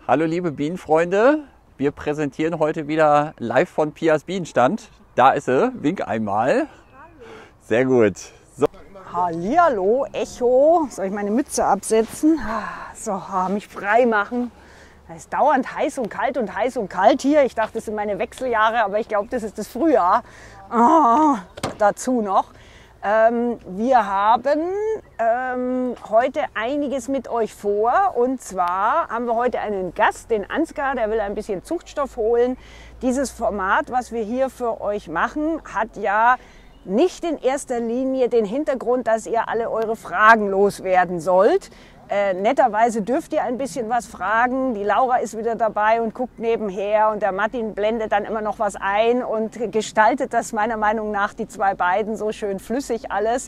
Hallo liebe Bienenfreunde, wir präsentieren heute wieder live von Pias Bienenstand. Da ist sie, wink einmal. Sehr gut. So. Hallihallo, Echo. Soll ich meine Mütze absetzen? So, mich frei machen. Es ist dauernd heiß und kalt hier. Ich dachte, das sind meine Wechseljahre, aber ich glaube, das ist das Frühjahr. Dazu noch. Wir haben heute einiges mit euch vor, und zwar haben wir heute einen Gast, den Ansgar, der will ein bisschen Zuchtstoff holen. Dieses Format, was wir hier für euch machen, hat ja nicht in erster Linie den Hintergrund, dass ihr alle eure Fragen loswerden sollt. Netterweise dürft ihr ein bisschen was fragen. Die Laura ist wieder dabei und guckt nebenher, und der Martin blendet dann immer noch was ein und gestaltet das meiner Meinung nach, die zwei beiden, so schön flüssig alles.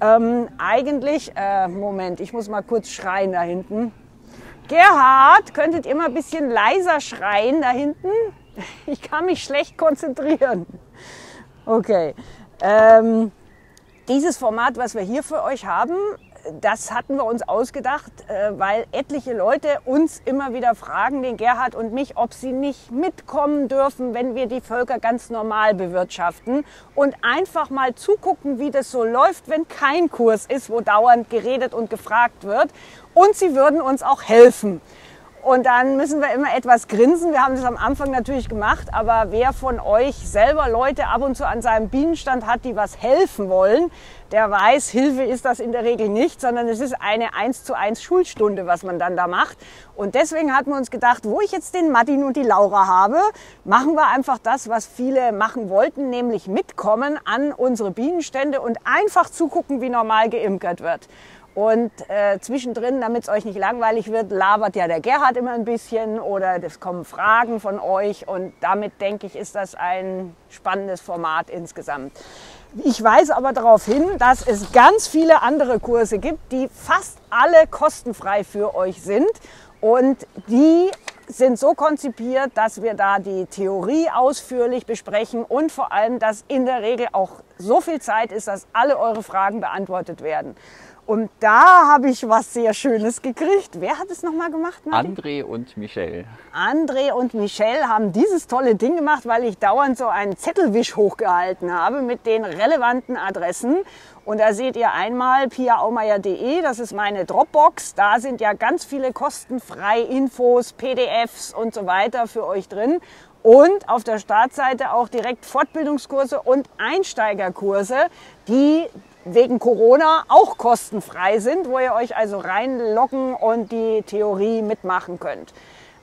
Moment, ich muss mal kurz schreien da hinten. Gerhard, könntet ihr mal ein bisschen leiser schreien da hinten? Ich kann mich schlecht konzentrieren. Okay. Dieses Format, was wir hier für euch haben, das hatten wir uns ausgedacht, weil etliche Leute uns immer wieder fragen, den Gerhard und mich, ob sie nicht mitkommen dürfen, wenn wir die Völker ganz normal bewirtschaften, und einfach mal zugucken, wie das so läuft, wenn kein Kurs ist, wo dauernd geredet und gefragt wird. Und sie würden uns auch helfen. Und dann müssen wir immer etwas grinsen. Wir haben das am Anfang natürlich gemacht, aber wer von euch selber Leute ab und zu an seinem Bienenstand hat, die was helfen wollen, der weiß, Hilfe ist das in der Regel nicht, sondern es ist eine 1:1 Schulstunde, was man dann da macht. Und deswegen hatten wir uns gedacht, wo ich jetzt den Martin und die Laura habe, machen wir einfach das, was viele machen wollten, nämlich mitkommen an unsere Bienenstände und einfach zugucken, wie normal geimkert wird. Und zwischendrin, damit es euch nicht langweilig wird, labert ja der Gerhard immer ein bisschen, oder es kommen Fragen von euch, und damit, denke ich, ist das ein spannendes Format insgesamt. Ich weise aber darauf hin, dass es ganz viele andere Kurse gibt, die fast alle kostenfrei für euch sind, und die sind so konzipiert, dass wir da die Theorie ausführlich besprechen und vor allem, dass in der Regel auch so viel Zeit ist, dass alle eure Fragen beantwortet werden. Und da habe ich was sehr Schönes gekriegt. Wer hat es nochmal gemacht, Martin? André und Michelle. André und Michelle haben dieses tolle Ding gemacht, weil ich dauernd so einen Zettelwisch hochgehalten habe mit den relevanten Adressen. Und da seht ihr einmal piaaumeier.de, das ist meine Dropbox. Da sind ja ganz viele kostenfreie Infos, PDFs und so weiter für euch drin. Und auf der Startseite auch direkt Fortbildungskurse und Einsteigerkurse, die wegen Corona auch kostenfrei sind, wo ihr euch also reinloggen und die Theorie mitmachen könnt.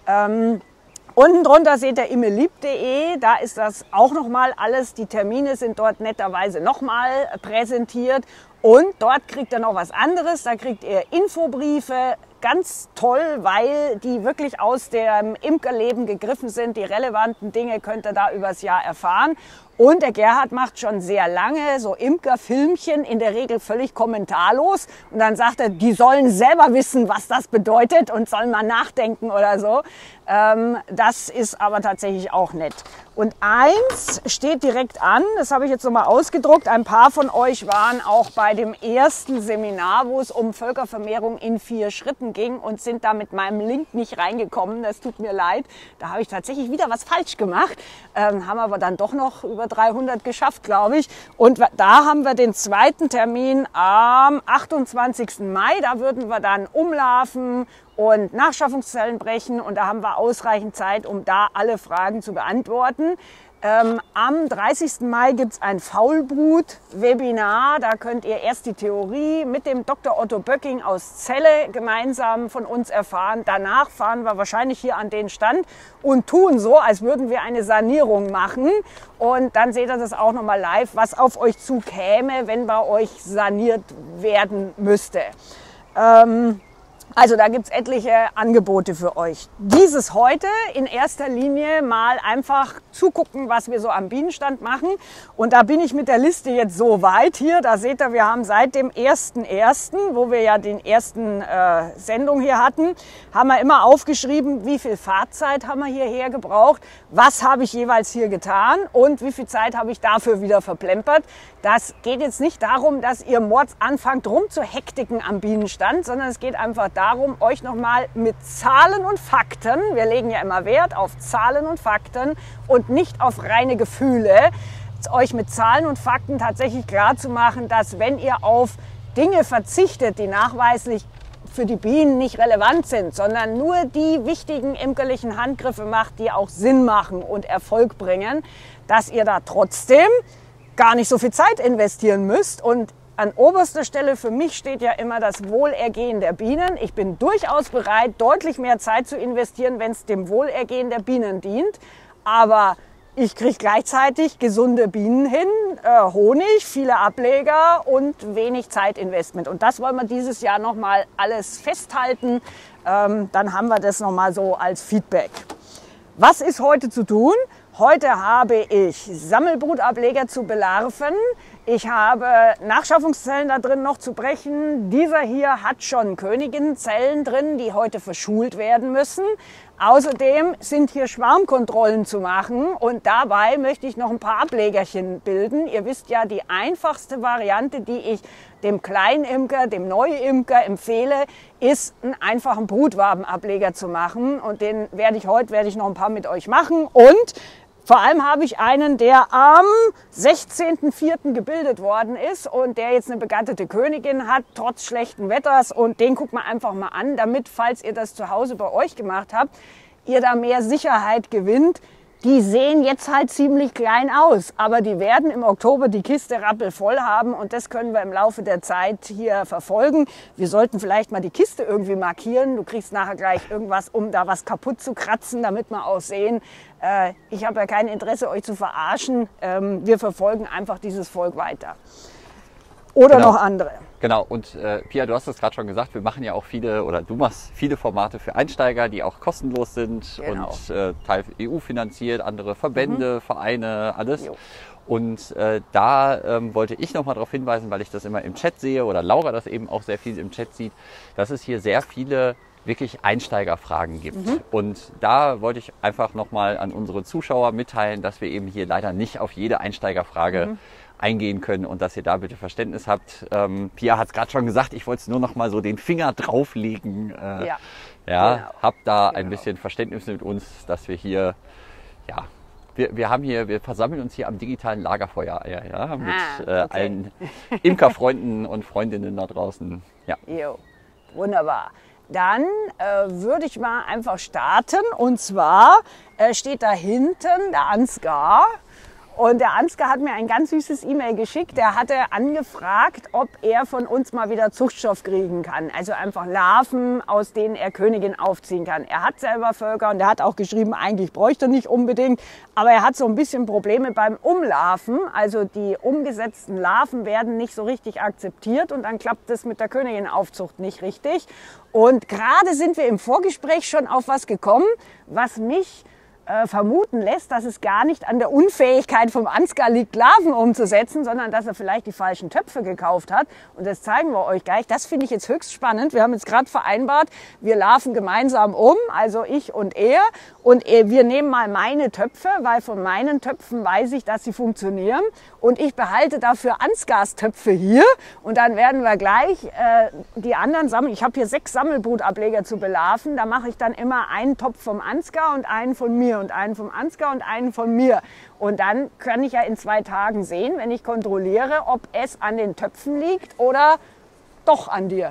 Unten drunter seht ihr immelieb.de, da ist das auch nochmal alles. Die Termine sind dort netterweise nochmal präsentiert, und dort kriegt ihr noch was anderes. Da kriegt ihr Infobriefe, ganz toll, weil die wirklich aus dem Imkerleben gegriffen sind. Die relevanten Dinge könnt ihr da übers Jahr erfahren. Und der Gerhard macht schon sehr lange so Imkerfilmchen, in der Regel völlig kommentarlos. Und dann sagt er, die sollen selber wissen, was das bedeutet, und sollen mal nachdenken oder so. Das ist aber tatsächlich auch nett. Und eins steht direkt an, das habe ich jetzt nochmal ausgedruckt. Ein paar von euch waren auch bei dem ersten Seminar, wo es um Völkervermehrung in 4 Schritten ging, und sind da mit meinem Link nicht reingekommen. Das tut mir leid. Da habe ich tatsächlich wieder was falsch gemacht. Haben aber dann doch noch über 300 geschafft, glaube ich. Und da haben wir den zweiten Termin am 28. Mai. Da würden wir dann umlarven und Nachschaffungszellen brechen, und da haben wir ausreichend Zeit, um da alle Fragen zu beantworten. Am 30. Mai gibt es ein Faulbrut-Webinar. Da könnt ihr erst die Theorie mit dem Dr. Otto Böcking aus Celle gemeinsam von uns erfahren. Danach fahren wir wahrscheinlich hier an den Stand und tun so, als würden wir eine Sanierung machen. Und dann seht ihr das auch nochmal live, was auf euch zukäme, wenn bei euch saniert werden müsste. Also da gibt's etliche Angebote für euch. Dieses heute in erster Linie mal einfach zugucken, was wir so am Bienenstand machen. Und da bin ich mit der Liste jetzt so weit hier. Da seht ihr, wir haben seit dem 1.1., wo wir ja den ersten Sendung hier hatten, haben wir immer aufgeschrieben, wie viel Fahrzeit haben wir hierher gebraucht, was habe ich jeweils hier getan und wie viel Zeit habe ich dafür wieder verplempert. Das geht jetzt nicht darum, dass ihr mords anfangt rumzuhektiken am Bienenstand, sondern es geht einfach darum, darum, euch nochmal mit Zahlen und Fakten, wir legen ja immer Wert auf Zahlen und Fakten und nicht auf reine Gefühle, euch mit Zahlen und Fakten tatsächlich klar zu machen, dass wenn ihr auf Dinge verzichtet, die nachweislich für die Bienen nicht relevant sind, sondern nur die wichtigen imkerlichen Handgriffe macht, die auch Sinn machen und Erfolg bringen, dass ihr da trotzdem gar nicht so viel Zeit investieren müsst. Und an oberster Stelle für mich steht ja immer das Wohlergehen der Bienen. Ich bin durchaus bereit, deutlich mehr Zeit zu investieren, wenn es dem Wohlergehen der Bienen dient. Aber ich kriege gleichzeitig gesunde Bienen hin, Honig, viele Ableger und wenig Zeitinvestment. Und das wollen wir dieses Jahr nochmal alles festhalten. Dann haben wir das nochmal so als Feedback. Was ist heute zu tun? Heute habe ich Sammelbrutableger zu belarven. Ich habe Nachschaffungszellen da drin noch zu brechen. Dieser hier hat schon Königinnenzellen drin, die heute verschult werden müssen. Außerdem sind hier Schwarmkontrollen zu machen und dabei möchte ich noch ein paar Ablegerchen bilden. Ihr wisst ja, die einfachste Variante, die ich dem Kleinimker, dem Neuimker empfehle, ist einen einfachen Brutwabenableger zu machen. Und den werde ich noch ein paar mit euch machen. Und vor allem habe ich einen, der am 16.04. gebildet worden ist und der jetzt eine begattete Königin hat, trotz schlechten Wetters. Und den guckt man einfach mal an, damit, falls ihr das zu Hause bei euch gemacht habt, ihr da mehr Sicherheit gewinnt. Die sehen jetzt halt ziemlich klein aus, aber die werden im Oktober die Kiste rappelvoll haben und das können wir im Laufe der Zeit hier verfolgen. Wir sollten vielleicht mal die Kiste irgendwie markieren. Du kriegst nachher gleich irgendwas, um da was kaputt zu kratzen, damit wir auch sehen, ich habe ja kein Interesse, euch zu verarschen. Wir verfolgen einfach dieses Volk weiter. Oder genau. Noch andere. Genau, und Pia, du hast es gerade schon gesagt, wir machen ja auch viele, oder du machst viele Formate für Einsteiger, die auch kostenlos sind Genau. und Teil EU finanziert, andere Verbände, Vereine, alles. Jo. Und da wollte ich nochmal darauf hinweisen, weil ich das immer im Chat sehe oder Laura das eben auch sehr viel im Chat sieht, dass es hier sehr viele wirklich Einsteigerfragen gibt. Und da wollte ich einfach nochmal an unsere Zuschauer mitteilen, dass wir eben hier leider nicht auf jede Einsteigerfrage eingehen können und dass ihr da bitte Verständnis habt. Pia hat es gerade schon gesagt, ich wollte es nur noch mal so den Finger drauflegen. Genau. Habt da ein bisschen Verständnis mit uns, dass wir hier, ja, wir versammeln uns hier am digitalen Lagerfeuer mit allen Imkerfreunden und Freundinnen da draußen. Ja. Jo, wunderbar. Dann würde ich mal einfach starten. Und zwar steht da hinten der Ansgar. Und der Ansgar hat mir ein ganz süßes E-Mail geschickt. Der hatte angefragt, ob er von uns mal wieder Zuchtstoff kriegen kann. Also einfach Larven, aus denen er Königin aufziehen kann. Er hat selber Völker und er hat auch geschrieben, eigentlich bräuchte er nicht unbedingt. Aber er hat so ein bisschen Probleme beim Umlarven. Also die umgesetzten Larven werden nicht so richtig akzeptiert und dann klappt es mit der Königinaufzucht nicht richtig. Und gerade sind wir im Vorgespräch schon auf was gekommen, was mich vermuten lässt, dass es gar nicht an der Unfähigkeit vom Ansgar liegt, Larven umzusetzen, sondern dass er vielleicht die falschen Töpfe gekauft hat. Und das zeigen wir euch gleich. Das finde ich jetzt höchst spannend. Wir haben jetzt gerade vereinbart, wir larven gemeinsam um, also ich und er. Und wir nehmen mal meine Töpfe, weil von meinen Töpfen weiß ich, dass sie funktionieren. Und ich behalte dafür Ansgars Töpfe hier. Und dann werden wir gleich die anderen sammeln. Ich habe hier 6 Sammelbrutableger zu belarven. Da mache ich dann immer einen Topf vom Ansgar und einen von mir. Und einen vom Ansgar und einen von mir. Und dann kann ich ja in 2 Tagen sehen, wenn ich kontrolliere, ob es an den Töpfen liegt oder doch an dir.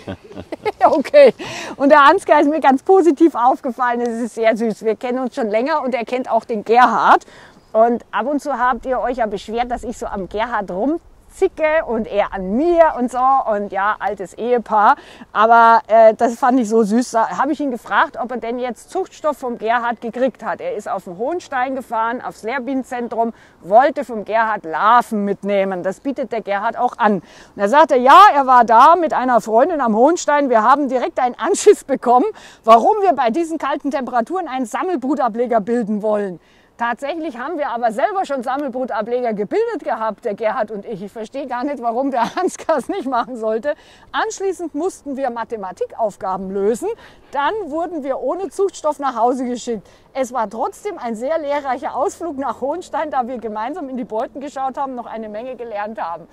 Okay. Und der Ansgar ist mir ganz positiv aufgefallen. Es ist sehr süß. Wir kennen uns schon länger und er kennt auch den Gerhard. Und ab und zu habt ihr euch ja beschwert, dass ich so am Gerhard rumzicke und er an mir und so. Und ja, altes Ehepaar. Aber das fand ich so süß. Da habe ich ihn gefragt, ob er denn jetzt Zuchtstoff vom Gerhard gekriegt hat. Er ist auf den Hohenstein gefahren, aufs Lehrbienenzentrum, wollte vom Gerhard Larven mitnehmen. Das bietet der Gerhard auch an. Und er sagte, ja, er war da mit einer Freundin am Hohenstein. Wir haben direkt einen Anschiss bekommen, warum wir bei diesen kalten Temperaturen einen Sammelbrutableger bilden wollen. Tatsächlich haben wir aber selber schon Sammelbrutableger gebildet gehabt, der Gerhard und ich. Ich verstehe gar nicht, warum der Ansgar es nicht machen sollte. Anschließend mussten wir Mathematikaufgaben lösen. Dann wurden wir ohne Zuchtstoff nach Hause geschickt. Es war trotzdem ein sehr lehrreicher Ausflug nach Hohenstein, da wir gemeinsam in die Beuten geschaut haben, noch eine Menge gelernt haben.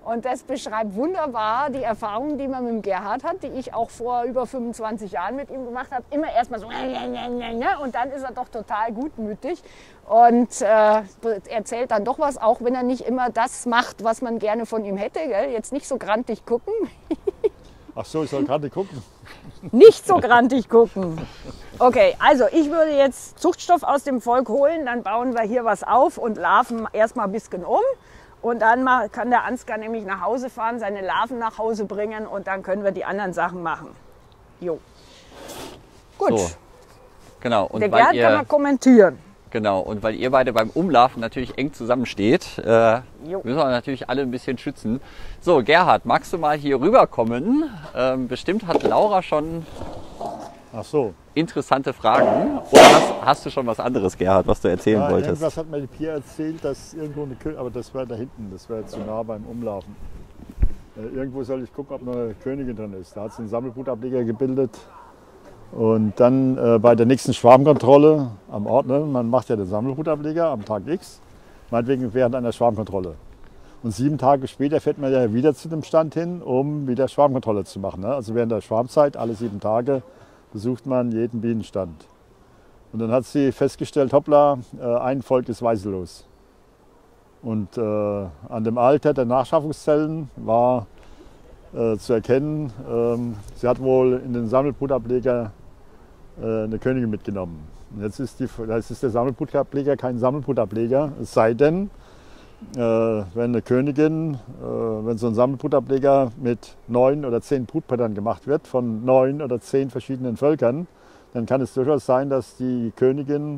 Und das beschreibt wunderbar die Erfahrungen, die man mit dem Gerhard hat, die ich auch vor über 25 Jahren mit ihm gemacht habe. Immer erstmal so und dann ist er doch total gutmütig und erzählt dann doch was, auch wenn er nicht immer das macht, was man gerne von ihm hätte. Gell? Jetzt nicht so grantig gucken. Ach so, ich soll gerade gucken. Nicht so grantig gucken. Okay, also ich würde jetzt Zuchtstoff aus dem Volk holen, dann bauen wir hier was auf und Larven erstmal ein bisschen um. Und dann kann der Ansgar nämlich nach Hause fahren, seine Larven nach Hause bringen und dann können wir die anderen Sachen machen. Jo. Gut. So, genau. Und der Gerhard kann mal kommentieren. Genau, und weil ihr beide beim Umlarven natürlich eng zusammensteht, müssen wir natürlich alle ein bisschen schützen. So, Gerhard, magst du mal hier rüberkommen? Bestimmt hat Laura schon interessante Fragen. Oder hast du schon was anderes, Gerhard, was du erzählen wolltest? Irgendwas hat mir die Pia erzählt, dass irgendwo eine Königin, aber das war da hinten, das wäre zu nah beim Umlaufen. Irgendwo soll ich gucken, ob noch eine Königin drin ist. Da hat sie einen Sammelbrutableger gebildet. Und dann bei der nächsten Schwarmkontrolle am Ort, ne, man macht ja den Sammelbrutableger am Tag X, meinetwegen während einer Schwarmkontrolle. Und 7 Tage später fährt man ja wieder zu dem Stand hin, um wieder Schwarmkontrolle zu machen. Ne? Also während der Schwarmzeit, alle 7 Tage, besucht man jeden Bienenstand. Und dann hat sie festgestellt, hoppla, ein Volk ist weißellos. Und an dem Alter der Nachschaffungszellen war zu erkennen, sie hat wohl in den Sammelbrutableger eine Königin mitgenommen. Und jetzt ist der Sammelbrutableger kein Sammelbrutableger, es sei denn, wenn eine Königin, wenn so ein Sammelbrutableger mit 9 oder 10 Brutpattern gemacht wird, von 9 oder 10 verschiedenen Völkern, dann kann es durchaus sein, dass die Königin,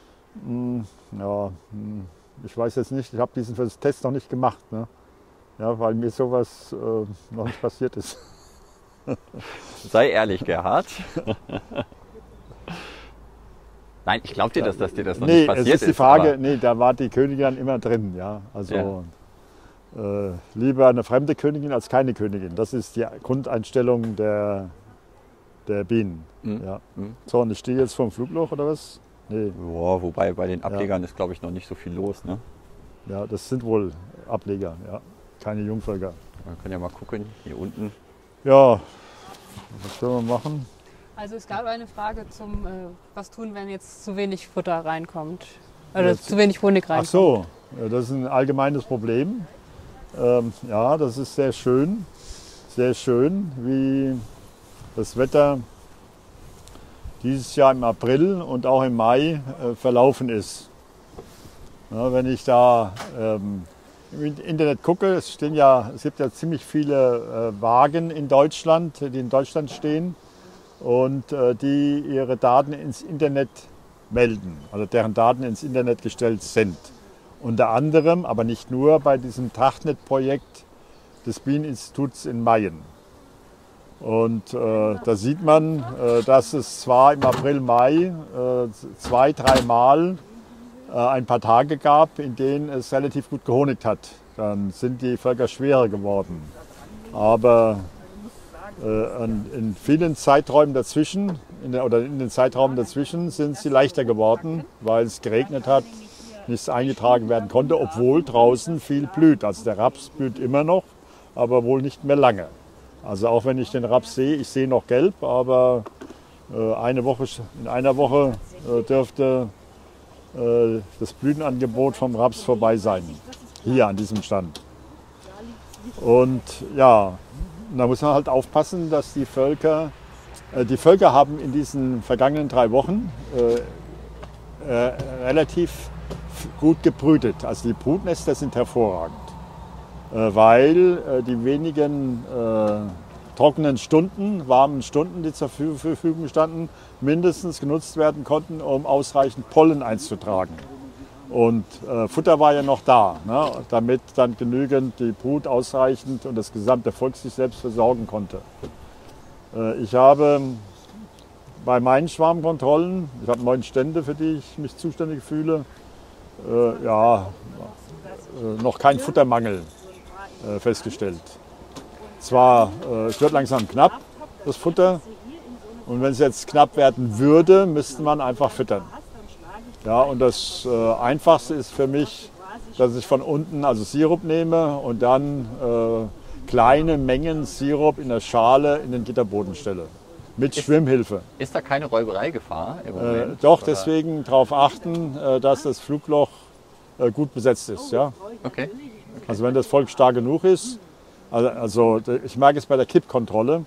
ich weiß jetzt nicht, ich habe diesen Test noch nicht gemacht, ne? Ja, weil mir sowas noch nicht passiert ist. Sei ehrlich, Gerhard. Nein, ich glaube dir, dass dir das noch nicht passiert ist. Es ist die Frage, da war die Königin dann immer drin. Ja? Also lieber eine fremde Königin als keine Königin. Das ist die Grundeinstellung der Bienen. Ja. So, und ich stehe jetzt vor dem Flugloch oder was? Nee. Boah, wobei bei den Ablegern ist, glaube ich, noch nicht so viel los. Ne? Ja, das sind wohl Ableger, ja. Keine Jungvölker. Wir können ja mal gucken, hier unten. Ja, was sollen wir machen? Also es gab eine Frage zum, was tun, wenn jetzt zu wenig Futter reinkommt? Oder zu wenig Honig reinkommt? Ach so, das ist ein allgemeines Problem. Ja, das ist sehr schön, wie das Wetter dieses Jahr im April und auch im Mai verlaufen ist. Ja, wenn ich da im Internet gucke, es gibt ja ziemlich viele Wagen in Deutschland, die in Deutschland stehen und die ihre Daten ins Internet melden, also deren Daten ins Internet gestellt sind. Unter anderem, aber nicht nur, bei diesem Trachtnet-Projekt des Bieneninstituts in Mayen. Und da sieht man, dass es zwar im April, Mai 2-3 Mal ein paar Tage gab, in denen es relativ gut gehonigt hat. Dann sind die Völker schwerer geworden. Aber in vielen Zeiträumen dazwischen, in den Zeitraum dazwischen, sind sie leichter geworden, weil es geregnet hat, nichts eingetragen werden konnte, obwohl draußen viel blüht. Also der Raps blüht immer noch, aber wohl nicht mehr lange. Also auch wenn ich den Raps sehe, ich sehe noch gelb, aber in einer Woche dürfte das Blütenangebot vom Raps vorbei sein, hier an diesem Stand. Und ja, da muss man halt aufpassen, dass die Völker haben in diesen vergangenen 3 Wochen relativ gut gebrütet. Also die Brutnester sind hervorragend, weil die wenigen trockenen Stunden, warmen Stunden, die zur Verfügung standen, mindestens genutzt werden konnten, um ausreichend Pollen einzutragen. Und Futter war ja noch da, ne, damit dann genügend die Brut ausreichend und das gesamte Volk sich selbst versorgen konnte. Ich habe bei meinen Schwarmkontrollen, ich habe 9 Stände, für die ich mich zuständig fühle, noch keinen Futtermangel festgestellt. Zwar, es wird langsam knapp, das Futter, und wenn es jetzt knapp werden würde, müsste man einfach füttern. Ja, und das Einfachste ist für mich, dass ich von unten also Sirup nehme und dann kleine Mengen Sirup in der Schale in den Gitterboden stelle. Mit Schwimmhilfe. Ist da keine Räubereigefahr im Moment? Doch, deswegen darauf achten, dass das Flugloch gut besetzt ist. Ja? Okay. Also wenn das Volk stark genug ist, also ich merke es bei der Kippkontrolle,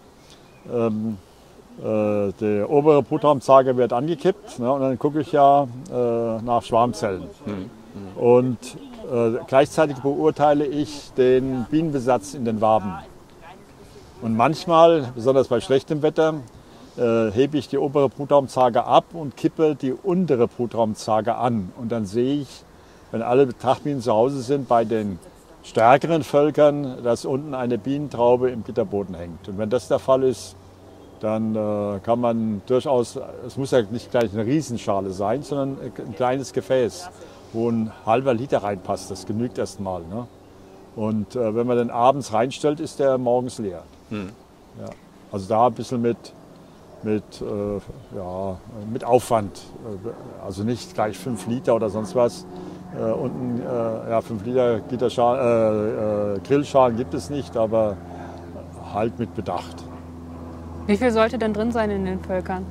der obere Brutraumzager wird angekippt, ne, und dann gucke ich ja nach Schwarmzellen. Und gleichzeitig beurteile ich den Bienenbesatz in den Waben. Und manchmal, besonders bei schlechtem Wetter, hebe ich die obere Brutraumzager ab und kippe die untere Brutraumzager an. Und dann sehe ich, wenn alle Betrachtbienen zu Hause sind, bei den stärkeren Völkern, dass unten eine Bienentraube im Gitterboden hängt. Und wenn das der Fall ist, dann kann man durchaus, es muss ja nicht gleich eine Riesenschale sein, sondern ein kleines Gefäß, wo ein halber Liter reinpasst. Das genügt erstmal. Ne? Und wenn man den abends reinstellt, ist der morgens leer. Ja. Also da ein bisschen mit Aufwand. Also nicht gleich 5 Liter oder sonst was. Unten 5 Liter Grillschalen gibt es nicht, aber halt mit Bedacht. Wie viel sollte denn drin sein in den Völkern?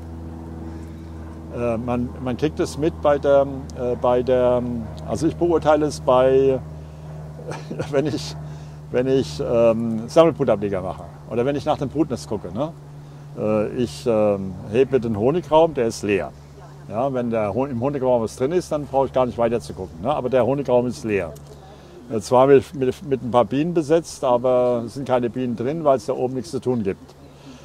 Man kriegt es mit also ich beurteile es wenn ich Sammelbrutableger mache oder wenn ich nach dem Brutnest gucke. Ne? Ich hebe den Honigraum, der ist leer. Ja, wenn im Honigraum was drin ist, dann brauche ich gar nicht weiter zu gucken. Ne? Aber der Honigraum ist leer. Zwar mit ein paar Bienen besetzt, aber es sind keine Bienen drin, weil es da oben nichts zu tun gibt.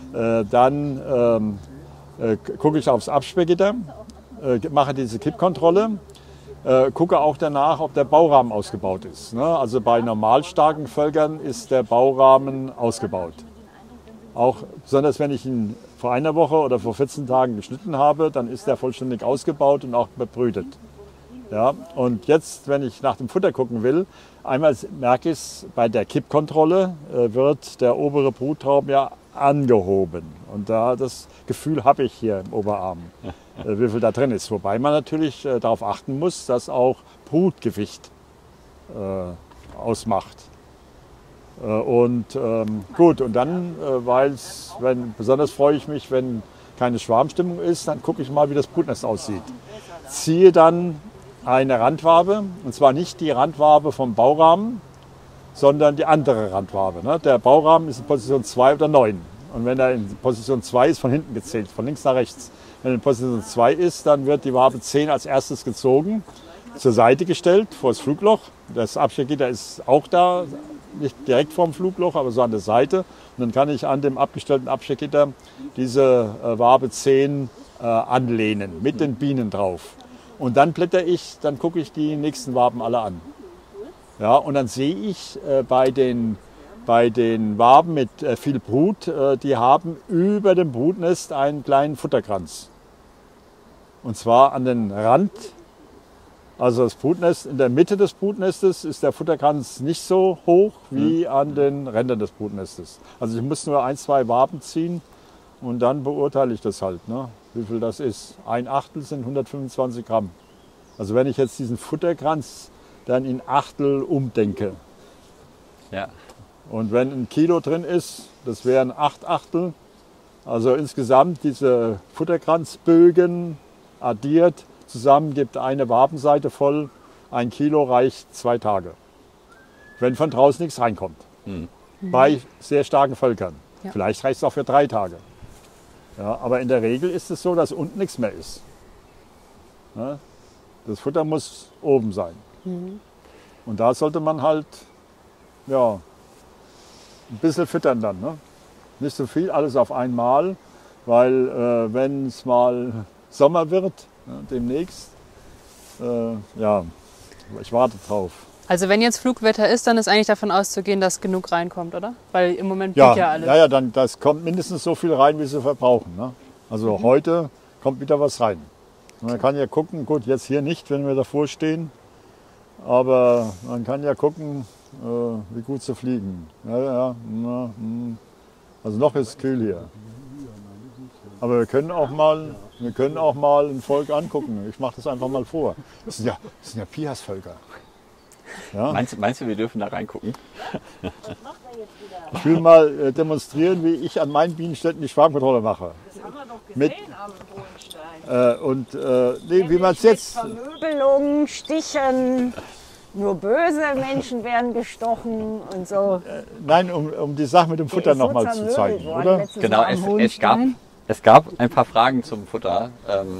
Dann gucke ich aufs Absperrgitter, mache diese Kippkontrolle, gucke auch danach, ob der Baurahmen ausgebaut ist. Ne? Also bei normal starken Völkern ist der Baurahmen ausgebaut. Auch besonders wenn ich ihn vor einer Woche oder vor 14 Tagen geschnitten habe, dann ist der vollständig ausgebaut und auch bebrütet. Ja? Und jetzt, wenn ich nach dem Futter gucken will, einmal merke ich es, bei der Kippkontrolle wird der obere Brutraum ja angehoben. Und das Gefühl habe ich hier im Oberarm, wie viel da drin ist. Wobei man natürlich darauf achten muss, dass auch Brutgewicht ausmacht. Gut, und dann, besonders freue ich mich, wenn keine Schwarmstimmung ist, dann gucke ich mal, wie das Brutnest aussieht. Ziehe dann eine Randwabe, und zwar nicht die Randwabe vom Baurahmen, sondern die andere Randwabe. Ne? Der Baurahmen ist in Position 2 oder 9. Und wenn er in Position 2 ist, von hinten gezählt, von links nach rechts. Wenn er in Position 2 ist, dann wird die Wabe 10 als erstes gezogen, zur Seite gestellt, vor das Flugloch. Das Abstellgitter ist auch da, nicht direkt vor dem Flugloch, aber so an der Seite. Und dann kann ich an dem abgestellten Abstellgitter diese Wabe 10 anlehnen, mit den Bienen drauf. Und dann dann gucke ich die nächsten Waben alle an. Ja, und dann sehe ich bei den Waben mit viel Brut, die haben über dem Brutnest einen kleinen Futterkranz. Und zwar an den Rand, also das Brutnest, in der Mitte des Brutnestes ist der Futterkranz nicht so hoch wie an den Rändern des Brutnestes. Also ich muss nur 1, 2 Waben ziehen und dann beurteile ich das halt, ne, wie viel das ist. 1/8 sind 125 Gramm. Also wenn ich jetzt diesen Futterkranz dann in Achtel umdenke. Ja. Und wenn 1 Kilo drin ist, das wären 8/8. Also insgesamt diese Futterkranzbögen addiert zusammen gibt eine Wabenseite voll. 1 Kilo reicht 2 Tage. Wenn von draußen nichts reinkommt. Bei sehr starken Völkern. Ja. Vielleicht reicht es auch für 3 Tage. Ja, aber in der Regel ist es so, dass unten nichts mehr ist. Ja, das Futter muss oben sein. Und da sollte man halt ein bisschen füttern dann. Ne? Nicht so viel, alles auf einmal, weil wenn es mal Sommer wird, demnächst, ich warte drauf. Also wenn jetzt Flugwetter ist, dann ist eigentlich davon auszugehen, dass genug reinkommt, oder? Weil im Moment blüht ja alles. Ja, dann das kommt mindestens so viel rein, wie sie verbrauchen. Ne? Also heute kommt wieder was rein. Und man kann ja gucken, gut, jetzt hier nicht, wenn wir davor stehen, aber man kann ja gucken, wie gut sie fliegen. Also noch ist es kühl hier. Aber wir können auch mal ein Volk angucken. Ich mache das einfach mal vor. Das sind ja Pias-Völker. Ja? Meinst du, wir dürfen da reingucken? Ich will mal demonstrieren, wie ich an meinen Bienenständen die Schwarmkontrolle mache. Das haben wir doch Mit- gesehen am Hohenstein. Wie man es jetzt... Vermöbelung, Stichen, nur böse Menschen werden gestochen und so. Nein, um die Sache mit dem Futter ist so nochmal zu zermöbelt zeigen, worden oder? letztes Genau, Mal am Hohenstein. es gab ein paar Fragen zum Futter.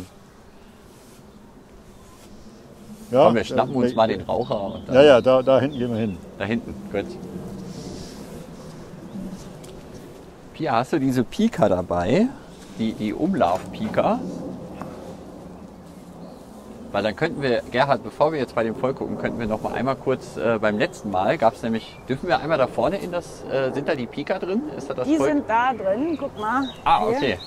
Ja, Komm, wir schnappen uns mal den Raucher. Und dann Ja, da hinten gehen wir hin. Da hinten, gut. Pia, hast du diese Pika dabei? Die Umlauf-Pika? Weil dann könnten wir, Gerhard, bevor wir jetzt bei dem Voll gucken, könnten wir noch mal einmal kurz, beim letzten Mal gab es nämlich, dürfen wir einmal da vorne in das, sind da die Pika drin? Ist da das Die Volk? sind da drin, guck mal. Ah, Hier. okay.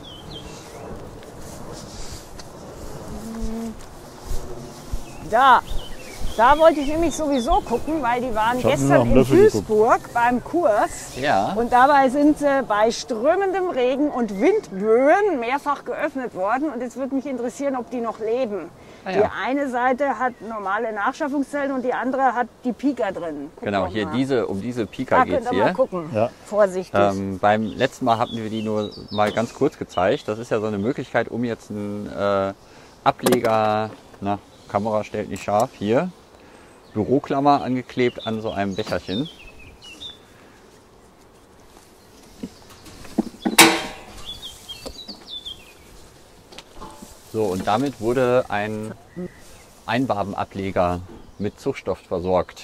Da wollte ich nämlich sowieso gucken, weil die waren Ich hab nur gestern nach dem in Löffel geguckt. Duisburg beim Kurs. Ja. Und dabei sind sie bei strömendem Regen und Windböen mehrfach geöffnet worden. Und jetzt würde mich interessieren, ob die noch leben. Ah, Die ja. eine Seite hat normale Nachschaffungszellen und die andere hat die Pika drin. Gucken Genau, wir hier mal. um diese Pika Da geht könnt es ihr mal hier. gucken. Ja. Vorsichtig. Beim letzten Mal hatten wir die nur mal ganz kurz gezeigt. Das ist ja so eine Möglichkeit, um jetzt einen Ableger, Kamera stellt nicht scharf, hier, Büroklammer angeklebt an so einem Becherchen. So, und damit wurde ein Einwabenableger mit Zuchtstoff versorgt.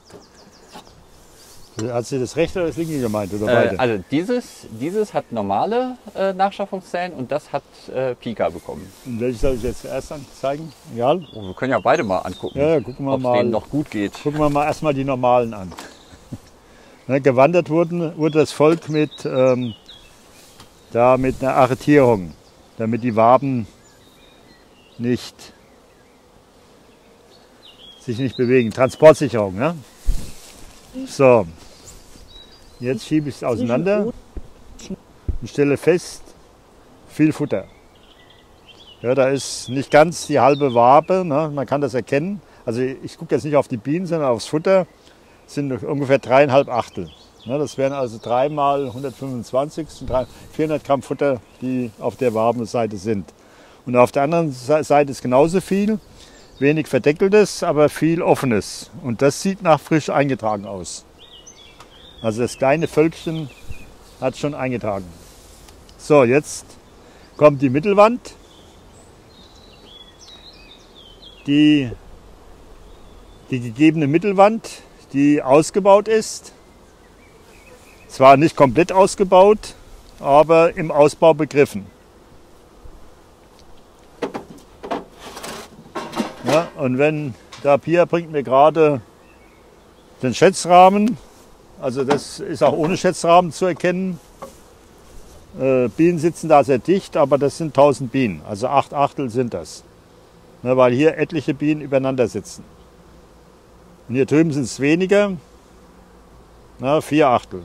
Hat sie das rechte oder das linke gemeint? Oder beide? Also dieses hat normale Nachschaffungszellen und das hat Pika bekommen. Und welche soll ich jetzt zuerst zeigen? Egal. Oh, wir können ja beide mal angucken, Ja, gucken wir ob es mal. denen noch gut geht. Gucken wir mal erstmal die normalen an. Ne, gewandert wurde das Volk mit einer Arretierung, damit die Waben sich nicht bewegen. Transportsicherung. Ne? So, jetzt schiebe ich es auseinander und stelle fest, viel Futter. Ja, da ist nicht ganz die halbe Wabe, ne? Man kann das erkennen. Also ich gucke jetzt nicht auf die Bienen, sondern aufs Futter. Das sind ungefähr 3,5 Achtel. Ne? Das wären also 3 mal 125, 400 Gramm Futter, die auf der Wabenseite sind. Und auf der anderen Seite ist genauso viel. Wenig verdeckeltes, aber viel offenes. Und das sieht nach frisch eingetragen aus. Also das kleine Völkchen hat schon eingetragen. So, jetzt kommt die Mittelwand. Die gegebene Mittelwand, die ausgebaut ist. Zwar nicht komplett ausgebaut, aber im Ausbau begriffen. Ja, und wenn da Pia bringt mir gerade den Schätzrahmen, also das ist auch ohne Schätzrahmen zu erkennen. Bienen sitzen da sehr dicht, aber das sind 1000 Bienen, also 8 Achtel sind das. Ne, weil hier etliche Bienen übereinander sitzen. Und hier drüben sind es weniger, 4 Achtel.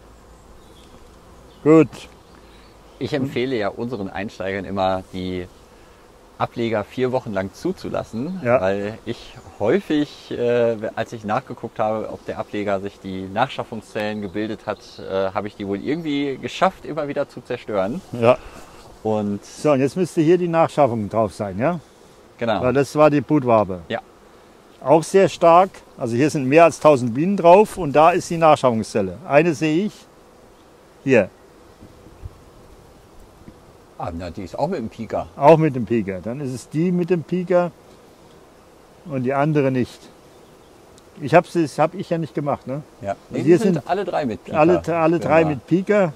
Gut, Ich empfehle ja unseren Einsteigern immer, die Ableger 4 Wochen lang zuzulassen, Ja. weil ich häufig, als ich nachgeguckt habe, ob der Ableger sich die Nachschaffungszellen gebildet hat, habe ich die wohl irgendwie geschafft, immer wieder zu zerstören. ja. Und So, und jetzt müsste hier die Nachschaffung drauf sein, ja? genau, Weil das war die Brutwabe. Ja. Auch sehr stark. Also hier sind mehr als 1000 Bienen drauf und da ist die Nachschaffungszelle. Eine sehe ich hier, die ist auch mit dem Pika. auch mit dem Pika. Dann ist es die mit dem Pika und die andere nicht. Das habe ich ja nicht gemacht. Ne? Ja. Nee, Also die hier sind sind alle 3 mit Pika. Alle drei Genau. mit Pika.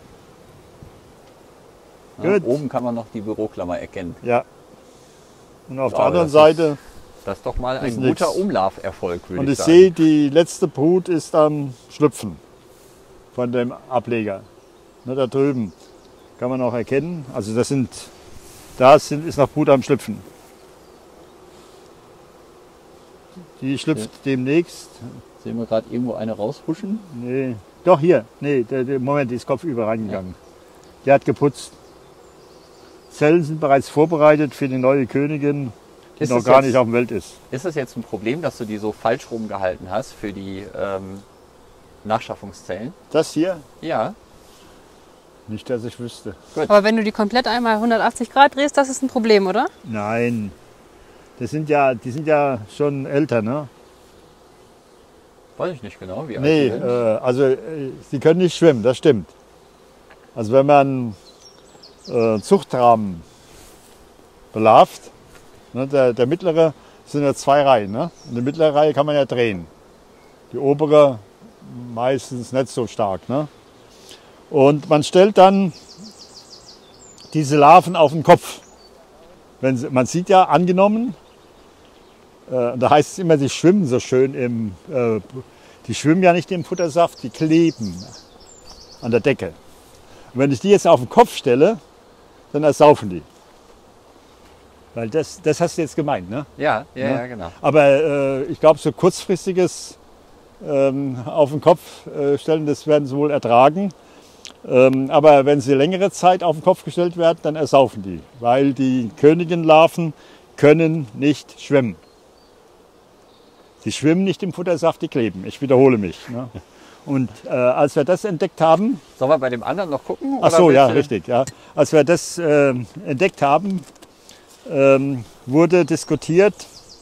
Ja, Gut. oben kann man noch die Büroklammer erkennen. Ja. Und auf Ja, der anderen das Seite, Das ist doch mal Ist ein nix. guter Umlauferfolg, würde und ich ich sagen. sehe, die letzte Brut ist am Schlüpfen von dem Ableger. Ne, da drüben kann man auch erkennen. Also ist noch Brut am Schlüpfen. Die schlüpft demnächst. Sehen wir gerade irgendwo eine raushuschen? Nee, doch hier. Nee, Moment, die ist kopfüber reingegangen. Die hat geputzt. Zellen sind bereits vorbereitet für die neue Königin. die noch gar nicht auf dem Feld ist. Ist es jetzt ein Problem, dass du die so falsch rumgehalten hast für die Nachschaffungszellen? Das hier? Ja. Nicht, dass ich wüsste. Aber wenn du die komplett einmal 180 Grad drehst, das ist ein Problem, oder? Nein. Die sind ja schon älter, ne? Weiß ich nicht genau, wie alt Nee, die sind. also sie können nicht schwimmen, das stimmt. Also wenn man Zuchtrahmen belarvt, ne, der mittlere sind ja 2 Reihen. Ne? Und die mittlere Reihe kann man ja drehen. Die obere meistens nicht so stark. Ne? Und man stellt dann diese Larven auf den Kopf. Man sieht ja, angenommen, da heißt es immer, die schwimmen so schön die schwimmen ja nicht im Futtersaft, die kleben an der Decke. Und wenn ich die jetzt auf den Kopf stelle, dann ersaufen die. Weil das hast du jetzt gemeint, ne? Ja, genau. Aber ich glaube, so kurzfristiges auf den Kopf stellen, das werden sie wohl ertragen. Aber wenn sie längere Zeit auf den Kopf gestellt werden, dann ersaufen die. Weil die Königinlarven können nicht schwimmen. Sie schwimmen nicht im Futtersaft, die kleben. Ich wiederhole mich. Ne? Und als wir das entdeckt haben... Sollen wir bei dem anderen noch gucken? Ach so, ja, richtig. Ja. Als wir das entdeckt haben, wurde diskutiert,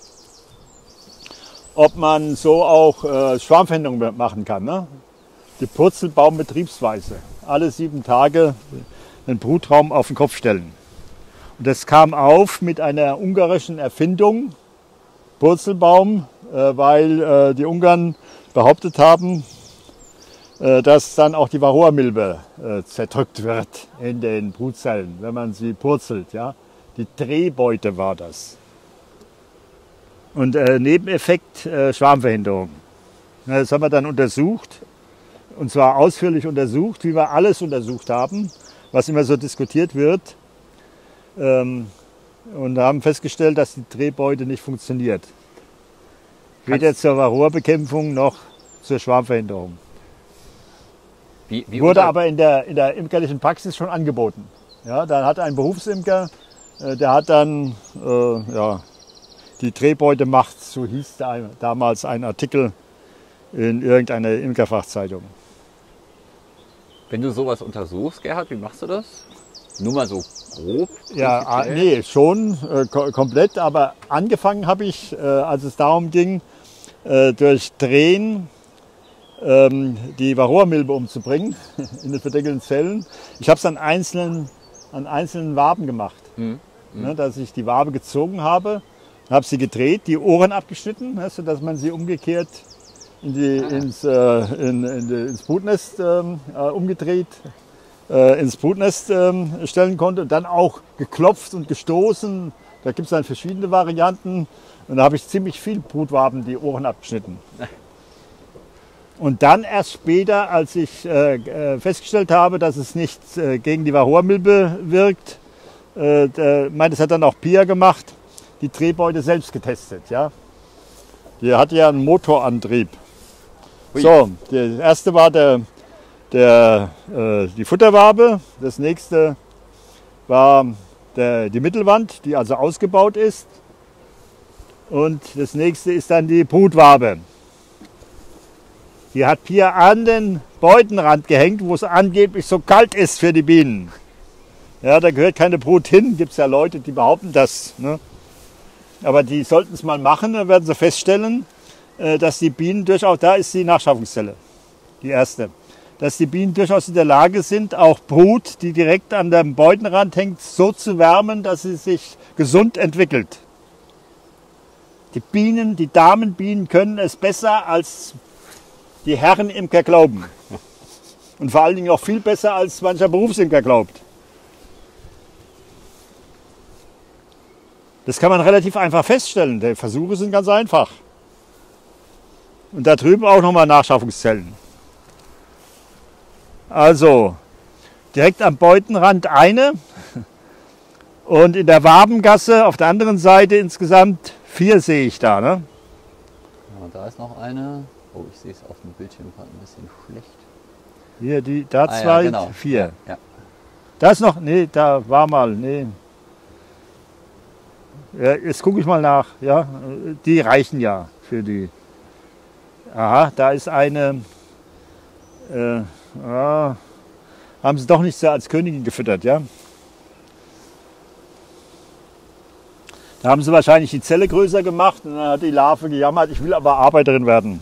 ob man so auch Schwarmverhinderung machen kann. Ne? Die Purzelbaumbetriebsweise. Alle 7 Tage einen Brutraum auf den Kopf stellen. Und das kam auf mit einer ungarischen Erfindung, Purzelbaum, weil die Ungarn behauptet haben, dass dann auch die Varroamilbe zerdrückt wird in den Brutzellen, wenn man sie purzelt. Ja? Die Drehbeute war das. Und Nebeneffekt Schwarmverhinderung. Das haben wir dann untersucht, und zwar ausführlich untersucht, wie wir alles untersucht haben, was immer so diskutiert wird. Und haben festgestellt, dass die Drehbeute nicht funktioniert. Weder zur Varroa-Bekämpfung noch zur Schwarmverhinderung. Wurde aber in der imkerlichen Praxis schon angeboten. Ja, dann hat ein Berufsimker, der hat dann die Drehbeute macht, so hieß damals ein Artikel in irgendeiner Imkerfachzeitung. Wenn du sowas untersuchst, Gerhard, wie machst du das? Nur mal so grob? Ja, nee, schon komplett, aber angefangen habe ich, als es darum ging, durch Drehen die Varroamilbe umzubringen in den verdeckelten Zellen. Ich habe es an einzelnen Waben gemacht. Ne, dass ich die Wabe gezogen habe, habe sie gedreht, die Ohren abgeschnitten, sodass man sie umgekehrt ins Brutnest umgedreht ins Brutnest stellen konnte und dann auch geklopft und gestoßen. Da gibt es dann verschiedene Varianten. Und da habe ich ziemlich viel Brutwaben die Ohren abgeschnitten. Und dann erst später, als ich festgestellt habe, dass es nicht gegen die Varroamilbe wirkt, das hat dann auch Pia gemacht, die Drehbeute selbst getestet. Ja? Die hatte ja einen Motorantrieb. Ui. So, das erste war die Futterwabe, das nächste war die Mittelwand, die also ausgebaut ist. Und das nächste ist dann die Brutwabe. Die hat Pia an den Beutenrand gehängt, wo es angeblich so kalt ist für die Bienen. Ja, da gehört keine Brut hin, gibt es ja Leute, die behaupten das. Ne? Aber die sollten es mal machen, dann werden sie feststellen, dass die Bienen durchaus, da ist die Nachschaffungszelle, die erste, dass die Bienen durchaus in der Lage sind, auch Brut, die direkt an dem Beutenrand hängt, so zu wärmen, dass sie sich gesund entwickelt. Die Damenbienen können es besser, als die Herrenimker glauben. Und vor allen Dingen auch viel besser, als mancher Berufsimker glaubt. Das kann man relativ einfach feststellen. Die Versuche sind ganz einfach. Und da drüben auch nochmal Nachschaffungszellen. Also, direkt am Beutenrand eine. Und in der Wabengasse auf der anderen Seite insgesamt 4 sehe ich da. Ne? Ja, da ist noch eine. Oh, ich sehe es auf dem Bildschirm gerade ein bisschen schlecht. Hier, da 2, genau. 4. Ja. Da ist noch, nee, da war mal, nee. Ja, jetzt gucke ich mal nach. Ja, die reichen ja für die. Aha, da ist eine. Ja, haben sie doch nicht so als Königin gefüttert, ja? Da haben sie wahrscheinlich die Zelle größer gemacht und dann hat die Larve gejammert, ich will aber Arbeiterin werden.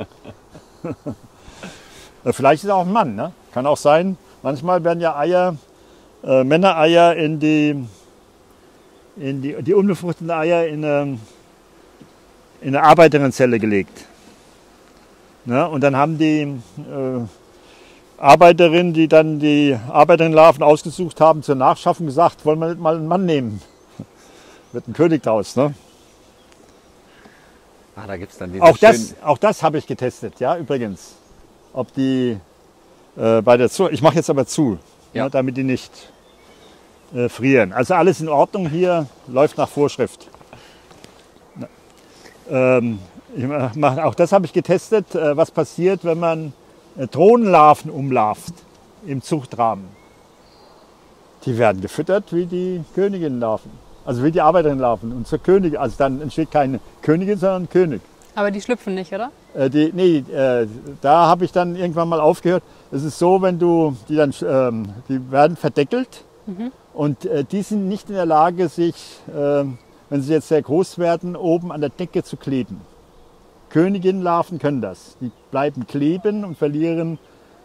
Vielleicht ist er auch ein Mann, ne? Kann auch sein. Manchmal werden ja Eier, Männereier in die unbefruchteten Eier in eine Arbeiterinnenzelle gelegt. Ne? Und dann haben die Arbeiterinnen, die dann die Arbeiterinnenlarven ausgesucht haben, zur Nachschaffung gesagt, wollen wir nicht mal einen Mann nehmen. Wird ein König draus. Ne? Ah, da gibt es dann diese auch das habe ich getestet, ja, übrigens. Ob die bei der ich mache jetzt aber zu, ja. Ne, damit die nicht frieren. Also alles in Ordnung hier, läuft nach Vorschrift. Auch das habe ich getestet, was passiert, wenn man Drohnenlarven umlarvt im Zuchtrahmen. Die werden gefüttert wie die Königinnenlarven, also wie die Arbeiterinnenlarven. Und zur Königin, also dann entsteht keine Königin, sondern ein König. Aber die schlüpfen nicht, oder? Da habe ich dann irgendwann mal aufgehört. Es ist so, wenn du die dann, die werden verdeckelt und die sind nicht in der Lage, sich, wenn sie jetzt sehr groß werden, oben an der Decke zu kleben. Königinnenlarven können das. Die bleiben kleben und verlieren,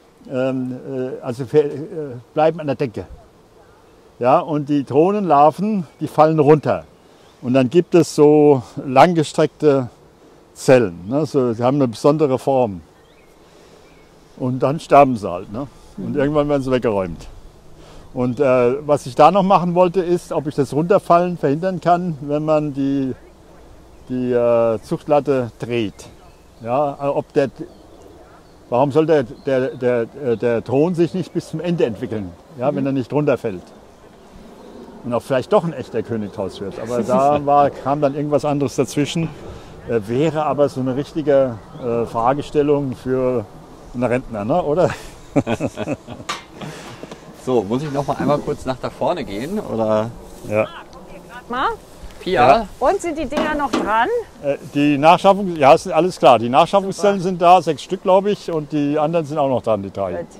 bleiben an der Decke. Ja, und die Drohnenlarven, die fallen runter. Und dann gibt es so langgestreckte Zellen. Ne? So, sie haben eine besondere Form. Und dann sterben sie halt. Ne? Und irgendwann werden sie weggeräumt. Und was ich da noch machen wollte, ist, ob ich das Runterfallen verhindern kann, wenn man die Zuchtlatte dreht. Ja, warum soll der Thron sich nicht bis zum Ende entwickeln, ja, wenn er nicht runterfällt? Und auch vielleicht doch ein echter König draus wird. Aber da kam dann irgendwas anderes dazwischen. Wäre aber so eine richtige Fragestellung für einen Rentner, ne? Oder? So, muss ich noch mal einmal kurz nach da vorne gehen? Oder? Ja. Mal. Pia? Ja. Und sind die Dinger noch dran? Die Nachschaffung, ja, ist alles klar. Die Nachschaffungszellen sind da, 6 Stück, glaube ich. Und die anderen sind auch noch dran, die 3. Gut.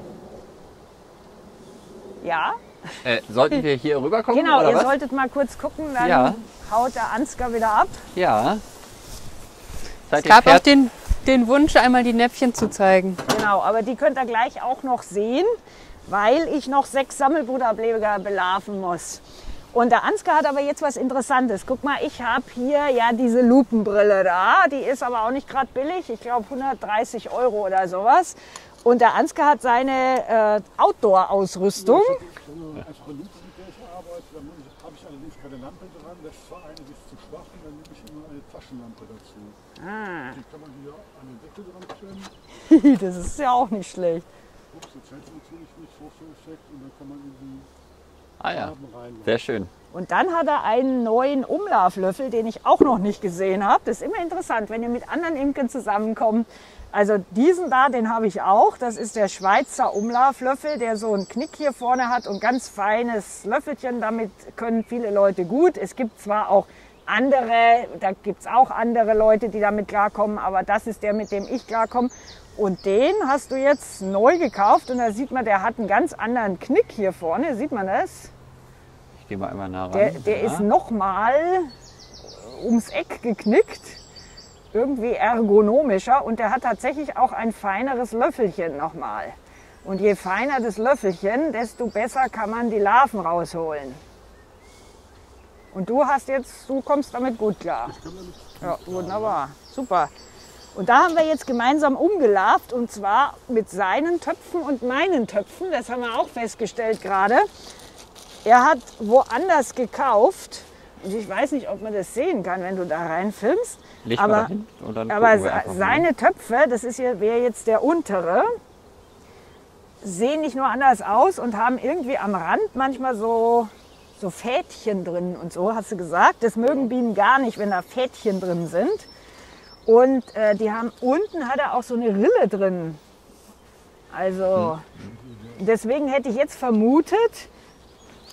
Ja, Sollten wir hier rüberkommen? genau. Oder Ihr was? solltet mal kurz gucken, dann Ja. haut der Ansgar wieder ab. Ja. Es gab auch den Wunsch, einmal die Näpfchen zu zeigen. Genau, aber die könnt ihr gleich auch noch sehen, weil ich noch 6 Sammelbrutableger belarven muss. Und der Ansgar hat aber jetzt was Interessantes. Guck mal, ich habe hier ja diese Lupenbrille da. Die ist aber auch nicht gerade billig. Ich glaube 130 € oder sowas. Und der Ansgar hat seine Outdoor-Ausrüstung. Einfach eine Lupe, mit der ich arbeite. Da habe ich allerdings keine Lampe dran. Das ist zwar eine, die ist zu schwach. Und dann nehme ich immer eine Taschenlampe dazu. Die kann man hier an den Deckel dran klemmen. Das ist ja auch nicht schlecht. Ups, jetzt hält es natürlich nicht so perfekt. Und dann kann man in die Ah ja, Farben reinmachen. sehr schön. Und dann hat er einen neuen Umlauflöffel, den ich auch noch nicht gesehen habe. Das ist immer interessant, wenn ihr mit anderen Imkern zusammenkommt. Also diesen da, den habe ich auch. Das ist der Schweizer Umlauflöffel, der so einen Knick hier vorne hat und ganz feines Löffelchen. Damit können viele Leute gut. Es gibt zwar auch andere, da gibt es auch andere Leute, die damit klarkommen, aber das ist der, mit dem ich klarkomme. Und den hast du jetzt neu gekauft und da sieht man, der hat einen ganz anderen Knick hier vorne. Sieht man das? Ich gehe mal einmal nah ran. Der Ja. ist nochmal ums Eck geknickt. Irgendwie ergonomischer und der hat tatsächlich auch ein feineres Löffelchen nochmal. Und je feiner das Löffelchen, desto besser kann man die Larven rausholen. Und du kommst damit gut klar. Ja, wunderbar, super. Und da haben wir jetzt gemeinsam umgelarvt und zwar mit seinen Töpfen und meinen Töpfen. Das haben wir auch festgestellt gerade. Er hat woanders gekauft. Und ich weiß nicht, ob man das sehen kann, wenn du da reinfilmst. Leg mal Aber, dahin und dann aber gucken wir einfach mal. seine Töpfe, das wäre jetzt der untere, sehen nicht nur anders aus und haben irgendwie am Rand manchmal so Fädchen drin und so, hast du gesagt. Das mögen Bienen gar nicht, wenn da Fädchen drin sind. Und unten hat er auch so eine Rille drin. Also deswegen hätte ich jetzt vermutet,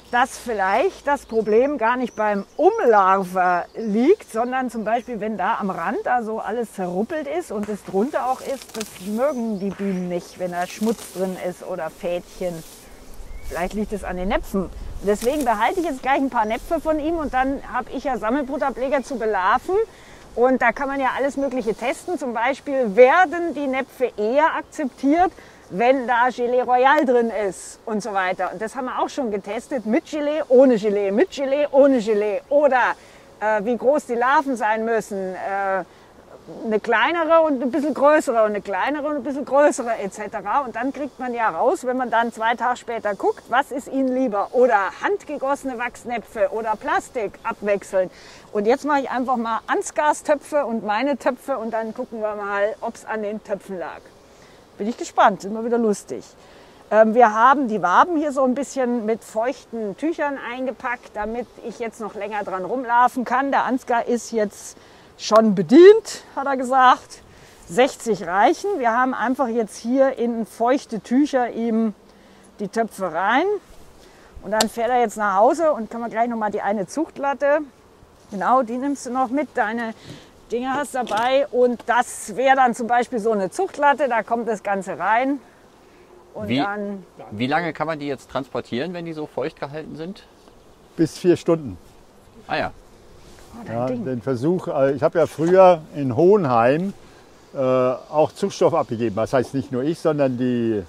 dass vielleicht das Problem gar nicht beim Umlarver liegt, sondern zum Beispiel, wenn da am Rand da so alles zerruppelt ist und es drunter auch ist, das mögen die Bienen nicht, wenn da Schmutz drin ist oder Fädchen. Vielleicht liegt es an den Näpfen. Deswegen behalte ich jetzt gleich ein paar Näpfe von ihm und dann habe ich ja Sammelbrutableger zu belarven. Und da kann man ja alles Mögliche testen. Zum Beispiel werden die Näpfe eher akzeptiert, wenn da Gelee Royal drin ist und so weiter. Und das haben wir auch schon getestet mit Gelee, ohne Gelee, mit Gelee, ohne Gelee. Oder wie groß die Larven sein müssen. Eine kleinere und ein bisschen größere und eine kleinere und ein bisschen größere etc. Und dann kriegt man ja raus, wenn man dann 2 Tage später guckt, was ist Ihnen lieber. Oder handgegossene Wachsnäpfe oder Plastik abwechseln. Und jetzt mache ich einfach mal Ansgars-Töpfe und meine Töpfe und dann gucken wir mal, ob es an den Töpfen lag. Bin ich gespannt, immer wieder lustig. Wir haben die Waben hier so ein bisschen mit feuchten Tüchern eingepackt, damit ich jetzt noch länger dran rumlaufen kann. Der Ansgar ist jetzt schon bedient, hat er gesagt. 60 reichen. Wir haben einfach jetzt hier in feuchte Tücher ihm die Töpfe rein. Und dann fährt er jetzt nach Hause und kann man gleich noch mal die eine Zuchtlatte. Genau, die nimmst du noch mit. Deine Dinge hast dabei. Und das wäre dann zum Beispiel so eine Zuchtlatte. Da kommt das Ganze rein. Und wie lange kann man die jetzt transportieren, wenn die so feucht gehalten sind? Bis 4 Stunden. Ah ja. Ja, den Versuch, ich habe ja früher in Hohenheim auch Zuchtstoff abgegeben. Das heißt nicht nur ich, sondern die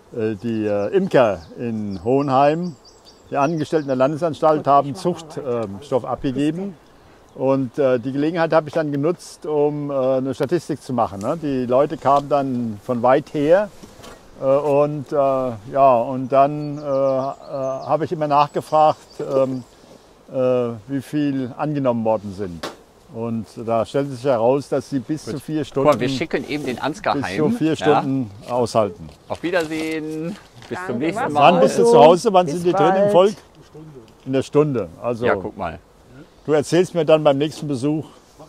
Imker in Hohenheim, die Angestellten der Landesanstalt, haben Zuchtstoff abgegeben. Und die Gelegenheit habe ich dann genutzt, um eine Statistik zu machen. Ne? Die Leute kamen dann von weit her und dann habe ich immer nachgefragt, wie viel angenommen worden sind. Und da stellte sich heraus, dass sie bis zu 4 Stunden, Guck mal, wir schicken eben den Ansgar bis heim. zu 4 Stunden aushalten. Auf Wiedersehen. Bis zum nächsten was? Mal. Wann bist du zu Hause? Wann Bis sind die drin im bald. Volk? In der Stunde. Also Ja, guck mal. du erzählst mir dann beim nächsten Besuch,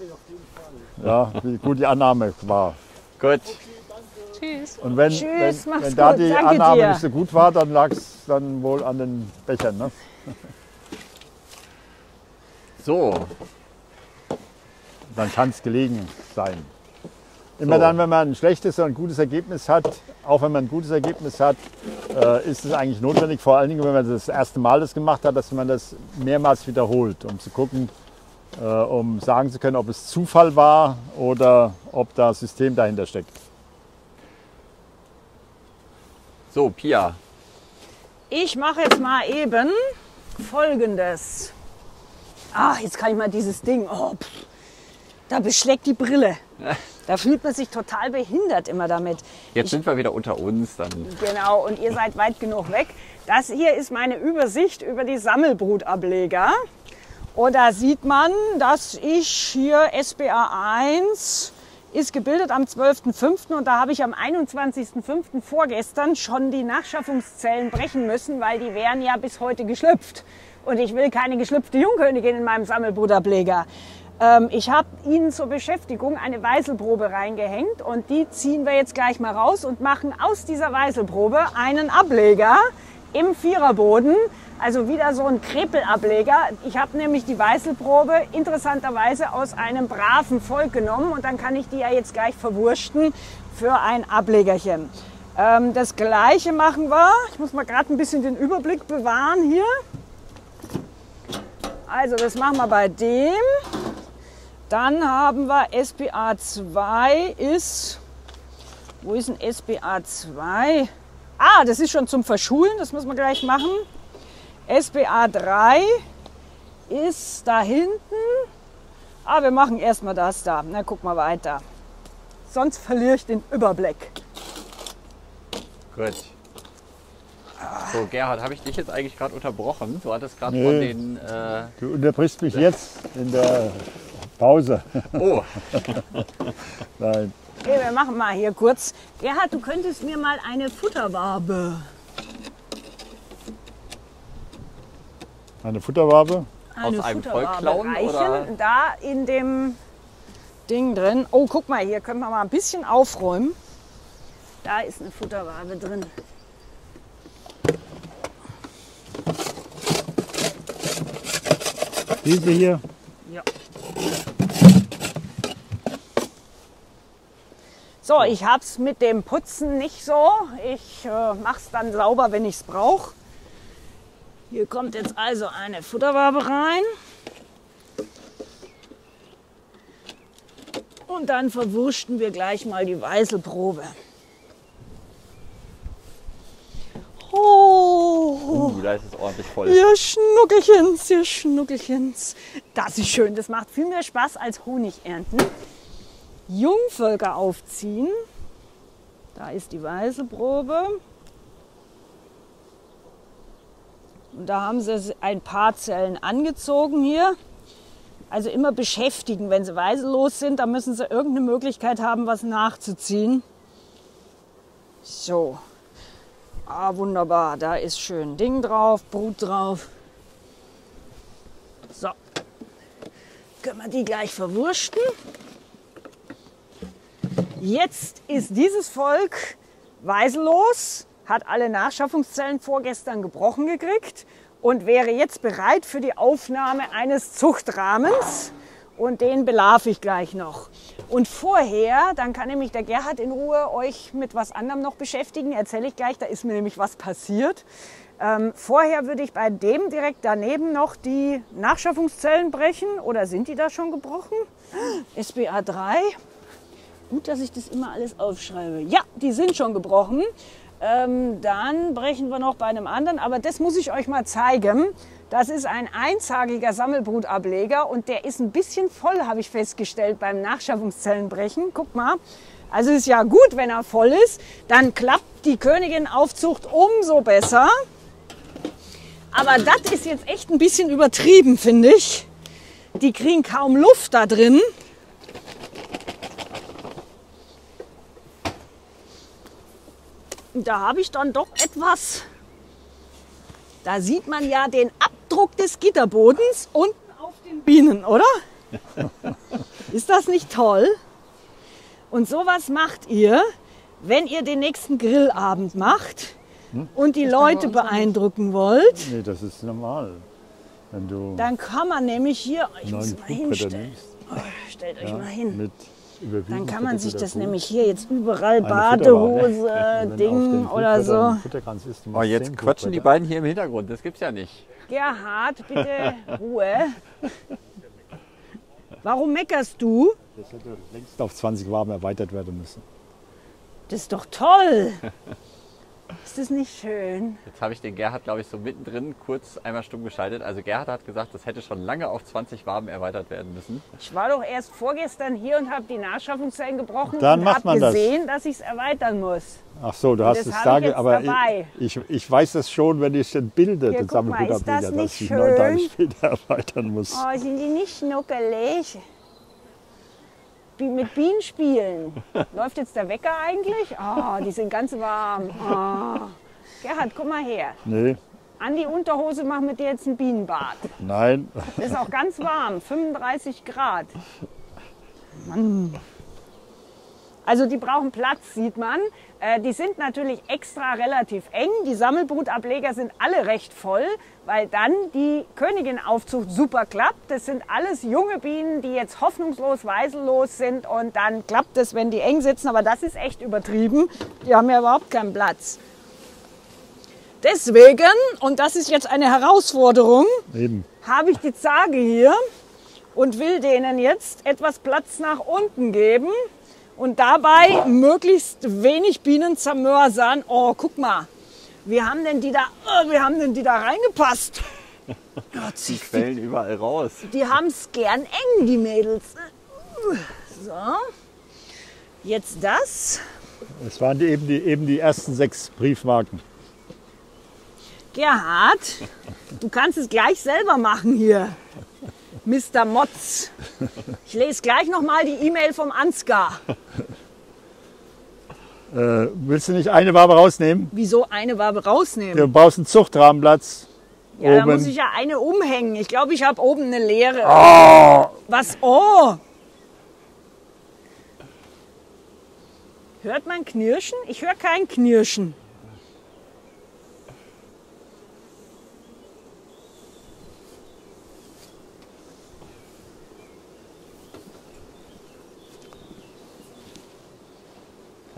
ja, wie gut die Annahme war. Gut. Tschüss. Und wenn, Tschüss, mach's wenn da gut. die Danke Annahme dir. nicht so gut war, dann lag es dann wohl an den Bechern. Ne? So, Dann kann es gelegen sein. Immer So. dann, wenn man ein schlechtes oder ein gutes Ergebnis hat, auch wenn man ein gutes Ergebnis hat, ist es eigentlich notwendig, vor allen Dingen, wenn man das erste Mal das gemacht hat, dass man das mehrmals wiederholt, um zu gucken, um sagen zu können, ob es Zufall war oder ob da System dahinter steckt. so Pia. Ich mache jetzt mal eben Folgendes. Ach, jetzt kann ich mal dieses Ding. Oh, da beschlägt die Brille. Da fühlt man sich total behindert immer damit. Jetzt sind wir wieder unter uns. Dann. Genau, und ihr seid weit genug weg. Das hier ist meine Übersicht über die Sammelbrutableger. Und da sieht man, dass ich hier SBA 1 ist gebildet am 12.05. und da habe ich am 21.05. vorgestern schon die Nachschaffungszellen brechen müssen, weil die wären ja bis heute geschlüpft. Und ich will keine geschlüpfte Jungkönigin in meinem Sammelbrutableger. Ich habe Ihnen zur Beschäftigung eine Weißelprobe reingehängt und die ziehen wir jetzt gleich mal raus und machen aus dieser Weißelprobe einen Ableger im Viererboden. Also wieder so ein Krepelableger. Ich habe nämlich die Weißelprobe interessanterweise aus einem braven Volk genommen und dann kann ich die ja jetzt gleich verwursten für ein Ablegerchen. Das gleiche machen wir. Ich muss mal gerade ein bisschen den Überblick bewahren hier. Also das machen wir bei dem. Dann haben wir SBA 2 ist, wo ist denn SBA 2? Ah, das ist schon zum Verschulen, das müssen wir gleich machen. SBA 3 ist da hinten. Ah, wir machen erstmal das da. Na, guck mal weiter. Sonst verliere ich den Überblick. Gut. So, Gerhard, habe ich dich jetzt eigentlich gerade unterbrochen? Du hattest gerade Nee. von den... Du unterbrichst mich jetzt in der Pause. Oh, Nein. Okay, wir machen mal hier kurz. Gerhard, du könntest mir mal eine Futterwabe. Eine Futterwabe? Eine Aus einem Futterwabe Volk klauen, reichen. oder? Da in dem Ding drin. Oh, guck mal, hier können wir mal ein bisschen aufräumen. Da ist eine Futterwabe drin. Diese hier. Ja. So, ich habe es mit dem Putzen nicht so. Ich mache es dann sauber, wenn ich es brauche. Hier kommt jetzt also eine Futterwabe rein. Und dann verwursten wir gleich mal die Weißelprobe. Oh, Da ist es ordentlich voll. ihr Schnuckelchens, ihr Schnuckelchens. Das ist schön, das macht viel mehr Spaß als Honig ernten. Jungvölker aufziehen. Da ist die Weißelprobe. Und da haben sie ein paar Zellen angezogen hier. Also immer beschäftigen, wenn sie weißellos sind, dann müssen sie irgendeine Möglichkeit haben, was nachzuziehen. So. Ah, wunderbar, da ist schön Ding drauf, Brut drauf. So. Können wir die gleich verwursten. Jetzt ist dieses Volk weißellos, hat alle Nachschaffungszellen vorgestern gebrochen gekriegt und wäre jetzt bereit für die Aufnahme eines Zuchtrahmens. Und den belarve ich gleich noch. Und vorher, dann kann nämlich der Gerhard in Ruhe euch mit was anderem noch beschäftigen. Erzähle ich gleich, da ist mir nämlich was passiert. Vorher würde ich bei dem direkt daneben noch die Nachschaffungszellen brechen. Oder sind die da schon gebrochen? SBA 3. Gut, dass ich das immer alles aufschreibe. Ja, die sind schon gebrochen. Dann brechen wir noch bei einem anderen. Aber das muss ich euch mal zeigen. Das ist ein einzagiger Sammelbrutableger und der ist ein bisschen voll, habe ich festgestellt, beim Nachschaffungszellenbrechen. Guck mal. Also ist ja gut, wenn er voll ist. Dann klappt die Königin-Aufzucht umso besser. Aber das ist jetzt echt ein bisschen übertrieben, finde ich. Die kriegen kaum Luft da drin. Da habe ich dann doch etwas. Da sieht man ja den Abdruck des Gitterbodens unten auf den Bienen, oder? Ist das nicht toll? Und sowas macht ihr, wenn ihr den nächsten Grillabend macht und die Leute beeindrucken wollt. Nee, das ist normal. Wenn du Dann kann man nämlich hier, ich muss neuen mal Flugblätter hinstellen. nimmst, Oh, stellt euch mal hin. mit Dann kann man sich das dazu. nämlich hier jetzt überall Eine Badehose, Futterware. Wenn Ding du auf den oder so. Flugblättern Futterkranz isst, du Oh, machst jetzt 10 quatschen die Flugblätter. beiden hier im Hintergrund. Das gibt's ja nicht. Gerhard, bitte Ruhe. Warum meckerst du? Das hätte längst auf 20 warm erweitert werden müssen. Das ist doch toll. Ist das nicht schön? Jetzt habe ich den Gerhard, glaube ich, so mittendrin kurz einmal stumm geschaltet. Also Gerhard hat gesagt, das hätte schon lange auf 20 Waben erweitert werden müssen. Ich war doch erst vorgestern hier und habe die Nachschaffungszellen gebrochen Dann und macht habe man das. gesehen, dass ich es erweitern muss. Ach so, du hast das es habe da, ich jetzt aber dabei. ich weiß das schon, wenn ich den Bilder Hier, den guck mal, ist das Sammelbrutableger, nicht dass ich 9 Tage schön? später erweitern muss. Oh, sind die nicht schnuckelig? Mit Bienen spielen. Läuft jetzt der Wecker eigentlich? Oh, die sind ganz warm. Oh. Gerhard, guck mal her. Nee, An die Unterhose machen wir dir jetzt ein Bienenbad. nein. Das ist auch ganz warm, 35 Grad. Mann. Also die brauchen Platz, sieht man. Die sind natürlich extra relativ eng. Die Sammelbrutableger sind alle recht voll, weil dann die Königin-Aufzucht super klappt. Das sind alles junge Bienen, die jetzt hoffnungslos weißellos sind und dann klappt es, wenn die eng sitzen. Aber das ist echt übertrieben. Die haben ja überhaupt keinen Platz. Deswegen, und das ist jetzt eine Herausforderung, Eben. habe ich die Zage hier und will denen jetzt etwas Platz nach unten geben und dabei möglichst wenig Bienen zermörsern. Oh, guck mal, wie haben denn die da reingepasst? Ja, Die quellen überall raus. die haben es gern eng, die Mädels. So, jetzt das. Es waren eben die ersten 6 Briefmarken. Gerhard, du kannst es gleich selber machen hier. Mr. Motz. Ich lese gleich noch mal die E-Mail vom Ansgar. Willst du nicht eine Wabe rausnehmen? Wieso eine Wabe rausnehmen? Du brauchst einen Zuchtrahmenplatz. Ja, da oben. muss ich ja eine umhängen. Ich glaube, ich habe oben eine leere. Oh, Was? Oh! Hört man Knirschen? Ich höre kein Knirschen.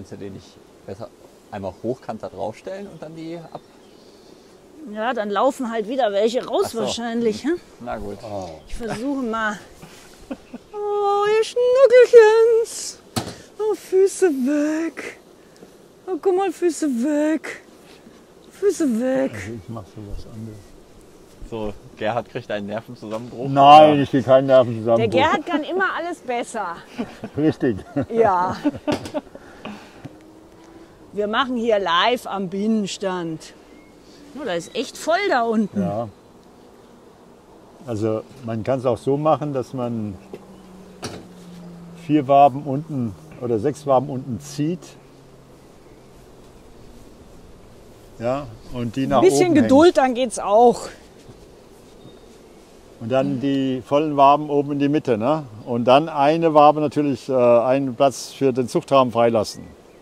kannst du den nicht besser einmal hochkant da draufstellen und dann die ab... Ja, dann laufen halt wieder welche raus Ach so. wahrscheinlich. Hm? Na gut. Ich versuche mal. Oh, ihr Schnuckelchens. Oh, Füße weg. Oh, guck mal, Füße weg. Füße weg. Also ich mache so was anderes. So, Gerhard kriegt einen Nervenzusammenbruch. Nein, ich will keinen Der Nervenzusammenbruch. Gerhard kann immer alles besser. Richtig. Ja. Wir machen hier live am Bienenstand. Oh, da ist echt voll da unten. Ja. Also man kann es auch so machen, dass man 4 Waben unten oder 6 Waben unten zieht. Ja, und die nach Ein bisschen oben Geduld, dann geht's auch. hängt. Und dann die vollen Waben oben in die Mitte. Ne? Und dann eine Wabe natürlich, einen Platz für den Zuchtrahmen freilassen.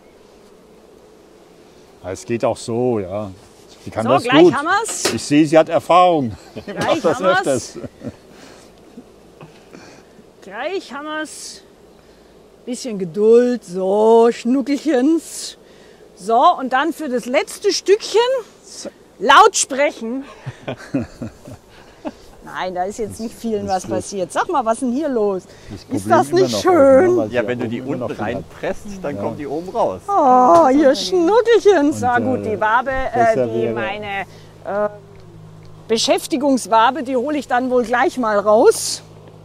Ja, es geht auch so, ja. Sie kann So, das gleich gut. haben wir's. Ich sehe, sie hat Erfahrung. Ich mache Gleich das haben wir's. öfters. Gleich haben wir's. Bisschen Geduld. So, Schnuckelchens. So, und dann für das letzte Stückchen laut sprechen. Nein, da ist jetzt nicht vielen was passiert. Sag mal, was ist denn hier los? Ist das Problem nicht immer noch schön? oben, ne, weil sie Ja, wenn du die oben immer unten noch viel hat. reinpresst, dann kommen die oben raus. Oh, ihr Schnuckelchens. Na Und, gut, die Wabe, besser die wäre- meine Beschäftigungswabe, die hole ich dann wohl gleich mal raus.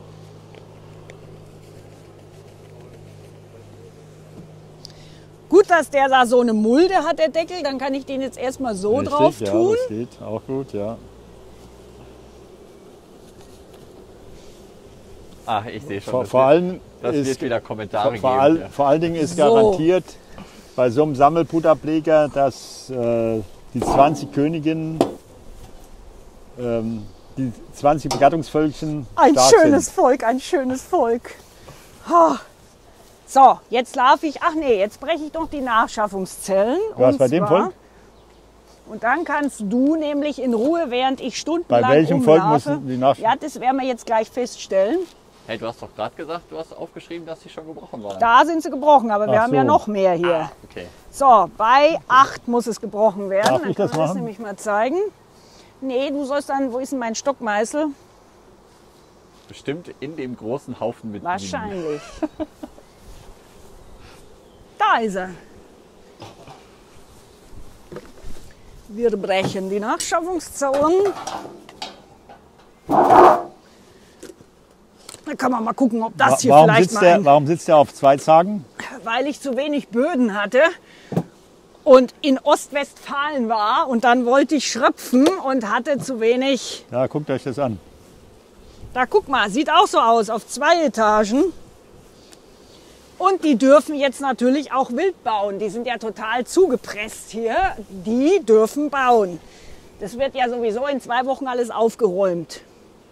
Gut, dass der da so eine Mulde hat, der Deckel. Dann kann ich den jetzt erstmal so Richtig, drauf ja, tun. das geht auch gut, ja. Ach, ich sehe schon. Vor allem das ist, wird wieder Kommentare vor, geben. all, Ja. vor allen Dingen ist So. garantiert bei so einem Sammelputterbleger, dass die 20 Königinnen, die 20 Begattungsvölkchen Ein stark schönes sind. Volk, ein schönes Volk. Ha. So, jetzt laufe ich. Ach nee, jetzt breche ich doch die Nachschaffungszellen. Was, Und bei dem zwar- Volk? Und dann kannst du nämlich in Ruhe, während ich stundenlang Bei welchem Volk rumlaufe, müssen die Nachschaffung? ja, das werden wir jetzt gleich feststellen. Hey, du hast doch gerade gesagt, du hast aufgeschrieben, dass die schon gebrochen waren. Da sind sie gebrochen, aber wir Ach haben ja so. noch mehr hier. Okay. So, bei 8 muss es gebrochen werden. Darf Dann ich das können wir das machen? nämlich mal zeigen. Nee, du sollst dann, wo ist denn mein Stockmeißel? Bestimmt in dem großen Haufen mit Bienen. Wahrscheinlich. Da ist er. Wir brechen die Nachschaffungszellen. Da kann man mal gucken, ob das hier vielleicht mal ein, Warum sitzt der auf 2 Zagen? weil ich zu wenig Böden hatte und in Ostwestfalen war und dann wollte ich schröpfen und hatte zu wenig. Ja, guckt euch das an. Da guck mal, sieht auch so aus, auf 2 Etagen. Und die dürfen jetzt natürlich auch wild bauen. Die sind ja total zugepresst hier. Die dürfen bauen. Das wird ja sowieso in 2 Wochen alles aufgeräumt.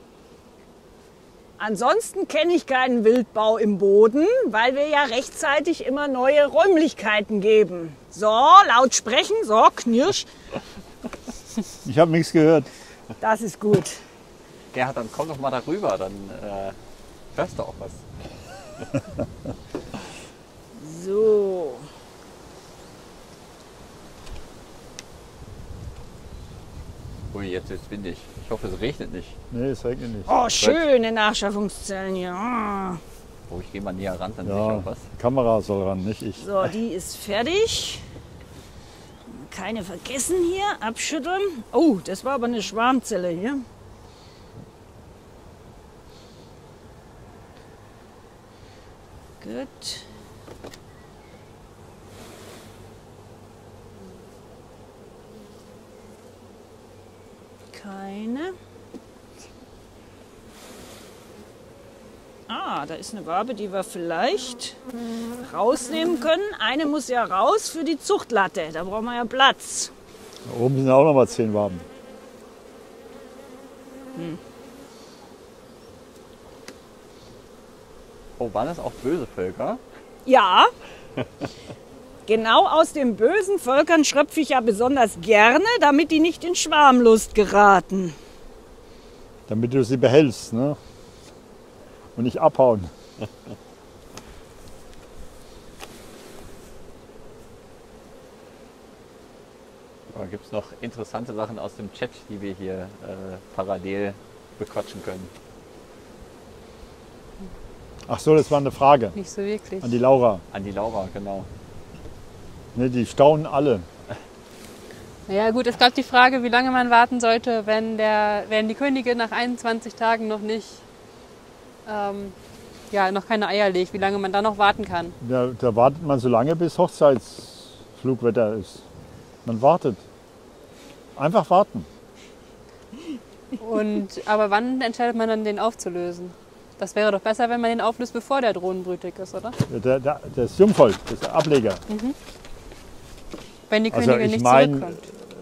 Ansonsten kenne ich keinen Wildbau im Boden, weil wir ja rechtzeitig immer neue Räumlichkeiten geben. So, laut sprechen, so, knirsch. Ich habe nichts gehört. Das ist gut. Gerhard, dann komm doch mal darüber, dann hörst du auch was. So. Ui, jetzt ist es windig. Ich hoffe, es regnet nicht. Nee, es regnet nicht. Oh, schöne Nachschaffungszellen hier. Ah. Oh, ich gehe mal näher ran, dann sehe ich Ja, auch was. die Kamera soll ran, nicht ich. So, die ist fertig. Keine vergessen hier. Abschütteln. Oh, das war aber eine Schwarmzelle hier. Gut. Keine. Ah, da ist eine Wabe, die wir vielleicht rausnehmen können. Eine muss ja raus für die Zuchtlatte. Da brauchen wir ja Platz. Da oben sind auch noch mal 10 Waben. Oh, waren das auch böse Völker? Ja, genau aus den bösen Völkern schröpfe ich ja besonders gerne, damit die nicht in Schwarmlust geraten. Damit du sie behältst, ne? Und nicht abhauen. Gibt es noch interessante Sachen aus dem Chat, die wir hier parallel bequatschen können? Ach so, das war eine Frage Nicht so wirklich. an die Laura. An die Laura, genau. Ne, die staunen alle. Ja gut, es gab die Frage, wie lange man warten sollte, wenn die Königin nach 21 Tagen noch nicht, noch keine Eier legt, wie lange man da noch warten kann. Ja, da wartet man so lange, bis Hochzeitsflugwetter ist. Man wartet. Einfach warten. Aber wann entscheidet man dann, den aufzulösen? Das wäre doch besser, wenn man den auflöst, bevor der Drohnenbrütig ist, oder? Das Jungvolk, das Ableger. Wenn die Königin nicht zurückkommt.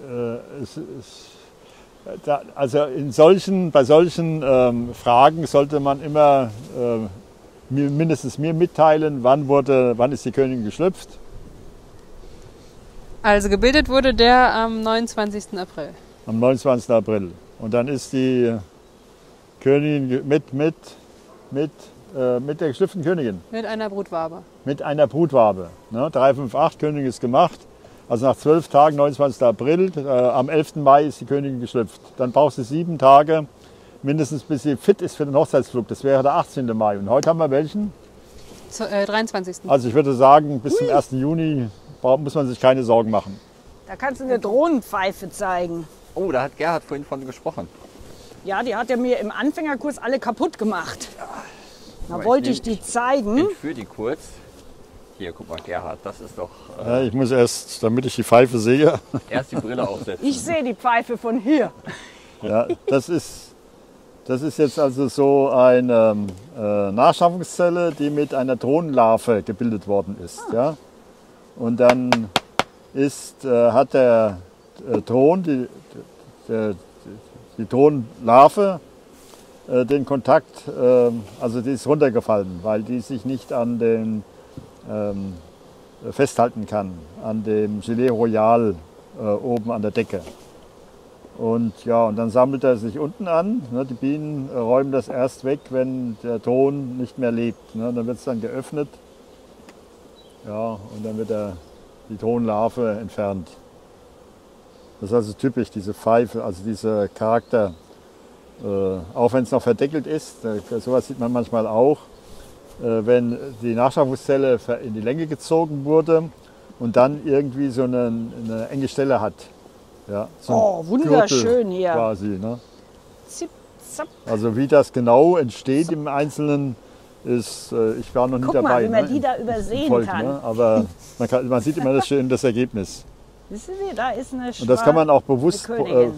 Bei solchen Fragen sollte man immer mindestens mir mitteilen, wann ist die Königin geschlüpft. Also gebildet wurde der am 29. April. Am 29. April. Und dann ist die Königin mit der geschlüpften Königin. Mit einer Brutwabe. Mit einer Brutwabe. Ne? 358, Königin ist gemacht. Also nach 12 Tagen, 29. April, am 11. Mai ist die Königin geschlüpft. Dann braucht sie 7 Tage mindestens, bis sie fit ist für den Hochzeitsflug. Das wäre der 18. Mai. Und heute haben wir welchen? 23. Also ich würde sagen, bis zum 1. Juni muss man sich keine Sorgen machen. Da kannst du eine Drohnenpfeife zeigen. Oh, da hat Gerhard vorhin von gesprochen. Ja, die hat er mir im Anfängerkurs alle kaputt gemacht. Da Aber wollte ich ich die zeigen. Entführ die kurz. Hier, guck mal, Gerhard, das ist doch... Ja, ich muss erst, damit ich die Pfeife sehe, erst die Brille aufsetzen. Ich sehe die Pfeife von hier. ja, das ist jetzt also so eine Nachschaffungszelle, die mit einer Drohnenlarve gebildet worden ist. Ja? Und dann hat der Drohnen, die Drohnenlarve, den Kontakt, also die ist runtergefallen, weil die sich nicht an den festhalten kann, an dem Gilet Royal oben an der Decke. Und dann sammelt er sich unten an. Ne, die Bienen räumen das erst weg, wenn der Drohnen nicht mehr lebt. Ne, dann wird es dann geöffnet. Ja, und dann wird die Drohnenlarve entfernt. Das ist also typisch, diese Pfeife, also dieser Charakter. Auch wenn es noch verdeckelt ist, sowas sieht man manchmal auch, wenn die Nachschaffungszelle in die Länge gezogen wurde und dann irgendwie so eine enge Stelle hat. Ja, so ein wunderschön hier. Quasi, ne? Zip, zap. Also wie das genau entsteht im Einzelnen, ist, ich war noch nie Guck dabei. mal, wie man ne, die da übersehen Volk, kann. ne? Aber man sieht immer das Ergebnis. Wissen Sie, da ist eine Und das kann man auch bewusst, Königin.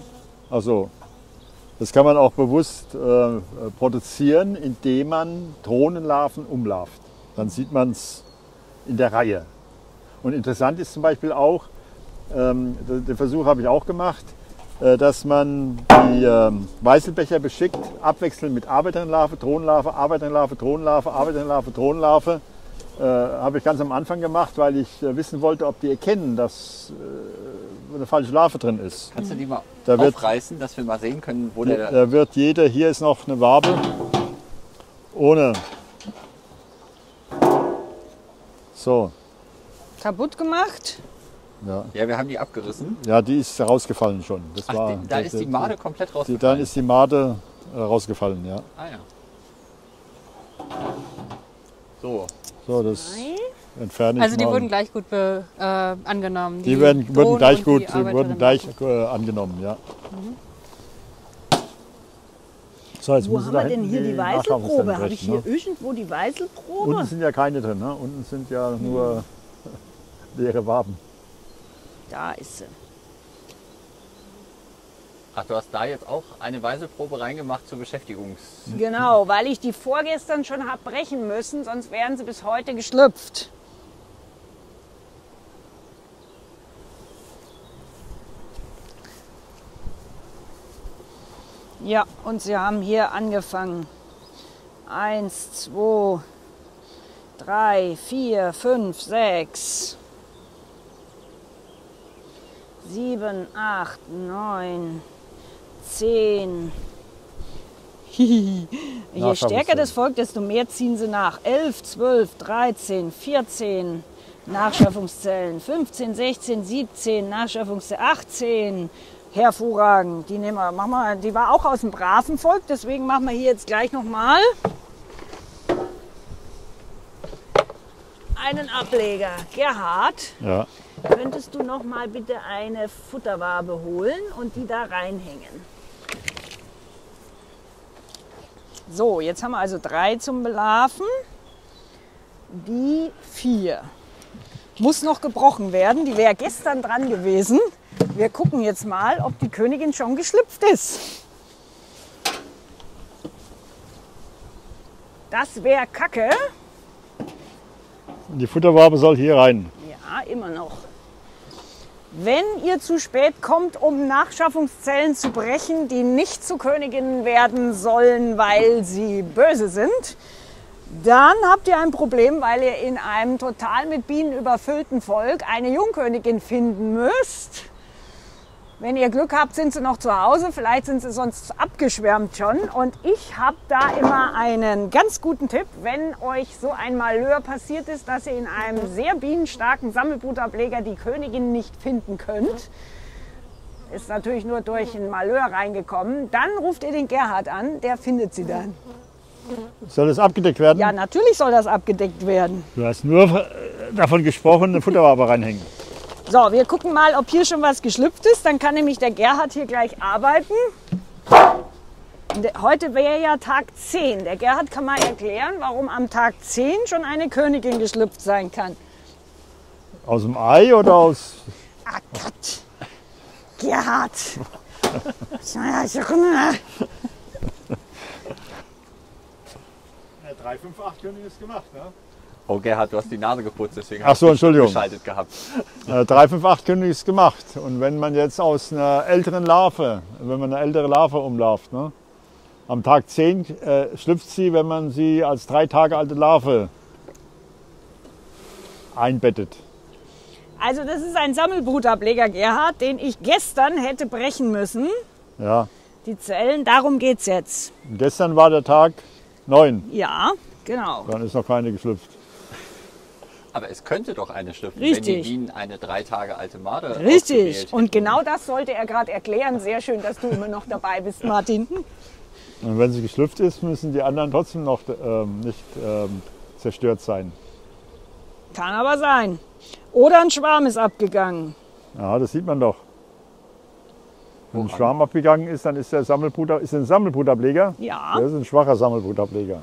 das kann man auch bewusst produzieren, indem man Drohnenlarven umlarvt. Dann sieht man es in der Reihe. Und interessant ist zum Beispiel auch, den Versuch habe ich auch gemacht, dass man die Weißelbecher beschickt, abwechselnd mit Arbeiterinnenlarve, Drohnenlarve, Arbeiterinnenlarve, Drohnenlarve, Arbeiterinnenlarve, Drohnenlarve. Habe ich ganz am Anfang gemacht, weil ich wissen wollte, ob die erkennen, dass eine falsche Larve drin ist. Kannst du die mal Da wird- aufreißen, dass wir mal sehen können, wo der... Da wird hier ist noch eine Wabe ohne. So, Kaputt gemacht. ja. Ja, wir haben die abgerissen. Ja, die ist rausgefallen schon. Das Ach, war, da ist die Made komplett rausgefallen. Dann ist die Made rausgefallen, ja. Ah ja. So, So, das entferne ich Also die mal. wurden gleich gut angenommen. Die wurden Drohnen gleich und gut, die die wurden Arbeiterinnen. gleich angenommen, ja. So, jetzt Wo muss ich haben da wir denn hinten hier die Nachschaffungszellen Weißelprobe? Habe ich brechen, hier irgendwo die ne? Weißelprobe? Unten sind ja keine drin, ne? Unten sind ja nur leere Waben. Da ist sie. ach, du hast da jetzt auch eine Weißelprobe reingemacht zur Beschäftigungs... Genau, weil ich die vorgestern schon habe brechen müssen, sonst wären sie bis heute geschlüpft. Ja, und sie haben hier angefangen. 1, 2, 3, 4, 5, 6, 7, 8, 9, 10. Je stärker das Volk, desto mehr ziehen sie nach. 11, 12, 13, 14, Nachschöpfungszellen 15, 16, 17, Nachschöpfungszellen 18. Hervorragend. Die nehmen wir, machen wir, die war auch aus dem braven Volk, deswegen machen wir hier jetzt gleich nochmal einen Ableger. Gerhard, Ja. könntest du noch mal bitte eine Futterwabe holen und die da reinhängen? So, jetzt haben wir also 3 zum Belarven. Die 4. Muss noch gebrochen werden. Die wäre gestern dran gewesen. Wir gucken jetzt mal, ob die Königin schon geschlüpft ist. Das wäre Kacke. Die Futterwabe soll hier rein. Ja, immer noch. Wenn ihr zu spät kommt, um Nachschaffungszellen zu brechen, die nicht zu Königinnen werden sollen, weil sie böse sind, dann habt ihr ein Problem, weil ihr in einem total mit Bienen überfüllten Volk eine Jungkönigin finden müsst. Wenn ihr Glück habt, sind sie noch zu Hause, vielleicht sind sie sonst abgeschwärmt schon. Und ich habe da immer einen ganz guten Tipp, wenn euch so ein Malheur passiert ist, dass ihr in einem sehr bienenstarken Sammelbrutableger die Königin nicht finden könnt. Ist natürlich nur durch ein Malheur reingekommen. Dann ruft ihr den Gerhard an, der findet sie dann. Soll das abgedeckt werden? Ja, natürlich soll das abgedeckt werden. Du hast nur davon gesprochen, eine Futterwabe reinhängen. So, wir gucken mal, ob hier schon was geschlüpft ist. Dann kann nämlich der Gerhard hier gleich arbeiten. Heute wäre ja Tag 10. Der Gerhard kann mal erklären, warum am Tag 10 schon eine Königin geschlüpft sein kann. Aus dem Ei oder aus... Ah Gott. Gerhard. 358 Königin ist gemacht, ne? Oh Gerhard, du hast die Nase geputzt, deswegen Ach so, hast du Entschuldigung. geschaltet gehabt. 358 Königin ist gemacht. Und wenn man jetzt aus einer älteren Larve, wenn man eine ältere Larve umlarft, ne? Am Tag 10 schlüpft sie, wenn man sie als 3 Tage alte Larve einbettet. Also das ist ein Sammelbrutableger, Gerhard, den ich gestern hätte brechen müssen. Ja. Die Zellen, darum geht's jetzt. Und gestern war der Tag 9. Ja, genau. Dann ist noch keine geschlüpft. Aber es könnte doch eine schlüpfen, Richtig. wenn die Bienen eine 3 Tage alte Made Richtig. ausgewählt Und genau das sollte er gerade erklären. Sehr schön, dass du immer noch dabei bist, Martin. Und wenn sie geschlüpft ist, müssen die anderen trotzdem noch nicht zerstört sein. Kann aber sein. Oder ein Schwarm ist abgegangen. Ja, das sieht man doch. Wenn ein Schwarm abgegangen ist, dann ist der ein Sammelbrutableger. Ja. Der ist ein schwacher Sammelbrutableger.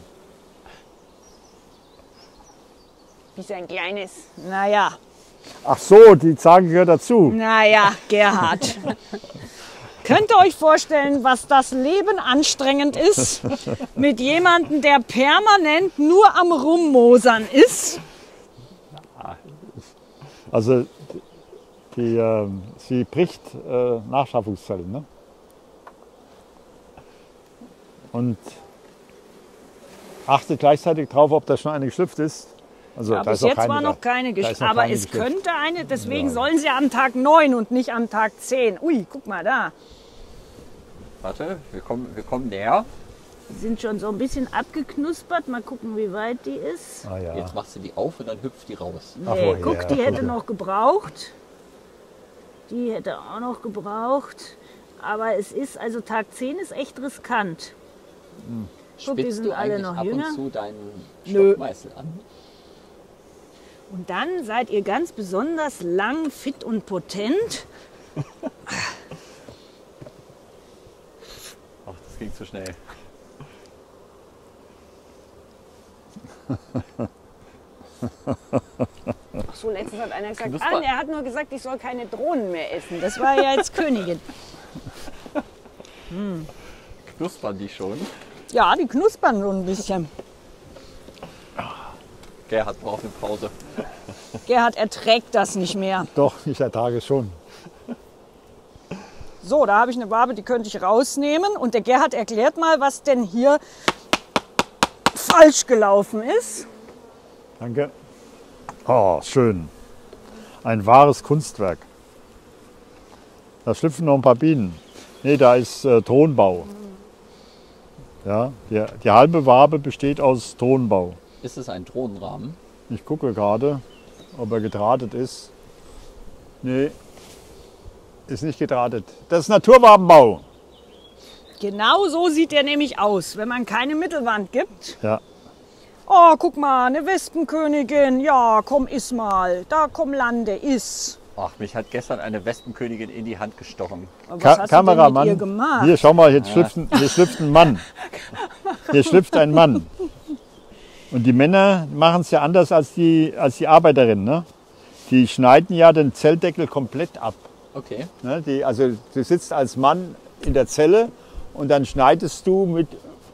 Wie so ein kleines. Naja, Ach so, die Zagen gehört dazu. naja, Gerhard. Könnt ihr euch vorstellen, was das Leben anstrengend ist mit jemandem, der permanent nur am Rummosern ist? Also sie bricht Nachschaffungszellen. Ne? Und achtet gleichzeitig drauf, ob da schon eine geschlüpft ist. Also, Ja, da bis ist noch jetzt keine war da. noch keine Da ist geschlüpft. noch Aber keine es geschlüpft. könnte eine, deswegen Ja. sollen sie am Tag 9 und nicht am Tag 10. Ui, guck mal da. Warte, wir kommen näher. Die sind schon so ein bisschen abgeknuspert. Mal gucken, wie weit die ist. Ah, ja. Jetzt machst du die auf und dann hüpft die raus. Ach, Nee, woher? guck, die hätte noch gebraucht. Die hätte auch noch gebraucht. Aber es ist, also Tag 10 ist echt riskant. Guck, die Spitzt sind du alle eigentlich noch ab jünger. und zu deinen Nö. Stockmeißel an? Und dann seid ihr ganz besonders lang, fit und potent. Ach, das ging zu schnell. Ach so, letztens hat einer gesagt, Knusper- er hat nur gesagt, ich soll keine Drohnen mehr essen. Das war ja jetzt Königin. Knuspern die schon? Ja, die knuspern so ein bisschen. Gerhard braucht eine Pause. Gerhard erträgt das nicht mehr. Doch, ich ertrage es schon. So, da habe ich eine Wabe, die könnte ich rausnehmen. Und der Gerhard erklärt mal, was denn hier falsch gelaufen ist. Danke. Oh, schön. Ein wahres Kunstwerk. Da schlüpfen noch ein paar Bienen. Nee, da ist Tonbau. Ja, die halbe Wabe besteht aus Tonbau. Ist es ein Drohnenrahmen? Ich gucke gerade. ob er gedrahtet ist. Nee, ist nicht gedrahtet. Das ist Naturwabenbau. Genau so sieht der nämlich aus, wenn man keine Mittelwand gibt. Ja. Oh, guck mal, eine Wespenkönigin. Ja, komm, iss mal. Da, komm, lande, iss. Ach, mich hat gestern eine Wespenkönigin in die Hand gestochen. Aber was hast du denn mit ihr Kameramann, gemacht? hier schau mal, hier schlüpft ein Mann. Hier schlüpft ein Mann. Und die Männer machen es ja anders als die Arbeiterinnen. Ne? Die schneiden ja den Zelldeckel komplett ab. Okay. Ne? Also du sitzt als Mann in der Zelle und dann schneidest du mit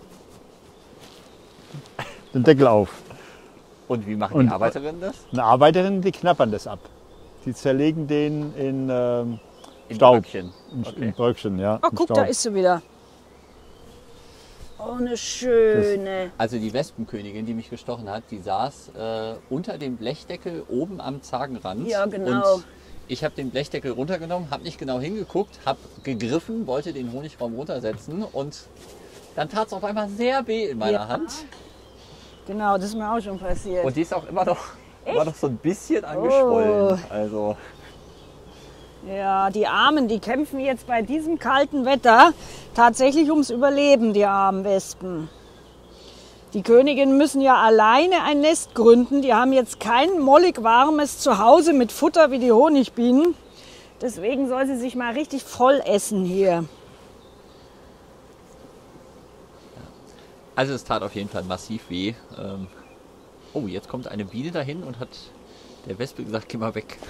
den Deckel auf. Und wie machen die Arbeiterinnen das? Eine Arbeiterin, die knabbern das ab. Die zerlegen den in In Staub. Bröckchen. In Okay. Bröckchen, ja. Oh, in guck, Staub. da ist sie wieder. Oh, eine schöne. Also die Wespenkönigin, die mich gestochen hat, die saß unter dem Blechdeckel oben am Zagenrand. Ja, genau. Und ich habe den Blechdeckel runtergenommen, habe nicht genau hingeguckt, habe gegriffen, wollte den Honigraum runtersetzen und dann tat es auf einmal sehr weh in meiner Ja. Hand. Genau, das ist mir auch schon passiert. Und die ist auch immer noch so ein bisschen angeschwollen. Also Ja, die Armen, die kämpfen jetzt bei diesem kalten Wetter tatsächlich ums Überleben, die armen Wespen. Die Königinnen müssen ja alleine ein Nest gründen. Die haben jetzt kein mollig warmes Zuhause mit Futter wie die Honigbienen. Deswegen soll sie sich mal richtig voll essen hier. Also es tat auf jeden Fall massiv weh. Oh, jetzt kommt eine Biene dahin und hat der Wespe gesagt, geh mal weg.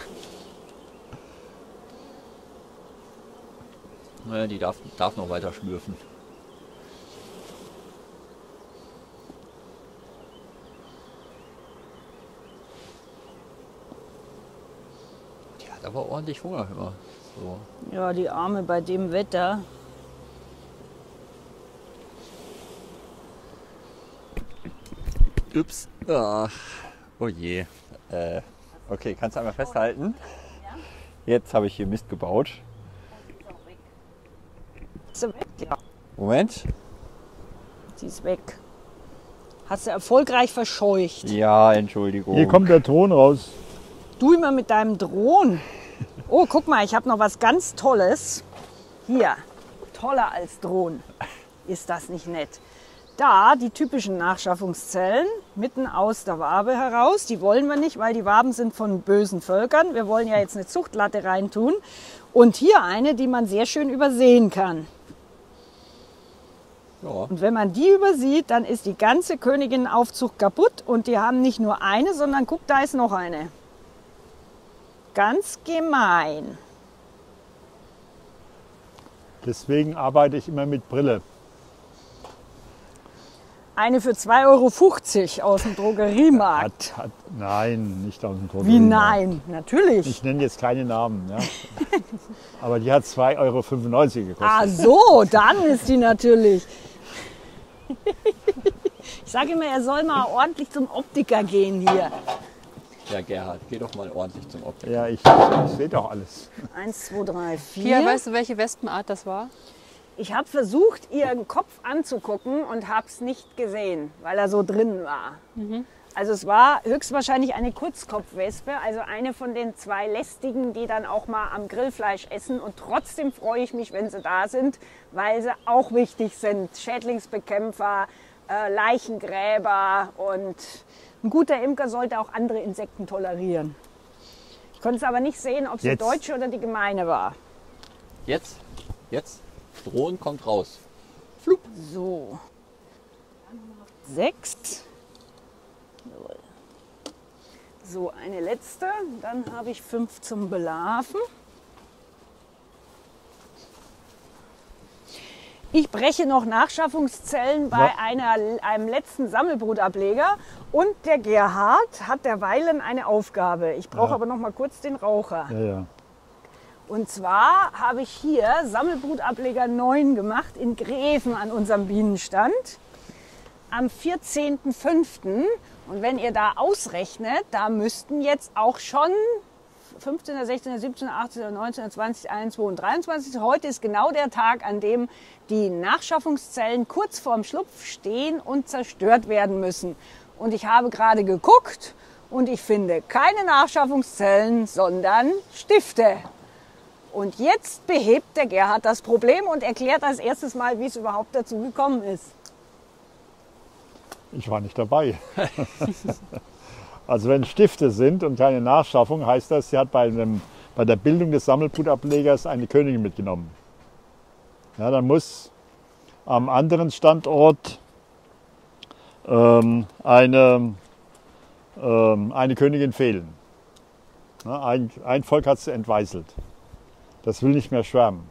Naja, die darf noch weiter schlürfen. Die hat aber ordentlich Hunger immer. So. Ja, die Arme bei dem Wetter. Ups. Ah. Oh je. Okay, kannst du einmal festhalten? Jetzt habe ich hier Mist gebaut. Ist sie weg? Ja, Moment. sie ist weg. Hast du erfolgreich verscheucht. Ja, Entschuldigung. Hier kommt der Ton raus. Du immer mit deinem Drohnen. Oh, guck mal, ich habe noch was ganz Tolles. Hier, toller als Drohnen. Ist das nicht nett? Da die typischen Nachschaffungszellen mitten aus der Wabe heraus. Die wollen wir nicht, weil die Waben sind von bösen Völkern. Wir wollen ja jetzt eine Zuchtlatte reintun. Und hier eine, die man sehr schön übersehen kann. Ja. Und wenn man die übersieht, dann ist die ganze Königinnenaufzucht kaputt. Und die haben nicht nur eine, sondern guck, da ist noch eine. Ganz gemein. Deswegen arbeite ich immer mit Brille. Eine für 2,50 € aus dem Drogeriemarkt. Nein, nicht aus dem Wie Drogeriemarkt. nein? Natürlich. Ich nenne jetzt keine Namen. Ja. Aber die hat 2,95 € gekostet. Ah so, dann ist die natürlich. Ich sage immer, er soll mal ordentlich zum Optiker gehen hier. Ja, Gerhard, geh doch mal ordentlich zum Optiker. Ja, ich sehe doch alles. 1, 2, 3, 4. Pia, weißt du, welche Wespenart das war? Ich habe versucht, ihren Kopf anzugucken und habe es nicht gesehen, weil er so drin war. Also es war höchstwahrscheinlich eine Kurzkopfwespe, also eine von den 2 lästigen, die dann auch mal am Grillfleisch essen. Und trotzdem freue ich mich, wenn sie da sind, weil sie auch wichtig sind. Schädlingsbekämpfer, Leichengräber und ein guter Imker sollte auch andere Insekten tolerieren. Ich konnte es aber nicht sehen, ob sie Jetzt. deutsche oder die gemeine war. Jetzt, Drohnen kommt raus. So. 6. So, eine letzte. Dann habe ich 5 zum Belarven. Ich breche noch Nachschaffungszellen bei einem letzten Sammelbrutableger. Und der Gerhard hat derweilen eine Aufgabe. Ich brauche aber noch mal kurz den Raucher. Ja, ja. Und zwar habe ich hier Sammelbrutableger 9 gemacht in Greven an unserem Bienenstand am 14.05. Und wenn ihr da ausrechnet, da müssten jetzt auch schon 15., 16., 17., 18., 19., 20., 21. und 23. Heute ist genau der Tag, an dem die Nachschaffungszellen kurz vorm Schlupf stehen und zerstört werden müssen. Und ich habe gerade geguckt und ich finde keine Nachschaffungszellen, sondern Stifte. Und jetzt behebt der Gerhard das Problem und erklärt als erstes mal, wie es überhaupt dazu gekommen ist. Ich war nicht dabei. Also wenn Stifte sind und keine Nachschaffung, heißt das, sie hat bei der Bildung des Sammelputablegers eine Königin mitgenommen. Ja, dann muss am anderen Standort eine Königin fehlen. Ja, ein Volk hat sie entweißelt. Das will nicht mehr schwärmen.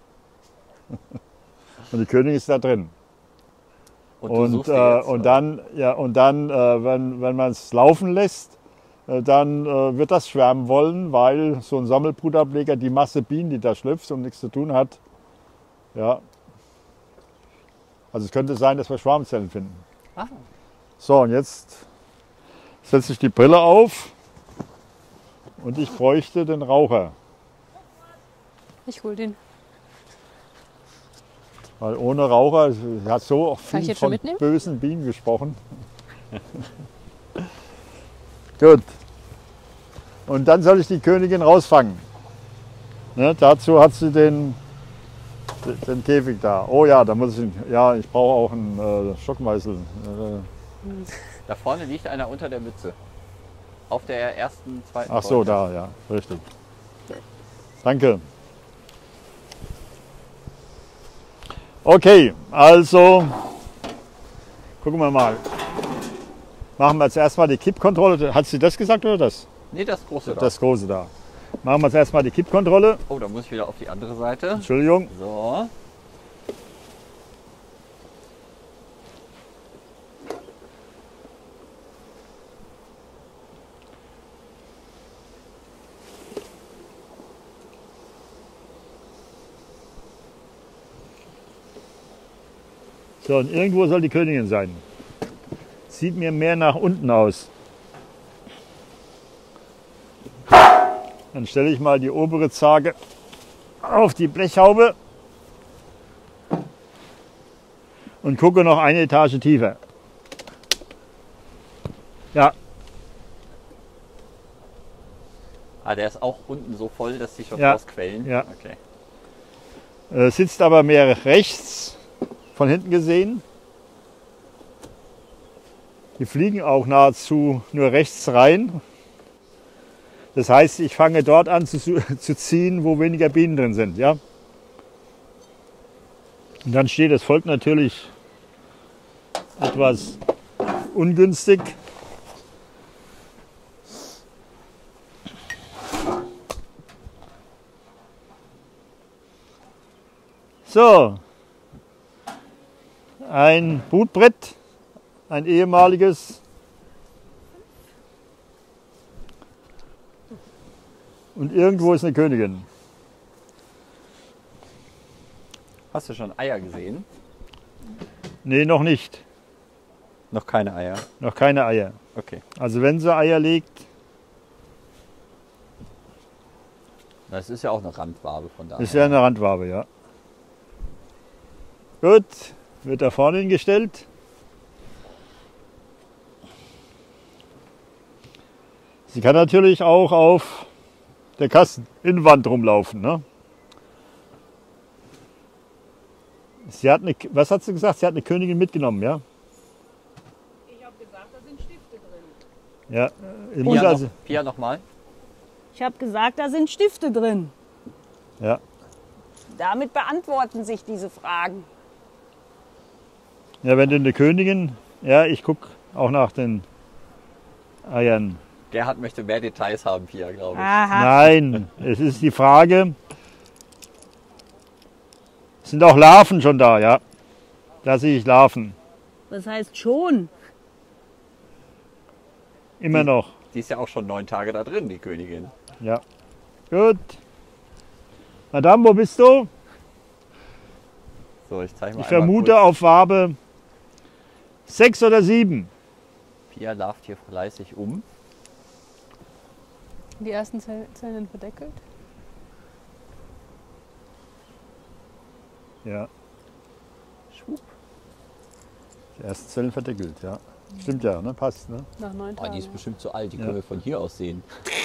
Und die Königin ist da drin. Und dann, wenn man es laufen lässt, dann wird das schwärmen wollen, weil so ein Sammelbrutableger die Masse Bienen, die da schlüpft und nichts zu tun hat, ja. Also es könnte sein, dass wir Schwarmzellen finden. Ah. So, und jetzt setze ich die Brille auf und ich bräuchte den Raucher. Ich hol den. Weil ohne Raucher, er hat so auch Kann ich viel jetzt schon von mitnehmen? bösen Bienen gesprochen. Gut. Und dann soll ich die Königin rausfangen. Ne, dazu hat sie den Käfig da. Oh ja, da muss ich, ja, ich brauche auch einen Stockmeißel. Da vorne liegt einer unter der Mütze. Auf der ersten, zweiten Ach so, Folge. da, ja, richtig. Danke. Okay, also gucken wir mal. Machen wir jetzt erstmal die Kippkontrolle. Hat sie das gesagt oder das? Nee, das große da. Das große da. Machen wir jetzt erstmal die Kippkontrolle. Oh, da muss ich wieder auf die andere Seite. Entschuldigung. So. So, und irgendwo soll die Königin sein. Sieht mir mehr nach unten aus. Dann stelle ich mal die obere Zarge auf die Blechhaube und gucke noch eine Etage tiefer. Ja, Ah, der ist auch unten so voll, dass die schon Ja. rausquellen. Ja. Okay. sitzt aber mehr rechts, von hinten gesehen. Die fliegen auch nahezu nur rechts rein. Das heißt, ich fange dort an zu ziehen, wo weniger Bienen drin sind. Ja? Und dann steht das Volk natürlich etwas ungünstig. So, ein Brutbrett, ein ehemaliges. Und irgendwo ist eine Königin. Hast du schon Eier gesehen? Nee, noch nicht. Noch keine Eier. Noch keine Eier. Okay. Also wenn sie Eier legt, Das ist ja auch eine Randwabe von da. ist ja eine Randwabe, ja. Gut, wird da vorne hingestellt. Sie kann natürlich auch auf der Kasseninnenwand rumlaufen. Ne? Sie hat eine, was hat sie gesagt? Sie hat eine Königin mitgenommen, ja? Ich habe gesagt, da sind Stifte drin. Ja. Muss also, Pia nochmal. Ich habe gesagt, da sind Stifte drin. ja. Damit beantworten sich diese Fragen. Ja, wenn du eine Königin, ja, ich gucke auch nach den Eiern. Gerhard möchte mehr Details haben, Pia, glaube ich. Aha. Nein, es ist die Frage, sind auch Larven schon da, ja? Da sehe ich Larven, Das heißt schon. immer noch, Die ist ja auch schon 9 Tage da drin, die Königin. ja. Gut. Madame, wo bist du? So, ich zeige mal Ich einmal vermute kurz. auf Wabe 6 oder 7. Pia larvt hier fleißig um. Die ersten Zellen verdeckelt. Ja, Schwupp. die ersten Zellen verdeckelt, ja. Stimmt ja, ne? Passt. Ne? Nach 9 Oh, Tagen. die ist bestimmt so alt, die Ja. können wir von hier aus sehen.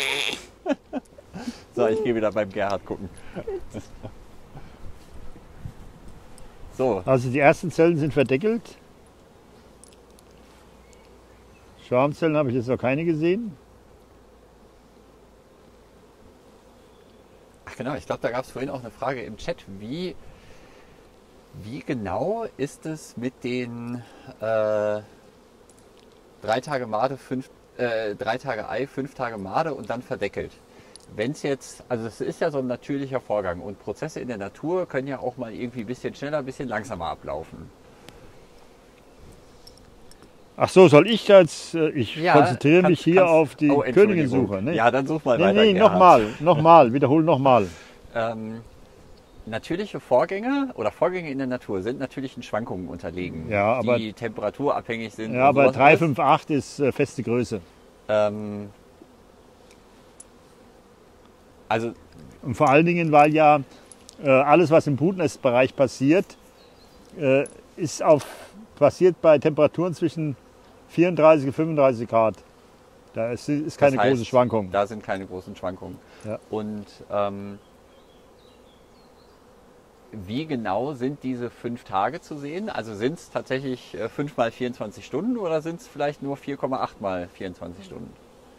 So, ich gehe wieder beim Gerhard gucken. So, Also die ersten Zellen sind verdeckelt. Schwarmzellen habe ich jetzt noch keine gesehen. ach genau, ich glaube, da gab es vorhin auch eine Frage im Chat. Wie genau ist es mit den 3 Tage Made, 3 Tage Ei, 5 Tage Made und dann verdeckelt? Wenn es jetzt, also es ist ja so ein natürlicher Vorgang und Prozesse in der Natur können ja auch mal irgendwie ein bisschen schneller, ein bisschen langsamer ablaufen. Ach so, soll ich jetzt? Ich Ja, konzentriere mich hier auf die oh, Entschuldigung. Königinsuche. Ne? Ja, dann such mal Nee, weiter. nee, Gerhard. nochmal, wiederhol nochmal. Natürliche Vorgänge oder Vorgänge in der Natur sind natürlichen Schwankungen unterlegen, Ja, aber- die temperaturabhängig sind. Ja, und aber sowas alles. 358 ist feste Größe. Also Und vor allen Dingen, weil ja alles, was im Brutnestbereich passiert, passiert bei Temperaturen zwischen 34 und 35 Grad. Da ist keine das heißt, große Schwankung. Da sind keine großen Schwankungen. Ja. Und wie genau sind diese 5 Tage zu sehen? Also sind es tatsächlich 5 mal 24 Stunden oder sind es vielleicht nur 4,8 mal 24 Stunden?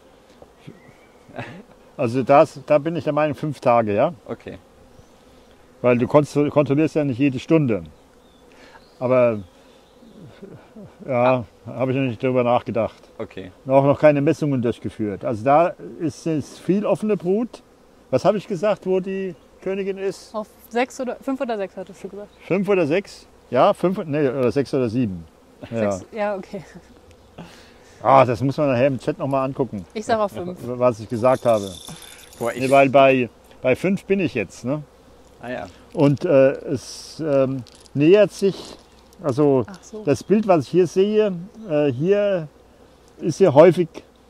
Also da bin ich der Meinung 5 Tage, ja. Okay. Weil du kontrollierst ja nicht jede Stunde. Aber ja, habe ich noch nicht drüber nachgedacht. Okay. Noch keine Messungen durchgeführt. Also da ist viel offene Brut. Was habe ich gesagt, wo die Königin ist? Auf 5 oder 6 hattest du gesagt. 5 oder 6? Ja, 5, nee, oder 6 oder 7. Ja. 6, ja, okay. Das muss man nachher im Chat nochmal angucken, Ich sage auf 5. was ich gesagt habe. Guck mal, Nee, weil bei 5 bin ich jetzt. Ne? ja. Und es nähert sich, also Ach so. das Bild, was ich hier sehe, hier ist hier häufig,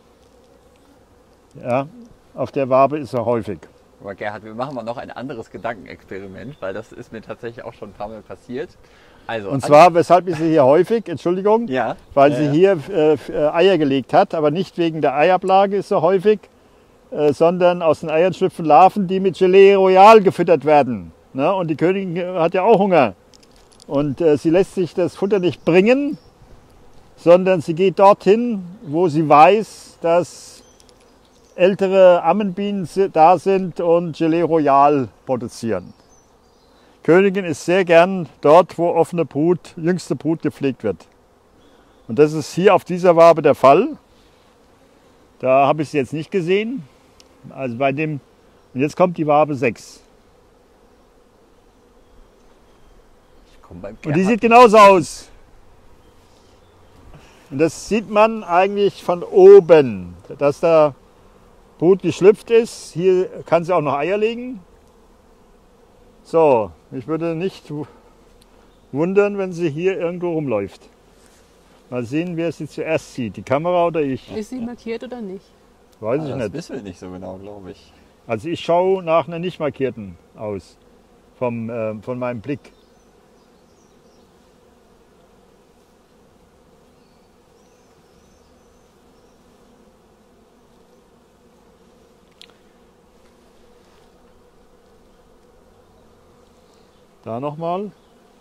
ja, auf der Wabe ist er häufig. Aber Gerhard, wir machen mal noch ein anderes Gedankenexperiment, weil das ist mir tatsächlich auch schon ein paar Mal passiert. Also, Und zwar, weshalb ist sie hier häufig, Entschuldigung, ja, weil sie hier Eier gelegt hat, aber nicht wegen der Eiablage ist sie häufig, sondern aus den Eiern schlüpfen Larven, die mit Gelee Royal gefüttert werden. Ne? Und die Königin hat ja auch Hunger. Und sie lässt sich das Futter nicht bringen, sondern sie geht dorthin, wo sie weiß, dass ältere Ammenbienen da sind und Gelee Royal produzieren. Königin ist sehr gern dort, wo offene Brut, jüngste Brut gepflegt wird. Und das ist hier auf dieser Wabe der Fall. Da habe ich sie jetzt nicht gesehen. Also bei dem, und jetzt kommt die Wabe 6. ich komme beim Und die Gerhard. sieht genauso aus. Und das sieht man eigentlich von oben, dass da Brut geschlüpft ist. Hier kann sie auch noch Eier legen. So, mich würde nicht wundern, wenn sie hier irgendwo rumläuft. Mal sehen, wer sie zuerst sieht, die Kamera oder ich. Ist sie markiert oder nicht? Weiß ich das nicht. wissen wir nicht so genau, glaube ich. Also ich schaue nach einer nicht markierten aus, von meinem Blick. Da nochmal.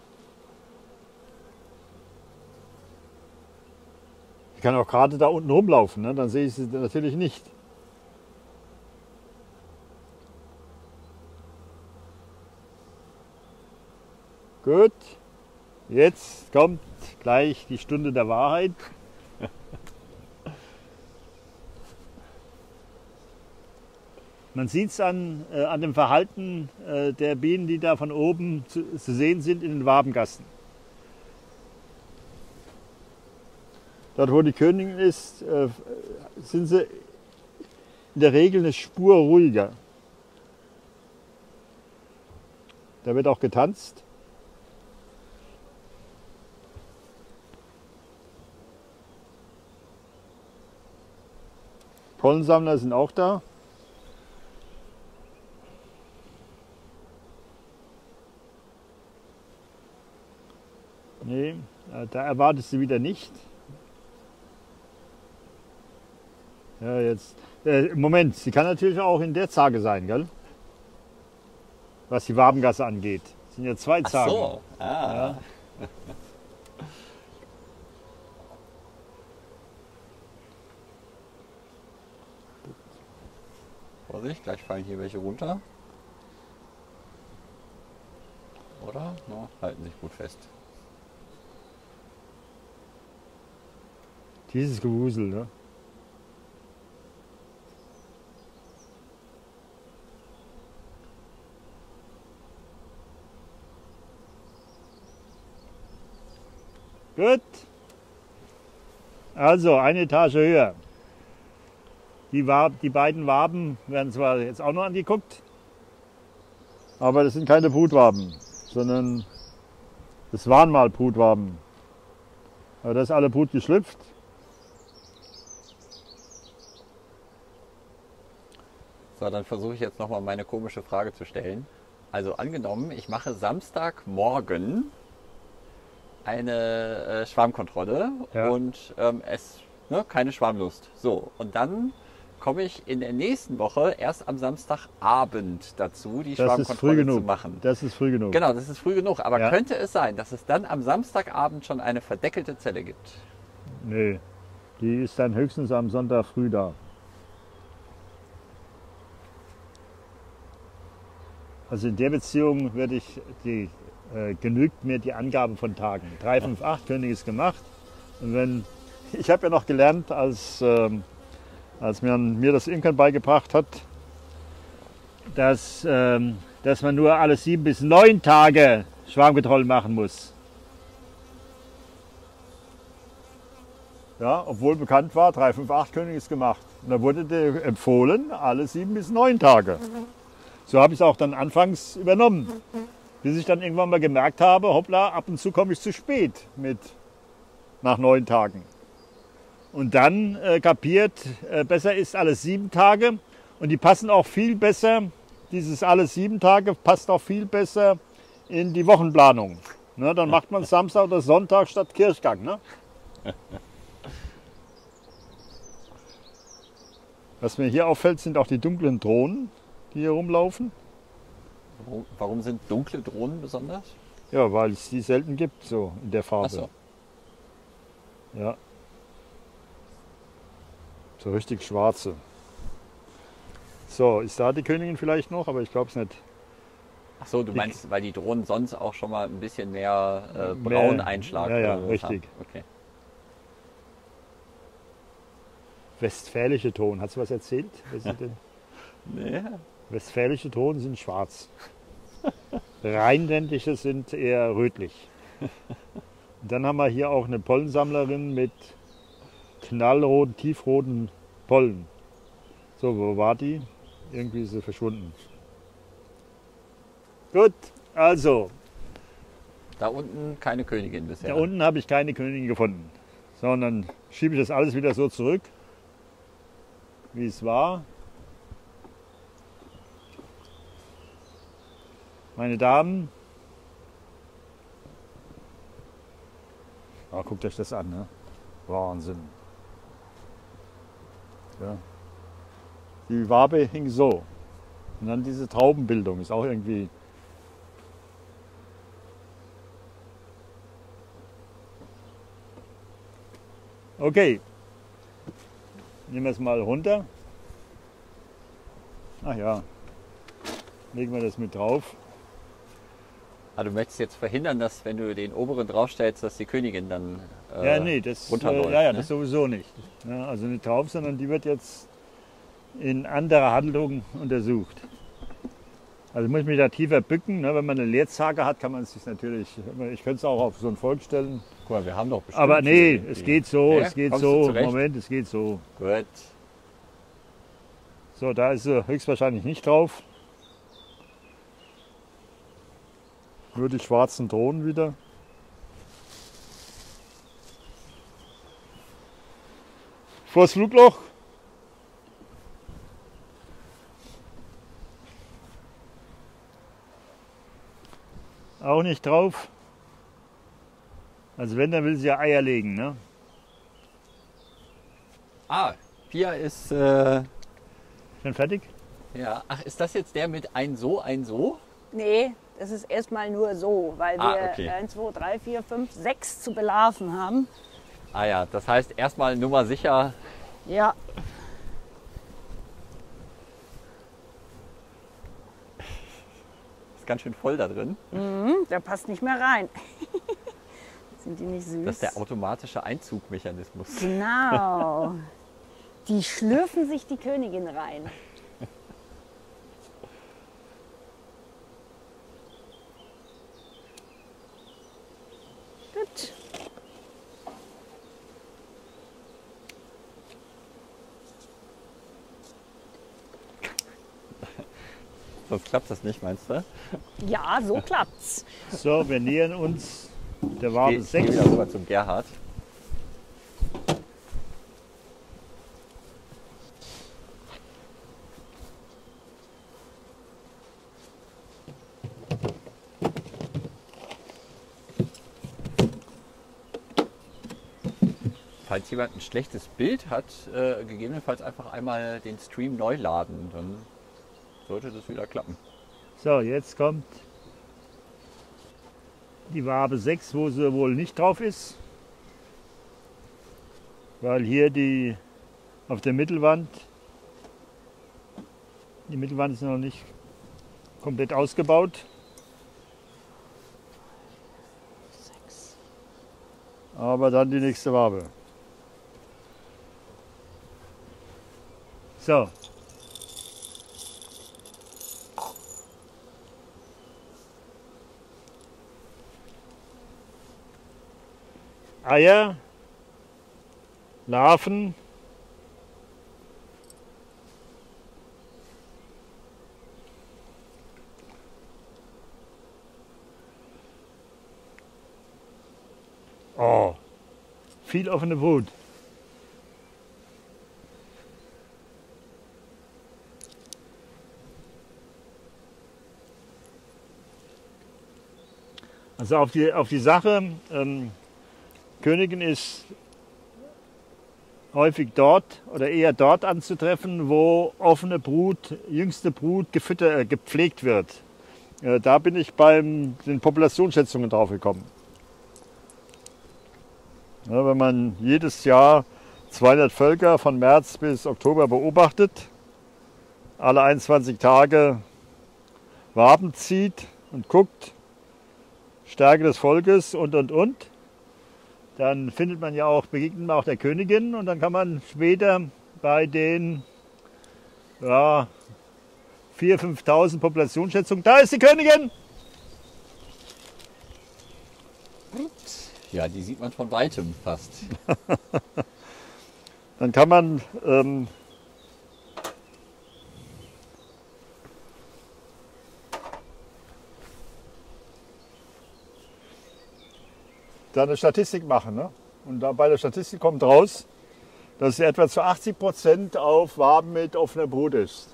Ich kann auch gerade da unten rumlaufen, ne? Dann sehe ich sie natürlich nicht. Gut, jetzt kommt gleich die Stunde der Wahrheit. Man sieht es an dem Verhalten der Bienen, die da von oben zu sehen sind in den Wabengassen. Dort, wo die Königin ist, sind sie in der Regel eine Spur ruhiger. Da wird auch getanzt. Pollensammler sind auch da. Nee, da erwartest du wieder nicht. Ja, jetzt. Moment, sie kann natürlich auch in der Zage sein, gell? Was die Wabengasse angeht. Es sind ja zwei Ach Zagen. so. Ah. Ja. Vorsicht, gleich fallen hier welche runter. Oder? No, halten sich gut fest. Dieses Gewusel, ne? Gut. Also eine Etage höher. Die beiden Waben werden zwar jetzt auch noch angeguckt, aber das sind keine Brutwaben, sondern das waren mal Brutwaben. Aber das ist alle Brut geschlüpft. So, dann versuche ich jetzt nochmal meine komische Frage zu stellen. Also angenommen, ich mache Samstagmorgen eine Schwarmkontrolle Ja. und keine Schwarmlust. So, und dann komme ich in der nächsten Woche erst am Samstagabend dazu, die Das ist früh Schwarmkontrolle zu genug. machen. Das ist früh genug. Genau, das ist früh genug. Aber Ja. könnte es sein, dass es dann am Samstagabend schon eine verdeckelte Zelle gibt? Nee, die ist dann höchstens am Sonntag früh da. Also in der Beziehung genügt mir die Angabe von Tagen. 358 König ist gemacht. Und ich habe ja noch gelernt, als mir das Imkern beigebracht hat, dass man nur alle 7 bis 9 Tage Schwarmkontrollen machen muss. Ja, obwohl bekannt war, 358 König ist gemacht. Und da wurde dir empfohlen, alle 7 bis 9 Tage. So habe ich es auch dann anfangs übernommen. Bis ich dann irgendwann mal gemerkt habe, hoppla, ab und zu komme ich zu spät nach 9 Tagen. Und dann kapiert, besser ist alle 7 Tage. Und die passen auch viel besser, dieses alle 7 Tage passt auch viel besser in die Wochenplanung. Ne, dann macht man Samstag oder Sonntag statt Kirchgang. Ne? Was mir hier auffällt, sind auch die dunklen Drohnen, die hier rumlaufen. Warum sind dunkle Drohnen besonders? Ja, weil es die selten gibt, so in der Farbe. Ach so. Ja. So richtig schwarze. So, ist da die Königin vielleicht noch, aber ich glaube es nicht. Ach so, du meinst, weil die Drohnen sonst auch schon mal ein bisschen mehr Brauneinschlag Ja, ja, oder so richtig. haben. Okay. Westfälische Ton, hast du was erzählt? Was sind denn? Nee. Westfälische Ton sind schwarz. Rheinländische sind eher rötlich. Und dann haben wir hier auch eine Pollensammlerin mit knallroten, tiefroten Pollen. So, wo war die? Irgendwie ist sie verschwunden. Gut, also, Da unten keine Königin bisher. da unten habe ich keine Königin gefunden. Sondern schiebe ich das alles wieder so zurück, wie es war. Meine Damen, guckt euch das an, ne? Wahnsinn. Ja. Die Wabe hing so. Und dann diese Traubenbildung ist auch irgendwie. Okay. Nehmen wir es mal runter. Ach ja. Legen wir das mit drauf. Du möchtest jetzt verhindern, dass, wenn du den oberen draufstellst, dass die Königin dann Ja, nee, das, runterläuft. ja, ne? das sowieso nicht. Ja, also nicht drauf, sondern die wird jetzt in anderer Handlung untersucht. Also muss ich mich da tiefer bücken. Ne? Wenn man eine Leerzage hat, kann man es sich natürlich, ich könnte es auch auf so ein Volk stellen. Guck mal, wir haben doch bestimmt. Aber nee, irgendwie- es geht so, Ja, es geht kommst du so. zurecht? Moment, es geht so. Gut. So, da ist sie höchstwahrscheinlich nicht drauf. Nur die schwarzen Drohnen wieder. Vors Flugloch. Auch nicht drauf. Also wenn, dann will sie ja Eier legen, ne? Ah, Pia ist, Schon fertig? ja, ach, ist das jetzt der mit ein so, ein so? Nee, das ist erstmal nur so, weil wir Okay. 1, 2, 3, 4, 5, 6 zu belarven haben. Ah ja, das heißt erstmal Nummer sicher. Ja, Ist ganz schön voll da drin. der passt nicht mehr rein. Sind die nicht süß? Das ist der automatische Einzugmechanismus. Genau. Die schlürfen sich die Königin rein. Gut. Sonst klappt das nicht, meinst du? Ja, so klappt's. So, wir nähern uns der Wabe Geh 6. wieder rüber zum Gerhard. Falls jemand ein schlechtes Bild hat, gegebenenfalls einfach einmal den Stream neu laden, dann sollte das wieder klappen. So, jetzt kommt die Wabe 6, wo sie wohl nicht drauf ist. Weil hier die auf der Mittelwand, die Mittelwand ist noch nicht komplett ausgebaut. Aber dann die nächste Wabe. So. Eier, Larven, oh, viel offene Brut. Also auf die Sache, Königin ist häufig dort oder eher dort anzutreffen, wo offene Brut, jüngste Brut gepflegt wird. Da bin ich bei den Populationsschätzungen drauf gekommen. Ja, wenn man jedes Jahr 200 Völker von März bis Oktober beobachtet, alle 21 Tage Waben zieht und guckt, Stärke des Volkes und. Dann findet man ja auch, begegnet man auch der Königin und dann kann man später bei den 4.000, 5.000 Populationsschätzungen, da ist die Königin! Ja, die sieht man von weitem fast. Dann kann man da eine Statistik machen. Ne? Und da bei der Statistik kommt raus, dass sie etwa zu 80% auf Waben mit offener Brut ist.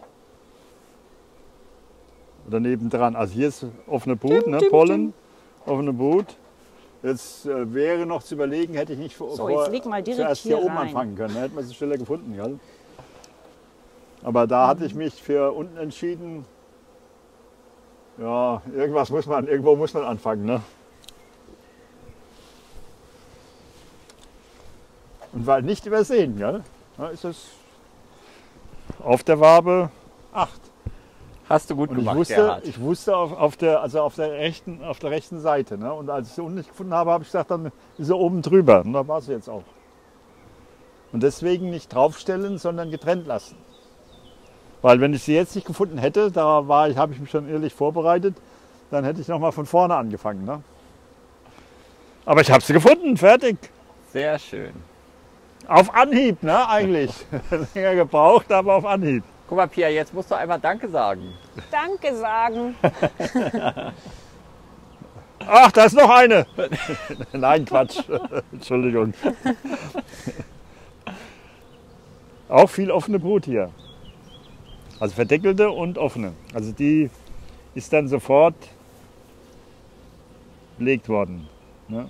Oder nebendran. Also hier ist offene Brut, ne? Pollen, offene Brut. Jetzt wäre noch zu überlegen, hätte ich nicht jetzt leg mal direkt zuerst hier hier oben rein. anfangen können. Dann hätte man sie schneller gefunden. Gell? Aber da hatte ich mich für unten entschieden. Ja, irgendwo muss man anfangen. Ne? Und weil nicht übersehen, ja, da ist es auf der Wabe 8. Hast du gut Und gemacht, ich wusste auf der rechten Seite. Ne? Und als ich sie unten nicht gefunden habe, habe ich gesagt, dann ist sie oben drüber. Und da war sie jetzt auch. Und deswegen nicht draufstellen, sondern getrennt lassen. Weil wenn ich sie jetzt nicht gefunden hätte, habe ich mich schon ehrlich vorbereitet, dann hätte ich nochmal von vorne angefangen. Ne? Aber ich habe sie gefunden, fertig. Sehr schön. Auf Anhieb, ne, eigentlich. Länger gebraucht, aber auf Anhieb. Guck mal, Pia, jetzt musst du einmal Danke sagen. Danke sagen. Ach, da ist noch eine. Nein, Quatsch. Entschuldigung. Auch viel offene Brut hier. Also verdeckelte und offene. Also die ist dann sofort belegt worden. Ne?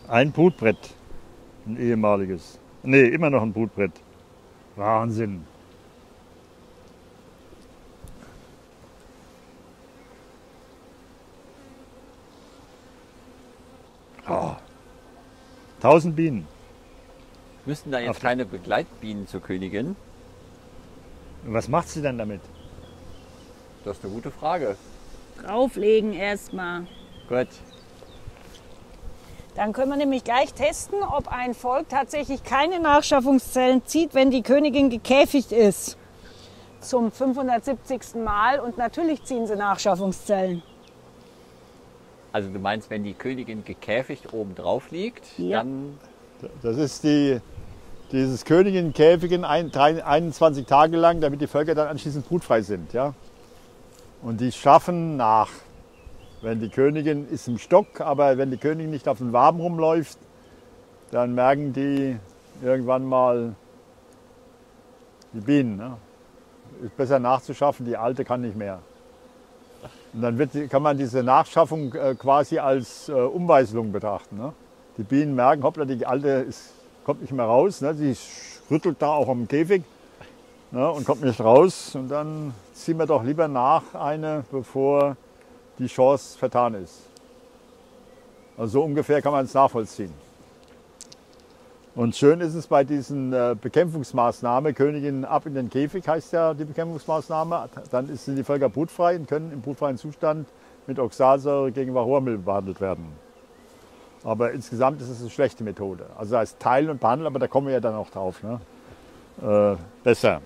Ein Brutbrett, ein ehemaliges. Nee, immer noch ein Brutbrett. Wahnsinn. Oh. 1000 Bienen. Müssten da jetzt keine Begleitbienen zur Königin? Und was macht sie dann damit? Das ist eine gute Frage. Drauflegen erstmal. Gut. Dann können wir nämlich gleich testen, ob ein Volk tatsächlich keine Nachschaffungszellen zieht, wenn die Königin gekäfigt ist. Zum 570. Mal. Und natürlich ziehen sie Nachschaffungszellen. Also du meinst, wenn die Königin gekäfigt oben drauf liegt, Ja. dann... Das ist dieses Königinkäfigen 21 Tage lang, damit die Völker dann anschließend brutfrei sind. Ja? Und die schaffen nach. Wenn die Königin ist im Stock, aber wenn die Königin nicht auf den Waben rumläuft, dann merken die irgendwann mal die Bienen. Ne? Ist besser nachzuschaffen, die alte kann nicht mehr. Und dann kann man diese Nachschaffung quasi als Umweiselung betrachten. Ne? Die Bienen merken, hoppla, die alte kommt nicht mehr raus. Ne? Die rüttelt da auch am Käfig, ne? Und kommt nicht raus. Und dann ziehen wir doch lieber nach eine, bevor die Chance vertan ist. Also so ungefähr kann man es nachvollziehen. Und schön ist es bei diesen Bekämpfungsmaßnahmen, Königin ab in den Käfig heißt ja die Bekämpfungsmaßnahme, dann sind die Völker brutfrei und können im brutfreien Zustand mit Oxalsäure gegen Varroamilbe behandelt werden. Aber insgesamt ist es eine schlechte Methode. Also da heißt teilen und behandeln, aber da kommen wir ja dann auch drauf. Ne? Besser.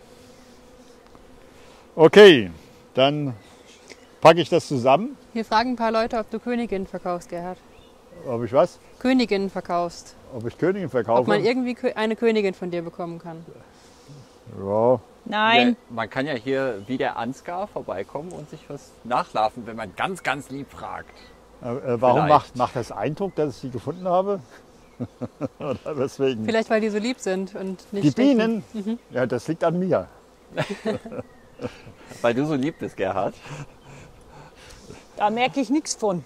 Okay, dann packe ich das zusammen. Hier fragen ein paar Leute, ob du Königinnen verkaufst, Gerhard. Ob ich was? Königinnen verkaufst. Ob ich Königin verkaufe? Ob man irgendwie eine Königin von dir bekommen kann. Ja. Nein. Ja, man kann ja hier wie der Ansgar vorbeikommen und sich was nachlaufen, wenn man ganz, ganz lieb fragt. Warum Vielleicht. macht das Eindruck, dass ich sie gefunden habe? Oder weswegen? Vielleicht, weil die so lieb sind und nicht Die stinken. Bienen? Ja, das liegt an mir. Weil du so lieb bist, Gerhard. Da merke ich nichts von.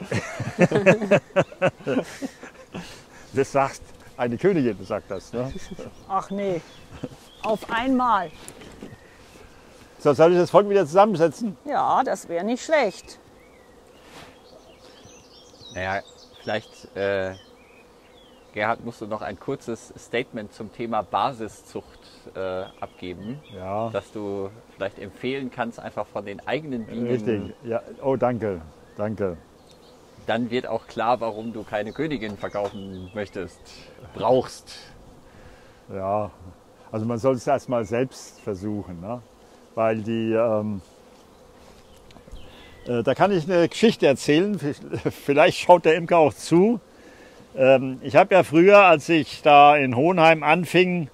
Das sagt eine Königin, sagt das. Ne? Ach nee. Auf einmal. So, soll ich das Volk wieder zusammensetzen? Ja, das wäre nicht schlecht. Naja, vielleicht, Gerhard, musst du noch ein kurzes Statement zum Thema Basiszucht abgeben. Ja. Dass du vielleicht empfehlen kannst, einfach von den eigenen Bienen. Richtig. Ja. Oh, danke. Danke. Dann wird auch klar, warum du keine Königin verkaufen möchtest, brauchst. Ja. Also man soll es erst mal selbst versuchen. Ne? Weil da kann ich eine Geschichte erzählen. Vielleicht schaut der Imker auch zu. Ich habe ja früher, als ich da in Hohenheim anfing,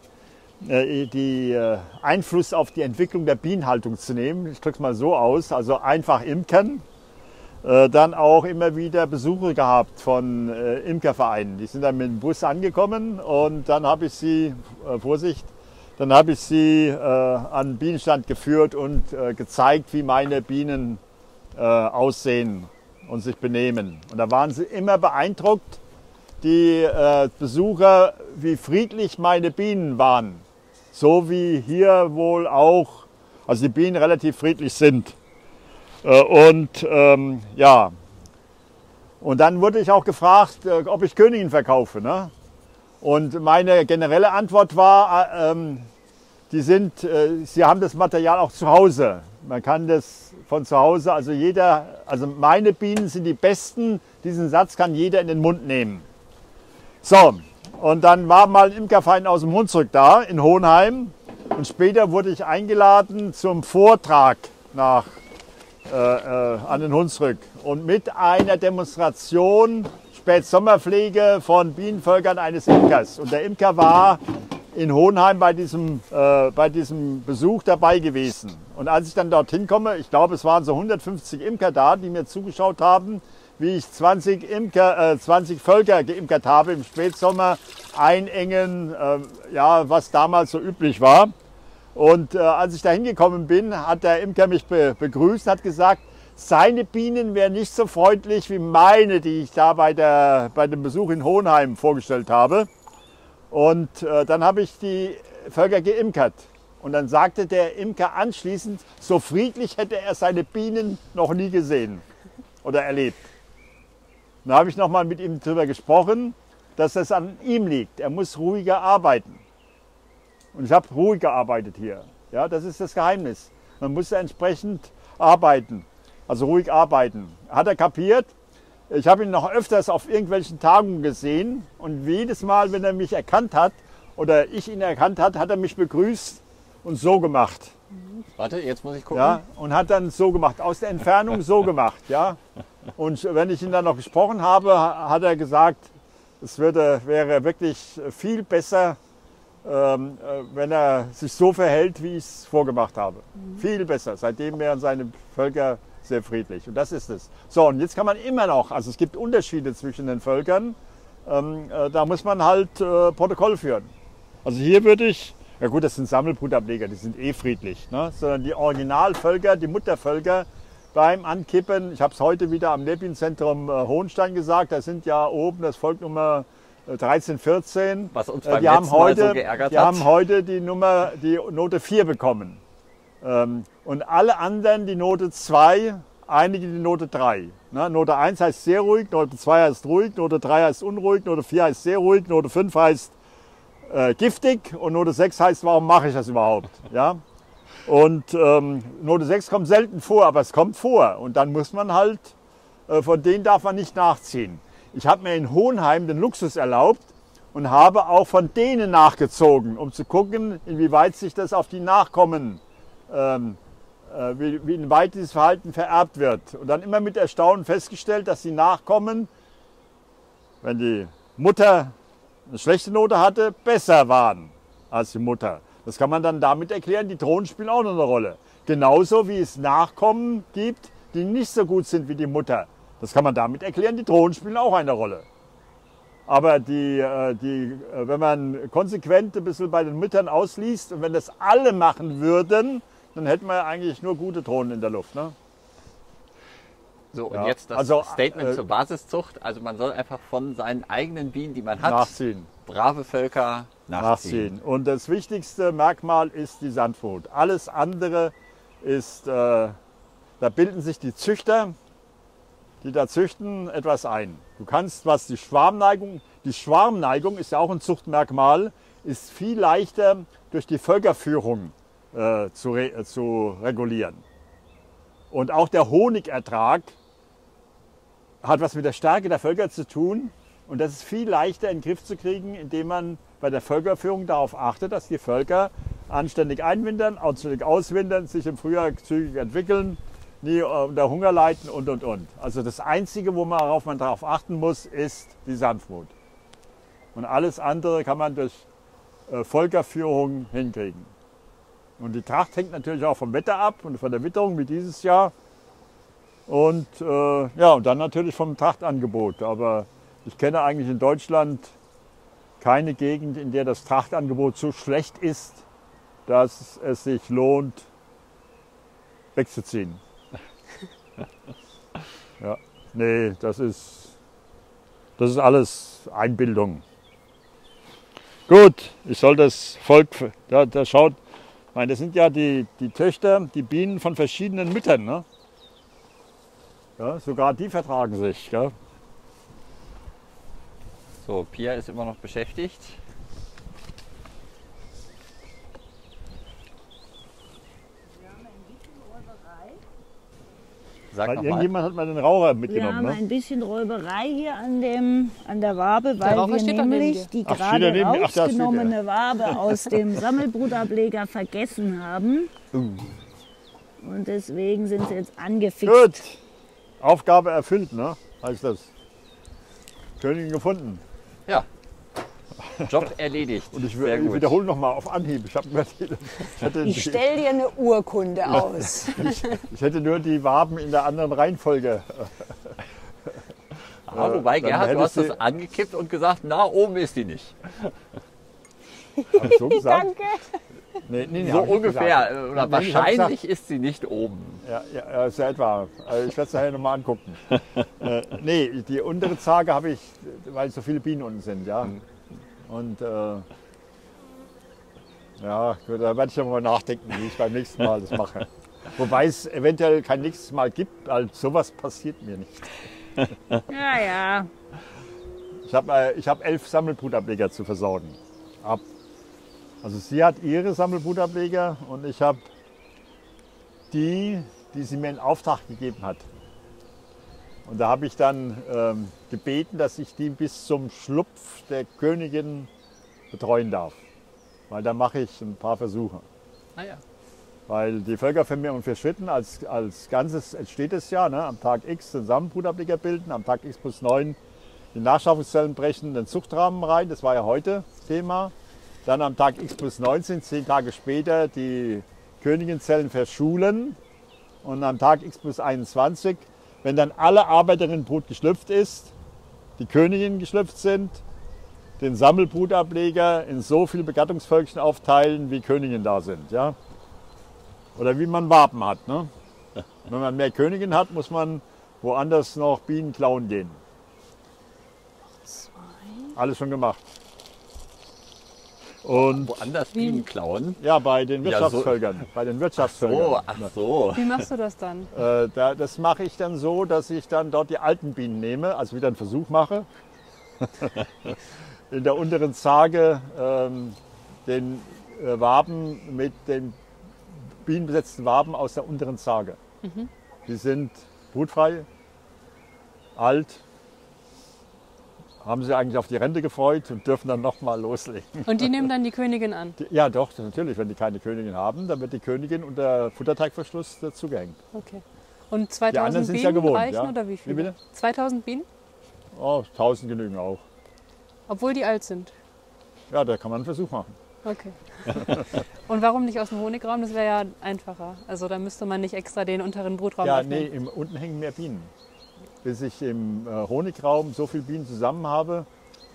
Einfluss auf die Entwicklung der Bienenhaltung zu nehmen. Ich drücke es mal so aus, also einfach imkern. Dann auch immer wieder Besuche gehabt von Imkervereinen. Die sind dann mit dem Bus angekommen und dann habe ich sie, Vorsicht, dann habe ich sie an den Bienenstand geführt und gezeigt, wie meine Bienen aussehen und sich benehmen. Und da waren sie immer beeindruckt, die Besucher, wie friedlich meine Bienen waren. So wie hier wohl auch, also die Bienen relativ friedlich sind. Ja, und dann wurde ich auch gefragt, ob ich Königin verkaufe. Ne? Und meine generelle Antwort war, sie haben das Material auch zu Hause. Man kann das von zu Hause, also meine Bienen sind die besten, diesen Satz kann jeder in den Mund nehmen. So, und dann war mal ein Imkerverein aus dem Hunsrück da in Hohenheim und später wurde ich eingeladen zum Vortrag an den Hunsrück und mit einer Demonstration Spätsommerpflege von Bienenvölkern eines Imkers. Und der Imker war in Hohenheim bei diesem Besuch dabei gewesen. Und als ich dann dorthin komme, ich glaube es waren so 150 Imker da, die mir zugeschaut haben, wie ich 20 Völker geimpft habe im Spätsommer, einengen, was damals so üblich war. Und als ich da hingekommen bin, hat der Imker mich begrüßt, hat gesagt, seine Bienen wären nicht so freundlich wie meine, die ich da bei dem Besuch in Hohenheim vorgestellt habe. Und dann habe ich die Völker geimkert. Und dann sagte der Imker anschließend, so friedlich hätte er seine Bienen noch nie gesehen oder erlebt. Dann habe ich nochmal mit ihm darüber gesprochen, dass das an ihm liegt. Er muss ruhiger arbeiten. Und ich habe ruhig gearbeitet hier. Ja, das ist das Geheimnis. Man muss entsprechend arbeiten, also ruhig arbeiten. Hat er kapiert? Ich habe ihn noch öfters auf irgendwelchen Tagungen gesehen und jedes Mal, wenn er mich erkannt hat oder ich ihn erkannt hat, hat er mich begrüßt und so gemacht. Warte, jetzt muss ich gucken. Ja, und hat dann so gemacht, aus der Entfernung so gemacht. Ja. Und wenn ich ihn dann noch gesprochen habe, hat er gesagt, es wäre wirklich viel besser, wenn er sich so verhält, wie ich es vorgemacht habe. Viel besser. Seitdem wären seine Völker sehr friedlich. Und das ist es. So, und jetzt kann man immer noch, also es gibt Unterschiede zwischen den Völkern, da muss man halt Protokoll führen. Also hier würde ich, ja gut, das sind Sammelbrutableger, die sind eh friedlich, ne? Sondern die Originalvölker, die Muttervölker beim Ankippen, ich habe es heute wieder am Nebien-Zentrum Hohenstein gesagt, da sind ja oben das Volk Nummer 13, 14. Was uns beim letzten Mal so geärgert hat. Die haben heute die Note 4 bekommen. Und alle anderen die Note 2, einige die Note 3. Ne? Note 1 heißt sehr ruhig, Note 2 heißt ruhig, Note 3 heißt unruhig, Note 4 heißt sehr ruhig, Note 5 heißt giftig und Note 6 heißt, warum mache ich das überhaupt? Ja? Und Note 6 kommt selten vor, aber es kommt vor. Und dann muss man halt, von denen darf man nicht nachziehen. Ich habe mir in Hohenheim den Luxus erlaubt und habe auch von denen nachgezogen, um zu gucken, inwieweit sich das auf die Nachkommen, wie weit dieses Verhalten vererbt wird. Und dann immer mit Erstaunen festgestellt, dass die Nachkommen, wenn die Mutter eine schlechte Note hatte, besser waren als die Mutter. Das kann man dann damit erklären, die Drohnen spielen auch noch eine Rolle. Genauso wie es Nachkommen gibt, die nicht so gut sind wie die Mutter. Das kann man damit erklären, die Drohnen spielen auch eine Rolle. Aber wenn man konsequent ein bisschen bei den Müttern ausliest und wenn das alle machen würden, dann hätten wir eigentlich nur gute Drohnen in der Luft. Ne? So, und Ja, jetzt das also, Statement zur Basiszucht. Also man soll einfach von seinen eigenen Bienen, die man hat, nachziehen. brave Völker nachziehen. Und das wichtigste Merkmal ist die Sanftmut. Alles andere ist, da bilden sich die Züchter, die da züchten, etwas ein. Du kannst, was die Schwarmneigung ist ja auch ein Zuchtmerkmal, ist viel leichter durch die Völkerführung zu regulieren. Und auch der Honigertrag hat was mit der Stärke der Völker zu tun. Und das ist viel leichter in den Griff zu kriegen, indem man bei der Völkerführung darauf achtet, dass die Völker anständig einwintern, anständig auswintern, sich im Frühjahr zügig entwickeln, nie unter Hunger leiden und. Also das Einzige, worauf man darauf achten muss, ist die Sanftmut. Und alles andere kann man durch Völkerführung hinkriegen. Und die Tracht hängt natürlich auch vom Wetter ab und von der Witterung wie dieses Jahr. Und, und dann natürlich vom Trachtangebot. Aber ich kenne eigentlich in Deutschland keine Gegend, in der das Trachtangebot so schlecht ist, dass es sich lohnt, wegzuziehen. Ja, nee, das ist alles Einbildung. Gut, ich soll das Volk, da schaut, ich meine, das sind ja die Töchter, die Bienen von verschiedenen Müttern. Ne? Ja, sogar die vertragen sich. Ja? So, Pia ist immer noch beschäftigt. Sag Weil noch mal. irgendjemand hat mal den Raucher Wir mitgenommen. haben Ne? ein bisschen Räuberei hier an der Wabe, weil Raucher wir steht doch neben nämlich dir. die Ach, steht er gerade neben mir? Ach, da steht rausgenommene Wabe aus dem Sammelbrutableger vergessen haben. Und deswegen sind sie jetzt angefixt. Gut, Aufgabe erfüllt, ne? Heißt das. Königin gefunden. Ja, Job erledigt. Und ich Sehr gut. wiederhole nochmal auf Anhieb. Ich stelle dir eine Urkunde aus. Ich hätte nur die Waben in der anderen Reihenfolge. Wobei, dann Gerhard, du hättest hast das angekippt und gesagt, na, oben ist die nicht. Hab ich so gesagt? Danke. Nee, So hab ich nicht ungefähr. gesagt. Oder Nee, ich hab wahrscheinlich ist sie nicht oben. Ja, ist ja etwa. Also ich werde es nachher nochmal angucken. Nee, die untere Zage habe ich, weil so viele Bienen unten sind, ja. Und ja, gut, da werde ich ja mal nachdenken, wie ich beim nächsten Mal das mache. Wobei es eventuell kein nächstes Mal gibt, weil sowas passiert mir nicht. Ja, ja. Ich hab 11 Sammelbrutableger zu versorgen. Also sie hat ihre Sammelbrutableger und ich habe die sie mir in Auftrag gegeben hat. Und da habe ich dann gebeten, dass ich die bis zum Schlupf der Königin betreuen darf. Weil da mache ich ein paar Versuche. Ah ja. Weil die Völkervermehrung für Schritten als Ganzes entsteht es ja. Ne? Am Tag X den Samenbrutableger bilden, am Tag X plus 9 die Nachschaffungszellen brechen den Zuchtrahmen rein. Das war ja heute Thema. Dann am Tag X plus 19, 10 Tage später, die Königinzellen verschulen. Und am Tag X plus 21, wenn dann alle Arbeiterinnenbrut geschlüpft ist, die Königinnen geschlüpft sind, den Sammelbrutableger in so viele Begattungsvölkchen aufteilen, wie Königinnen da sind. Ja? Oder wie man Waben hat. Ne? Wenn man mehr Königinnen hat, muss man woanders noch Bienen klauen gehen. Alles schon gemacht. Und Woanders Bienen klauen. ja, bei den Ja, so- Wirtschaftsvölkern. Bei den Wirtschaftsvölkern. Ach so. Wie machst du das dann? Das mache ich dann so, dass ich dann dort die alten Bienen nehme, also wieder einen Versuch mache. In der unteren Zage den Waben mit den bienenbesetzten Waben aus der unteren Zage. Die sind brutfrei, alt, haben sie eigentlich auf die Rente gefreut und dürfen dann nochmal loslegen. Und die nehmen dann die Königin an. Ja, doch, natürlich. Wenn die keine Königin haben, dann wird die Königin unter Futterteigverschluss dazugehängt. Okay. Und anderen 2000 sind's Bienen ja gewohnt, reichen ja. oder wie Wie viele? bitte? 2000 Bienen? Oh, 1000 genügen auch. Obwohl die alt sind. Ja, da kann man einen Versuch machen. Okay. Und warum nicht aus dem Honigraum? Das wäre ja einfacher. Also da müsste man nicht extra den unteren Brutraum Ja, öffnen. nee, unten hängen mehr Bienen. Bis ich im Honigraum so viele Bienen zusammen habe,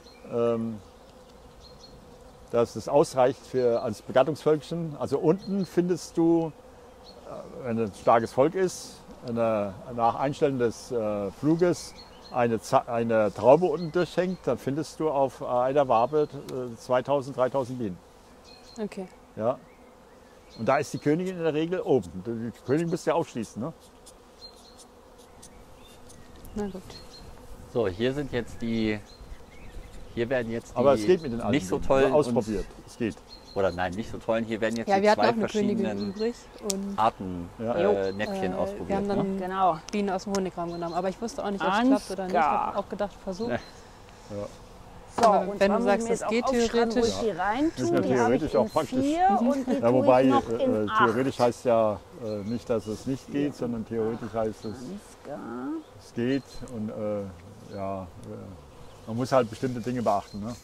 dass es ausreicht als Begattungsvölkchen. Also unten findest du, wenn ein starkes Volk ist, nach Einstellen des Fluges eine Traube unten durchhängt, dann findest du auf einer Wabe 2000, 3000 Bienen. Okay. Ja. Und da ist die Königin in der Regel oben. Die Königin müsst ihr aufschließen. Ne? Na gut. So, hier sind jetzt die. Hier werden jetzt die Aber es geht mit den alten nicht so Bienen. tollen. Nur ausprobiert. Es geht. Oder nein, nicht so tollen. Hier werden jetzt Ja, die wir hatten zwei auch eine Königin verschiedenen übrig und Arten Ja. Näpfchen wir ausprobiert. haben Ne? dann Genau. Bienen aus dem Honigraum genommen. Aber ich wusste auch nicht, ob es klappt oder nicht. Ich Ansgar. habe auch gedacht, Versuch. Ja. So, Aber und wenn zwar du müssen sagst, wir jetzt es geht auch aufschreiben, wo theoretisch. ich die reintue. Ist ja Die habe ich theoretisch auch in praktisch. 4 und die Ja, tue wobei ich noch in 8. theoretisch heißt ja nicht, dass es nicht geht, sondern theoretisch heißt es, es geht. Und man muss halt bestimmte Dinge beachten. Ne?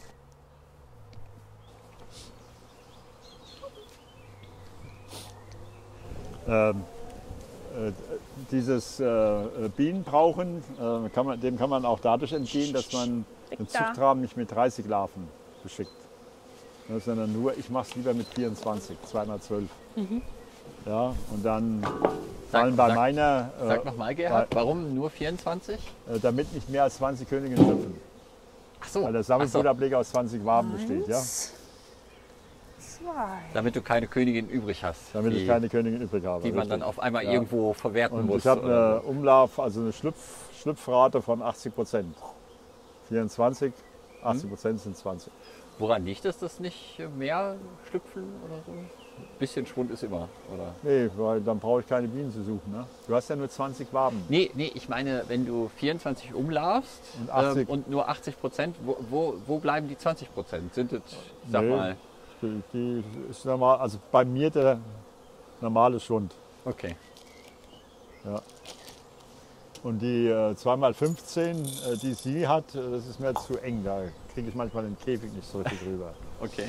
Dieses Bienenbrauchen, dem kann man auch dadurch entgehen, dass man den Zuchtrahmen nicht mit 30 Larven beschickt, sondern nur, ich mache es lieber mit 24, 2x12. Ja, und dann fallen bei meiner, Sag nochmal, Gerhard, warum nur 24? damit nicht mehr als 20 Königinnen schlüpfen. Ach so. Weil der Sammelbrutableger aus 20 Waben besteht. Ja? 2. Damit du keine Königin übrig hast. Damit ich keine Königin übrig habe. Die man dann richtig. auf einmal Ja. irgendwo verwerten Und muss. ich habe oder eine Umlauf, also eine Schlüpfrate von 80%. 24, 80% sind 20. so. Woran liegt es, dass nicht mehr schlüpfen oder so? Ein bisschen Schwund ist immer, oder? Nee, weil dann brauche ich keine Bienen zu suchen. Ne? Du hast ja nur 20 Waben. Nee, ich meine, wenn du 24 umlarvst Und 80. und nur 80%, wo bleiben die 20%? Sind es, sag Nee. mal, Die ist normal, also bei mir der normale Schwund. okay. Ja. Und die 2x15, die sie hat, das ist mir zu eng. Da kriege ich manchmal den Käfig nicht so richtig rüber. Okay.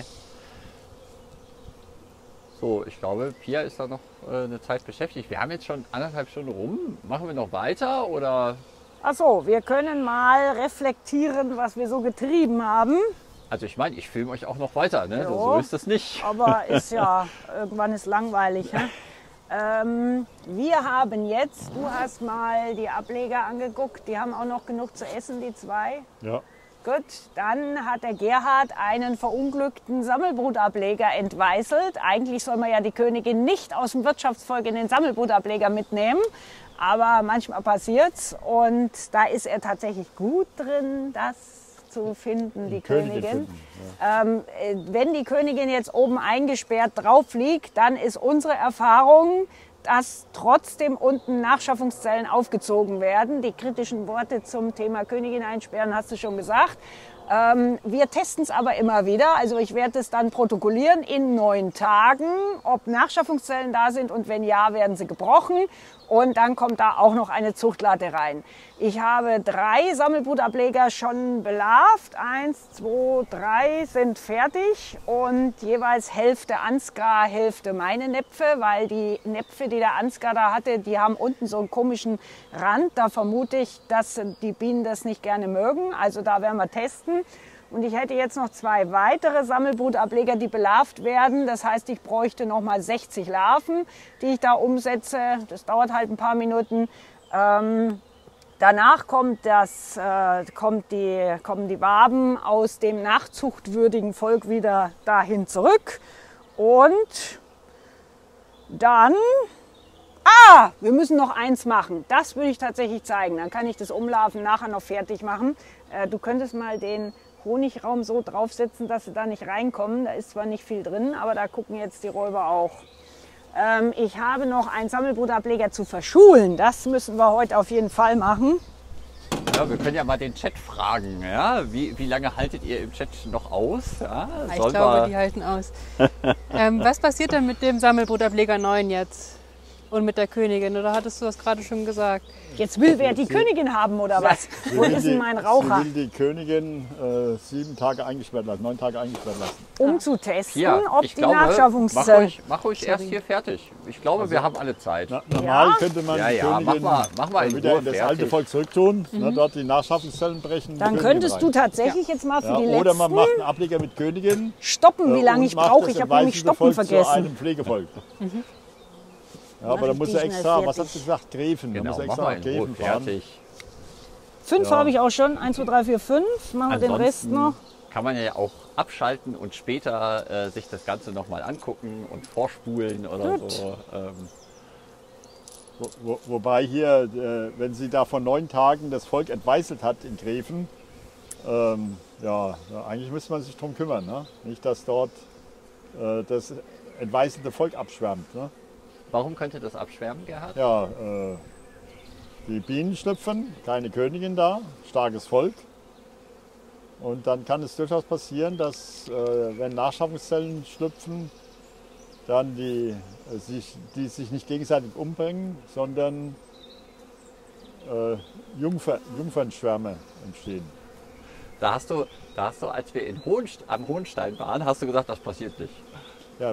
So, ich glaube, Pia ist da noch eine Zeit beschäftigt. Wir haben jetzt schon 1,5 Stunden rum. Machen wir noch weiter oder? Achso, wir können mal reflektieren, was wir so getrieben haben. Also ich meine, ich filme euch auch noch weiter, ne? Jo. So ist es nicht. Aber ist ja, irgendwann ist langweilig. Ne? Wir haben jetzt, du hast mal die Ableger angeguckt, die haben auch noch genug zu essen, die zwei. Ja. Gut, dann hat der Gerhard einen verunglückten Sammelbrutableger entweißelt. Eigentlich soll man ja die Königin nicht aus dem Wirtschaftsvolk in den Sammelbrutableger mitnehmen. Aber manchmal passiert's und da ist er tatsächlich gut drin, das zu finden, die Königin. Finden, ja. Wenn die Königin jetzt oben eingesperrt drauf liegt, dann ist unsere Erfahrung, dass trotzdem unten Nachschaffungszellen aufgezogen werden. Die kritischen Worte zum Thema Königin einsperren hast du schon gesagt. Wir testen es aber immer wieder. Also ich werde es dann protokollieren in 9 Tagen, ob Nachschaffungszellen da sind und wenn ja, werden sie gebrochen. Und dann kommt da auch noch eine Zuchtlatte rein. Ich habe 3 Sammelbrutableger schon belarvt. 1, 2, 3 sind fertig und jeweils Hälfte Ansgar, Hälfte meine Näpfe, weil die Näpfe, die der Ansgar da hatte, die haben unten so einen komischen Rand. Da vermute ich, dass die Bienen das nicht gerne mögen. Also da werden wir testen. Und ich hätte jetzt noch 2 weitere Sammelbrutableger, die belarvt werden. Das heißt, ich bräuchte noch mal 60 Larven, die ich da umsetze. Das dauert halt ein paar Minuten. Danach kommen die Waben aus dem nachzuchtwürdigen Volk wieder dahin zurück. Und dann... wir müssen noch eins machen. Das würde ich tatsächlich zeigen. Dann kann ich das Umlarven nachher noch fertig machen. Du könntest mal den Honigraum so draufsetzen, dass sie da nicht reinkommen. Da ist zwar nicht viel drin, aber da gucken jetzt die Räuber auch. Ich habe noch einen Sammelbrutableger zu verschulen. Das müssen wir heute auf jeden Fall machen. Ja, wir können ja mal den Chat fragen. Ja? Wie lange haltet ihr im Chat noch aus? Ja, Ich glaube, die halten aus. Was passiert denn mit dem Sammelbrutableger 9 jetzt? Und mit der Königin, oder hattest du das gerade schon gesagt? Jetzt will wer die Königin haben, oder was? Wo ist denn mein Raucher? Sie will die Königin 7 Tage eingesperrt lassen, 9 Tage eingesperrt lassen. Um zu testen, Ja, ob ich die glaube, Nachschaffungszellen... mach ruhig erst hier fertig. Ich glaube, wir haben alle Zeit. Normal Ja? könnte man Ja, die ja, Königin mach mal in wieder Ruhe in das fertig. alte Volk zurücktun, dort die Nachschaffungszellen brechen. die Dann Königin könntest du rein. tatsächlich jetzt mal für Ja, die oder man letzten macht einen Ableger mit Königin. stoppen, wie lange und ich macht brauche. das Ich habe nämlich entweißende stoppen Volk zu vergessen. einem Pflegevolk. Ja, Mach aber da ich muss die er schnell extra, was fertig. hast du gesagt, Gräfen. Da Genau, muss er mach extra mal nach in Ruhe Gräfen fahren. fertig. 5 Ja. habe ich auch schon. 1, 2, 3, 4, 5. Machen wir den Rest Ansonsten noch. kann man ja auch abschalten und später sich das Ganze nochmal angucken und vorspulen oder Gut. so. Wobei hier, wenn sie da vor 9 Tagen das Volk entweißelt hat in Gräfen, ja, eigentlich müsste man sich darum kümmern. Ne? Nicht, dass dort das entweißelte Volk abschwärmt. Ne? Warum könnte das abschwärmen, Gerhard? Ja, die Bienen schlüpfen, keine Königin da, starkes Volk. Und dann kann es durchaus passieren, dass wenn Nachschaffungszellen schlüpfen, dann die sich nicht gegenseitig umbringen, sondern Jungfernschwärme entstehen. Da hast du, als wir am Hohenstein waren, hast du gesagt, das passiert nicht. Ja,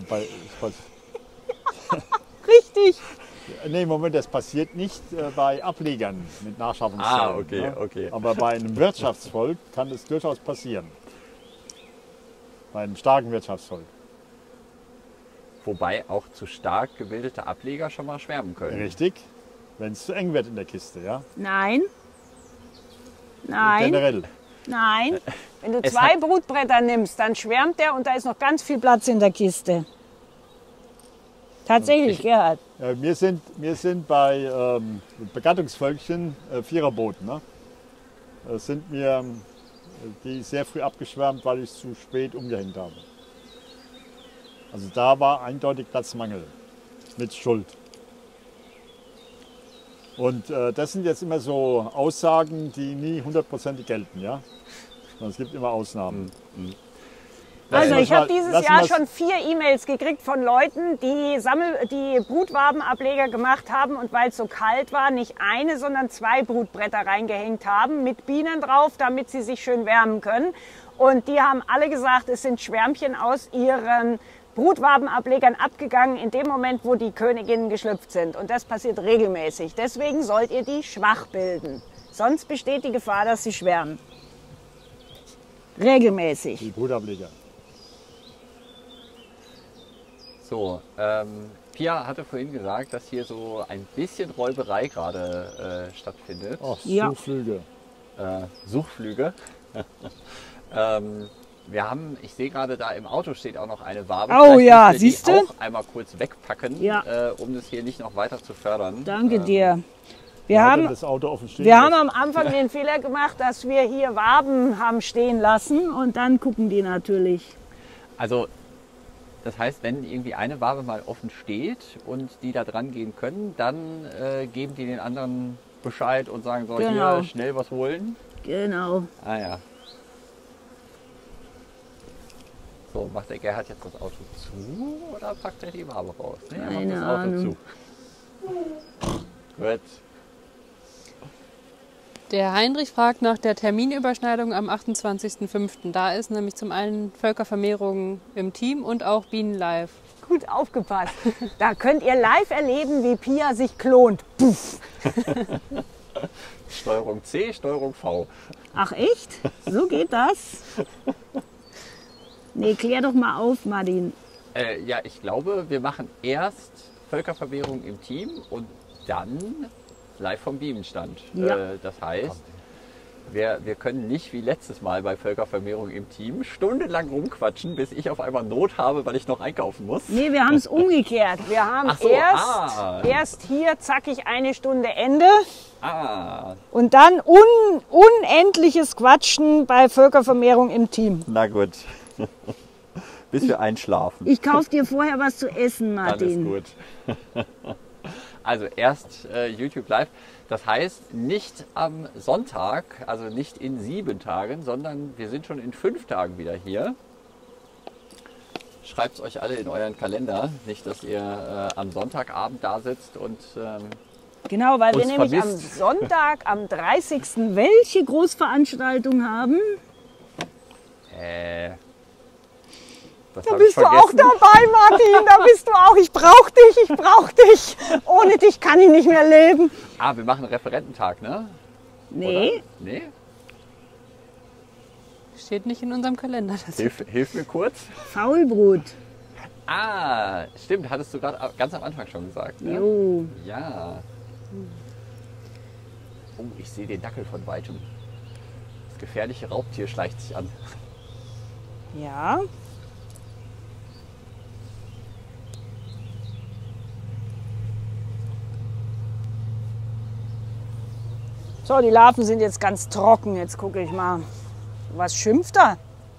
Richtig. nee, Moment, das passiert nicht bei Ablegern mit Nachschaffungszellen. Ah, okay, ne? okay. Aber bei einem Wirtschaftsvolk kann es durchaus passieren. Bei einem starken Wirtschaftsvolk. Wobei auch zu stark gebildete Ableger schon mal schwärmen können. Richtig, wenn es zu eng wird in der Kiste, ja. Nein. Nein. Generell. Nein. Wenn du Es 2 hat- Brutbretter nimmst, dann schwärmt der und da ist noch ganz viel Platz in der Kiste. Tatsächlich, Gerhard. Ja, wir sind bei Begattungsvölkchen Viererbooten. Ne? Das sind mir die sehr früh abgeschwärmt, weil ich es zu spät umgehängt habe. Also da war eindeutig Platzmangel mit Schuld. Und das sind jetzt immer so Aussagen, die nie hundertprozentig gelten. Ja? Sondern es gibt immer Ausnahmen. Also ich habe mal- dieses lassen Jahr wir's- schon 4 E-Mails gekriegt von Leuten, die Brutwabenableger gemacht haben und weil es so kalt war, nicht eine, sondern 2 Brutbretter reingehängt haben mit Bienen drauf, damit sie sich schön wärmen können. Und die haben alle gesagt, es sind Schwärmchen aus ihren Brutwabenablegern abgegangen in dem Moment, wo die Königinnen geschlüpft sind. Und das passiert regelmäßig. Deswegen sollt ihr die schwach bilden. Sonst besteht die Gefahr, dass sie schwärmen. Regelmäßig. Die Brutableger. So, Pia hatte vorhin gesagt, dass hier so ein bisschen Räuberei gerade stattfindet. Ach, Ja. Suchflüge. Suchflüge. Wir haben, ich sehe gerade da im Auto steht auch noch eine Wabe. Oh Vielleicht ja, müssen wir die siehste? auch einmal kurz wegpacken, Ja. um das hier nicht noch weiter zu fördern. Danke dir. Wir Wer hat denn haben, das Auto offen stehen wir haben lassen? am Anfang den Fehler gemacht, dass wir hier Waben haben stehen lassen und dann gucken die natürlich. Also, das heißt, wenn irgendwie eine Wabe mal offen steht und die da dran gehen können, dann geben die den anderen Bescheid und sagen so, Genau. hier schnell was holen. Genau. Ah ja. So, macht der Gerhard jetzt das Auto zu oder packt er die Wabe raus? Nee, er macht Keine das Auto Ahnung. zu. Gut. Der Heinrich fragt nach der Terminüberschneidung am 28.05. Da ist nämlich zum einen Völkervermehrung im Team und auch Bienen live. Gut aufgepasst. Da könnt ihr live erleben, wie Pia sich klont. Puff. Steuerung C, Steuerung V. Ach echt? So geht das? Nee, klär doch mal auf, Martin. Ja, ich glaube, wir machen erst Völkervermehrung im Team und dann live vom Bienenstand. Ja. Das heißt, wir können nicht wie letztes Mal bei Völkervermehrung im Team stundenlang rumquatschen, bis ich auf einmal Not habe, weil ich noch einkaufen muss. Nee, wir haben es umgekehrt. Wir haben Ach so, erst hier zackig eine Stunde Ende Ah, und dann unendliches Quatschen bei Völkervermehrung im Team. na gut. Bis wir einschlafen. Ich kaufe dir vorher was zu essen, Alles Martin. gut. Also erst YouTube Live. Das heißt nicht am Sonntag, also nicht in 7 Tagen, sondern wir sind schon in 5 Tagen wieder hier. Schreibt es euch alle in euren Kalender. Nicht, dass ihr am Sonntagabend da sitzt und Genau, weil wir Uns nämlich vermisst. am Sonntag, am 30. welche Großveranstaltung haben? das Da hab ich bist du auch vergessen. dabei, Martin. Da bist du auch. Ich brauch dich, ich brauch dich. Ohne dich kann ich nicht mehr leben. Ah, wir machen Referententag, ne? Nee, Oder? Nee? Steht nicht in unserem Kalender. Das Hilf mir kurz. Faulbrot. Ah, stimmt, hattest du gerade ganz am Anfang schon gesagt. Ne? Jo. Ja. Oh, ich sehe den Dackel von weitem. Das gefährliche Raubtier schleicht sich an. Ja. So, die Larven sind jetzt ganz trocken. Jetzt gucke ich mal. Was schimpft da?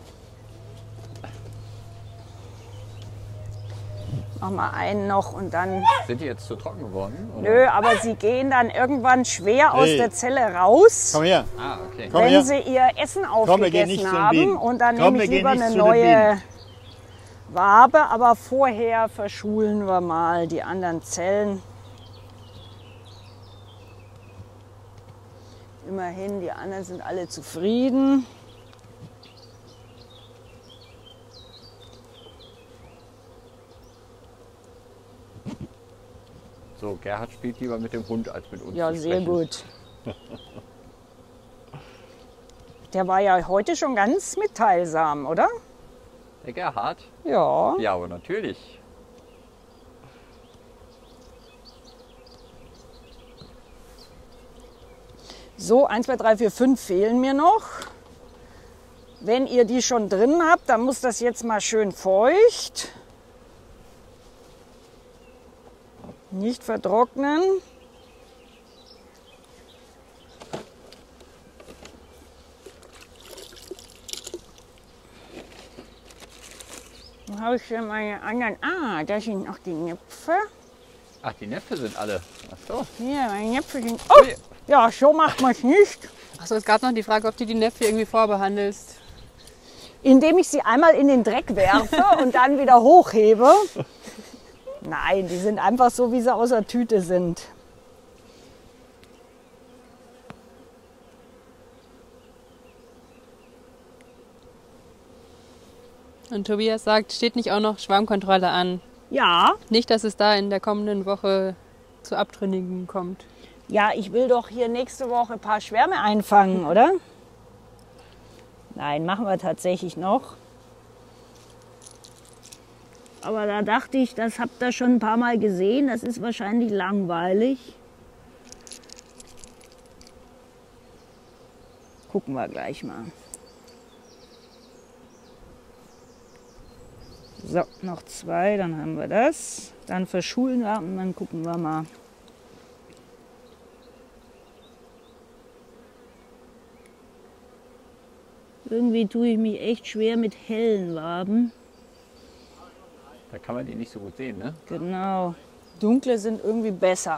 Mach mal einen noch und dann. Sind die jetzt zu trocken geworden? Oder? Nö, aber sie gehen dann irgendwann schwer aus Hey. der Zelle raus, Komm her. Ah, okay. Komm wenn her. sie ihr Essen Komm, wir gehen aufgegessen nicht zu den haben. Bienen. Und dann Komm, nehme wir ich gehen lieber nicht eine zu den neue Wabe. Aber vorher verschulen wir mal die anderen Zellen. Immerhin, die anderen sind alle zufrieden. So, Gerhard spielt lieber mit dem Hund als mit uns. Ja, zu sehr sprechen. gut. Der war ja heute schon ganz mitteilsam, oder? Der Gerhard? Ja. Ja, aber natürlich. So, 1, 2, 3, 4, 5 fehlen mir noch. Wenn ihr die schon drin habt, dann muss das jetzt mal schön feucht. Nicht vertrocknen. Wo habe ich denn meine anderen? Ah, da sind noch die Näpfe. Ach, die Näpfe sind alle. Ach so. Hier, meine Näpfe sind. Oh, Ui. ja, so macht man es nicht. Achso, es gab noch die Frage, ob du die Näpfe irgendwie vorbehandelst. Indem ich sie einmal in den Dreck werfe und dann wieder hochhebe. Nein, die sind einfach so, wie sie aus der Tüte sind. Und Tobias sagt, steht nicht auch noch Schwarmkontrolle an? Ja, Nicht, dass es da in der kommenden Woche zu Abtrünnigen kommt. ja, ich will doch hier nächste Woche ein paar Schwärme einfangen, oder? Nein, machen wir tatsächlich noch. Aber da dachte ich, das habt ihr schon ein paar Mal gesehen. Das ist wahrscheinlich langweilig. Gucken wir gleich mal. So, noch 2, dann haben wir das. Dann verschulen wir und dann gucken wir mal. Irgendwie tue ich mich echt schwer mit hellen Waben. Da kann man die nicht so gut sehen, ne? Genau. Dunkle sind irgendwie besser.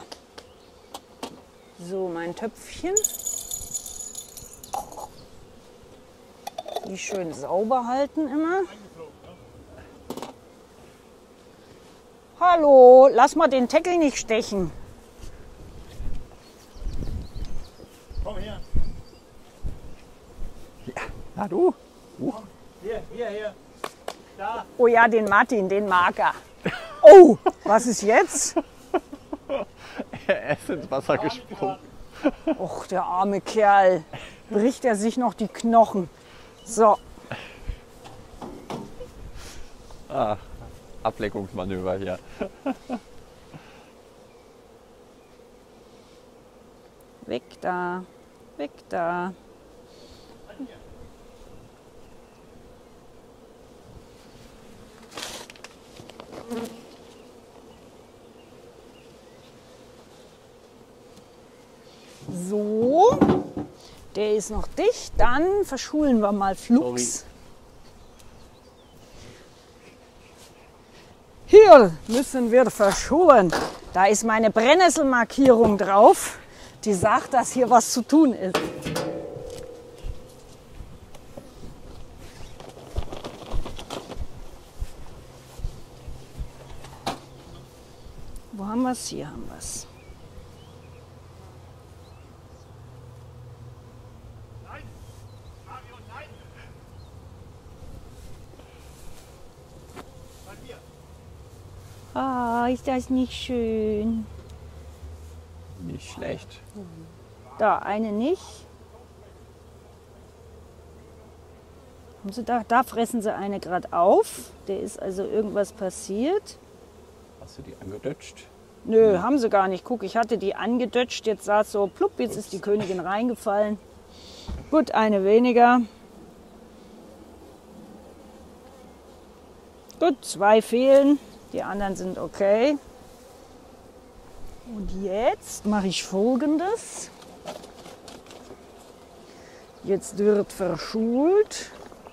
So, mein Töpfchen. Die schön sauber halten immer. Hallo, lass mal den Deckel nicht stechen. Komm her. Na du? Hier. Da. Oh ja, den Martin, den mag er. Oh, was ist jetzt? Er ist ins Wasser gesprungen. Och, der arme Kerl. Bricht er sich noch die Knochen. So, Ah, Ablenkungsmanöver hier. weg da, weg da. So, der ist noch dicht. Dann verschulen wir mal flugs. Hier müssen wir verschulen. Da ist meine Brennnesselmarkierung drauf, die sagt, dass hier was zu tun ist. Wo haben wir es? Hier haben wir es. Ah, ist das nicht schön? Nicht schlecht. Da, eine nicht. Haben Sie da fressen sie eine gerade auf. Der ist also irgendwas passiert. Hast du die angedötscht? Nö, haben sie gar nicht. Guck, ich hatte die angedötscht. Jetzt sah es so, plupp, jetzt ist die Königin reingefallen. Gut, eine weniger. Gut, 2 fehlen. Die anderen sind okay. Und jetzt mache ich Folgendes. Jetzt wird verschult.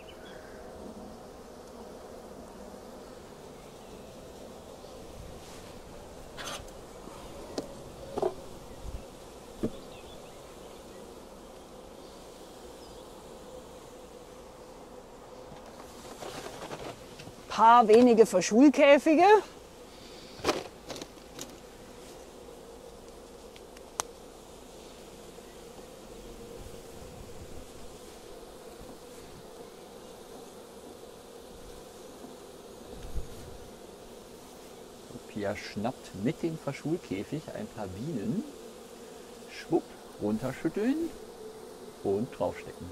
Paar wenige Verschulkäfige. Pia schnappt mit dem Verschulkäfig ein paar Bienen, schwupp, runterschütteln und draufstecken.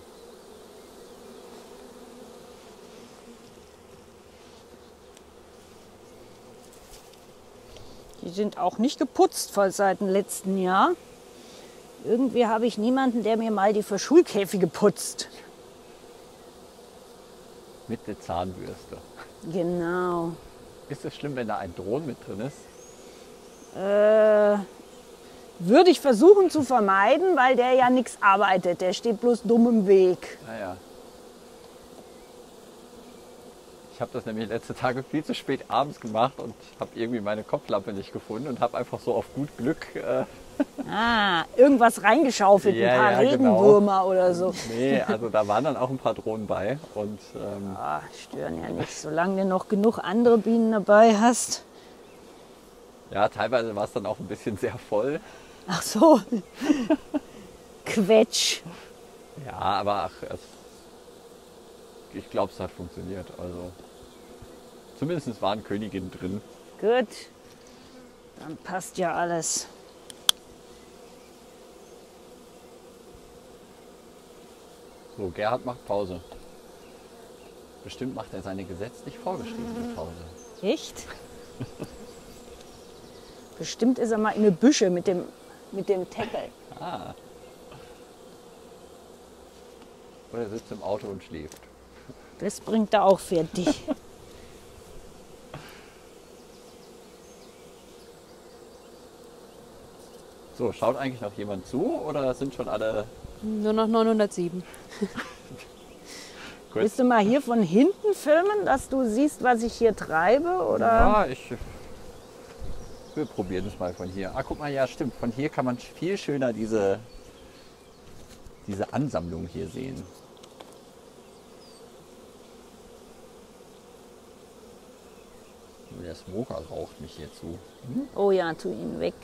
Die sind auch nicht geputzt seit dem letzten Jahr. Irgendwie habe ich niemanden, der mir mal die Verschulkäfige putzt. Mit der Zahnbürste. Genau. Ist es schlimm, wenn da ein Drohnen mit drin ist? Würde ich versuchen zu vermeiden, weil der ja nichts arbeitet. Der steht bloß dumm im Weg. Naja. Ich habe das nämlich letzte Tage viel zu spät abends gemacht und habe irgendwie meine Kopflampe nicht gefunden und habe einfach so auf gut Glück... Irgendwas reingeschaufelt, Ja, ein paar ja, genau. Regenwürmer oder so. Nee, also da waren dann auch ein paar Drohnen bei. Und Stören ja nicht, solange du noch genug andere Bienen dabei hast. ja, teilweise war es dann auch ein bisschen sehr voll. Ach so. Quetsch. Ja, aber ich glaube, es hat funktioniert. Also zumindest waren Königinnen drin. Gut. Dann passt ja alles. So, Gerhard macht Pause. Bestimmt macht er seine gesetzlich vorgeschriebene Pause. Echt? Bestimmt ist er mal in eine Büsche mit dem Tackle. Ah. Oder er sitzt im Auto und schläft. Das bringt er auch für dich. So, schaut eigentlich noch jemand zu oder sind schon alle Nur noch 907. kurz? Willst du mal hier von hinten filmen, dass du siehst, was ich hier treibe? Oder? Ja, wir probieren es mal von hier. Ah, guck mal, ja, stimmt. Von hier kann man viel schöner diese Ansammlung hier sehen. Der Smoker raucht mich hier zu. Oh ja, tu ihn weg.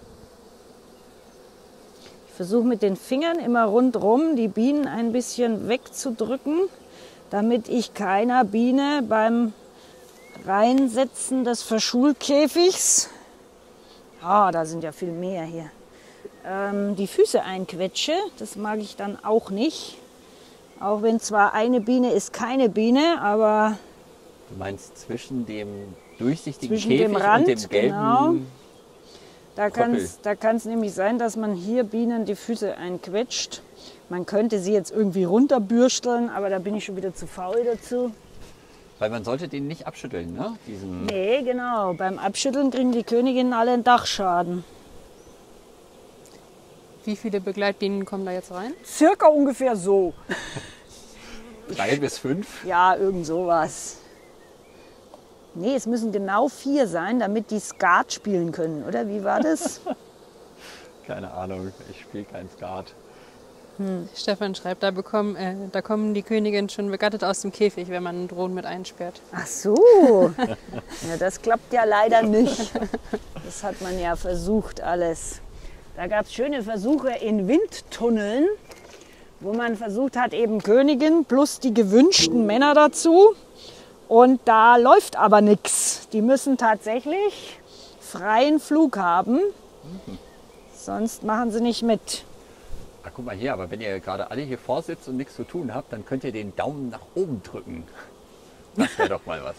Ich versuche mit den Fingern immer rundherum die Bienen ein bisschen wegzudrücken, damit ich keiner Biene beim Reinsetzen des Verschulkäfigs, da sind ja viel mehr hier, die Füße einquetsche. Das mag ich dann auch nicht. Auch wenn zwar eine Biene ist keine Biene, aber Du meinst zwischen dem durchsichtigen Zwischen Käfig dem Rand, und dem gelben genau. Da kann Koppel. es nämlich sein, dass man hier Bienen die Füße einquetscht. Man könnte sie jetzt irgendwie runterbürsteln, aber da bin ich schon wieder zu faul dazu. Weil man sollte den nicht abschütteln, ne? Diesen Nee, genau. Beim Abschütteln kriegen die Königinnen alle einen Dachschaden. Wie viele Begleitbienen kommen da jetzt rein? Circa ungefähr so. 3 bis 5. Ja, irgend sowas. Nee, es müssen genau 4 sein, damit die Skat spielen können, oder? Wie war das? Keine Ahnung, ich spiele kein Skat. Stefan schreibt, da kommen die Königinnen schon begattet aus dem Käfig, wenn man einen Drohnen mit einsperrt. Ach so. Ja, das klappt ja leider nicht. Das hat man ja versucht alles. Da gab es schöne Versuche in Windtunneln, wo man versucht hat, eben Königin plus die gewünschten Männer dazu. Und da läuft aber nichts. Die müssen tatsächlich freien Flug haben, sonst machen sie nicht mit. Ah, guck mal hier, aber wenn ihr gerade alle hier vorsitzt und nichts zu tun habt, dann könnt ihr den Daumen nach oben drücken. Das wäre doch mal was.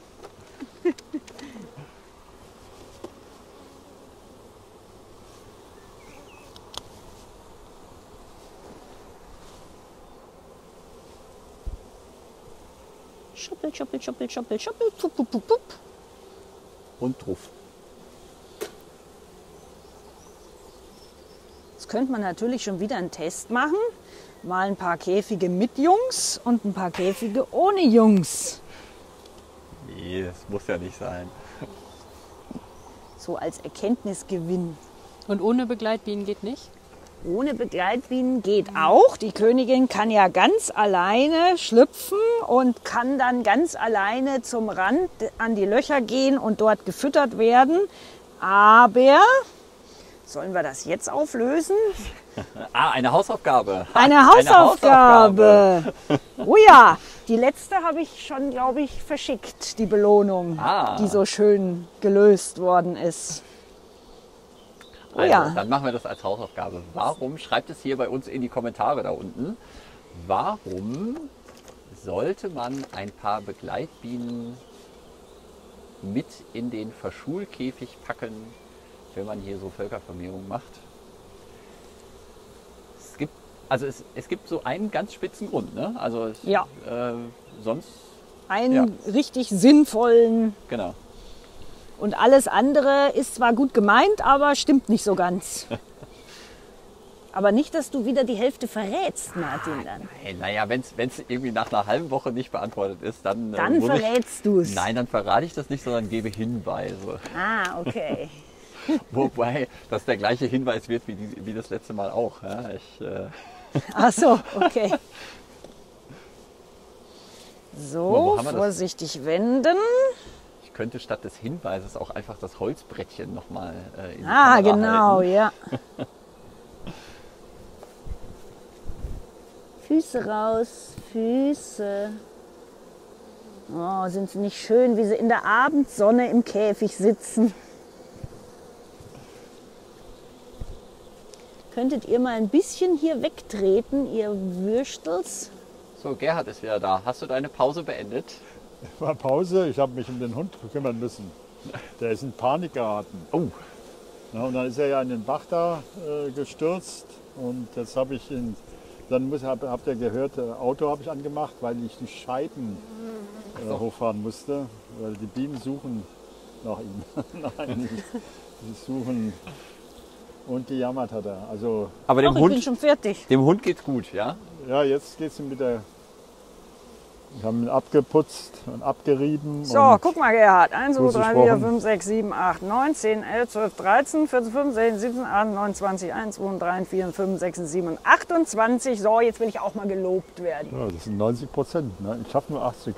Schuppel, schuppel, schuppel, schuppel, schuppel, pup, pup, pup, pup. Und drauf. Jetzt könnte man natürlich schon wieder einen Test machen. Mal ein paar Käfige mit Jungs und ein paar Käfige ohne Jungs. Nee, das muss ja nicht sein. So als Erkenntnisgewinn. Und ohne Begleitbienen geht nicht? Ohne Begleitbienen geht auch. Die Königin kann ja ganz alleine schlüpfen und kann dann ganz alleine zum Rand an die Löcher gehen und dort gefüttert werden. Aber sollen wir das jetzt auflösen? Ah, eine Hausaufgabe. Ha, Eine Hausaufgabe. Oh ja, die letzte habe ich schon, glaube ich, verschickt, die Belohnung, die so schön gelöst worden ist. Oh Also, ja. dann machen wir das als Hausaufgabe. Warum, schreibt es hier bei uns in die Kommentare da unten, warum sollte man ein paar Begleitbienen mit in den Verschulkäfig packen, wenn man hier so Völkervermehrung macht? Es gibt so einen ganz spitzen Grund, ne? Also Ja. Sonst, Einen richtig sinnvollen. genau. Und alles andere ist zwar gut gemeint, aber stimmt nicht so ganz. Aber nicht, dass du wieder die Hälfte verrätst, Martin, dann. Naja, wenn es irgendwie nach einer halben Woche nicht beantwortet ist, dann... Dann verrätst du es. Nein, dann verrate ich das nicht, sondern gebe Hinweise. Ah, okay. Wobei das der gleiche Hinweis wird wie das letzte Mal auch. Ja, Ach so, okay. Wo So, haben wir das? vorsichtig wenden. ich könnte statt des Hinweises auch einfach das Holzbrettchen nochmal in die Ah, Kamera genau, halten. ja. Füße raus, Füße. Oh, sind sie nicht schön, wie sie in der Abendsonne im Käfig sitzen. Könntet ihr mal ein bisschen hier wegtreten, ihr Würstels? So, Gerhard ist wieder da. Hast du deine Pause beendet? War Pause, ich habe mich um den Hund kümmern müssen. Der ist in Panik geraten. Oh. Ja, und dann ist er ja in den Bach da gestürzt und jetzt habe ich ihn, dann habt ihr gehört, Auto habe ich angemacht, weil ich die Scheiben hochfahren musste, weil die Bienen suchen nach ihm. Nein, die suchen und gejammert hat er. Also, Aber Ach, ich bin schon fertig. dem Hund geht's gut, ja? ja, jetzt geht es ihm wieder. Wir haben ihn abgeputzt und abgerieben. So, und guck mal, Gerhard. 1, 2, 3, 4, Wochen. 5, 6, 7, 8, 9, 10, 11, 12, 13, 14, 15, 16, 17, 18, 19, 20, 21, 2, 3, 4, 5, 6, 7, 28. So, jetzt will ich auch mal gelobt werden. ja, das sind 90%. Ne? Ich habe nur 80.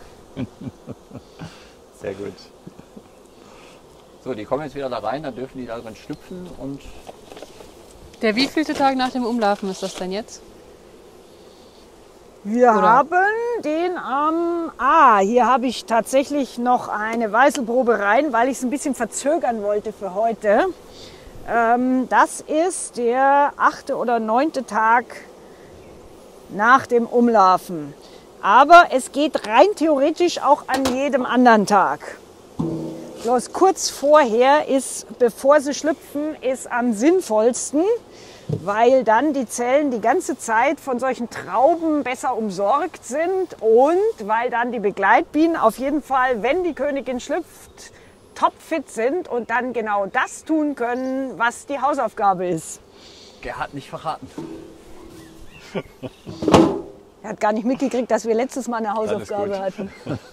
Sehr gut. So, die kommen jetzt wieder da rein, dann dürfen die da drin schlüpfen und Der wievielte Tag nach dem Umlaufen ist das denn jetzt? Wir Oder? haben den am... hier habe ich tatsächlich noch eine Weißelprobe rein, weil ich es ein bisschen verzögern wollte für heute. Das ist der 8. oder 9. Tag nach dem Umlaufen. Aber es geht rein theoretisch auch an jedem anderen Tag. Bloß kurz vorher ist, bevor sie schlüpfen, ist am sinnvollsten, weil dann die Zellen die ganze Zeit von solchen Trauben besser umsorgt sind und weil dann die Begleitbienen auf jeden Fall, wenn die Königin schlüpft, topfit sind und dann genau das tun können, was die Hausaufgabe ist. Gerhard nicht verraten. Er hat gar nicht mitgekriegt, dass wir letztes Mal eine Hausaufgabe hatten.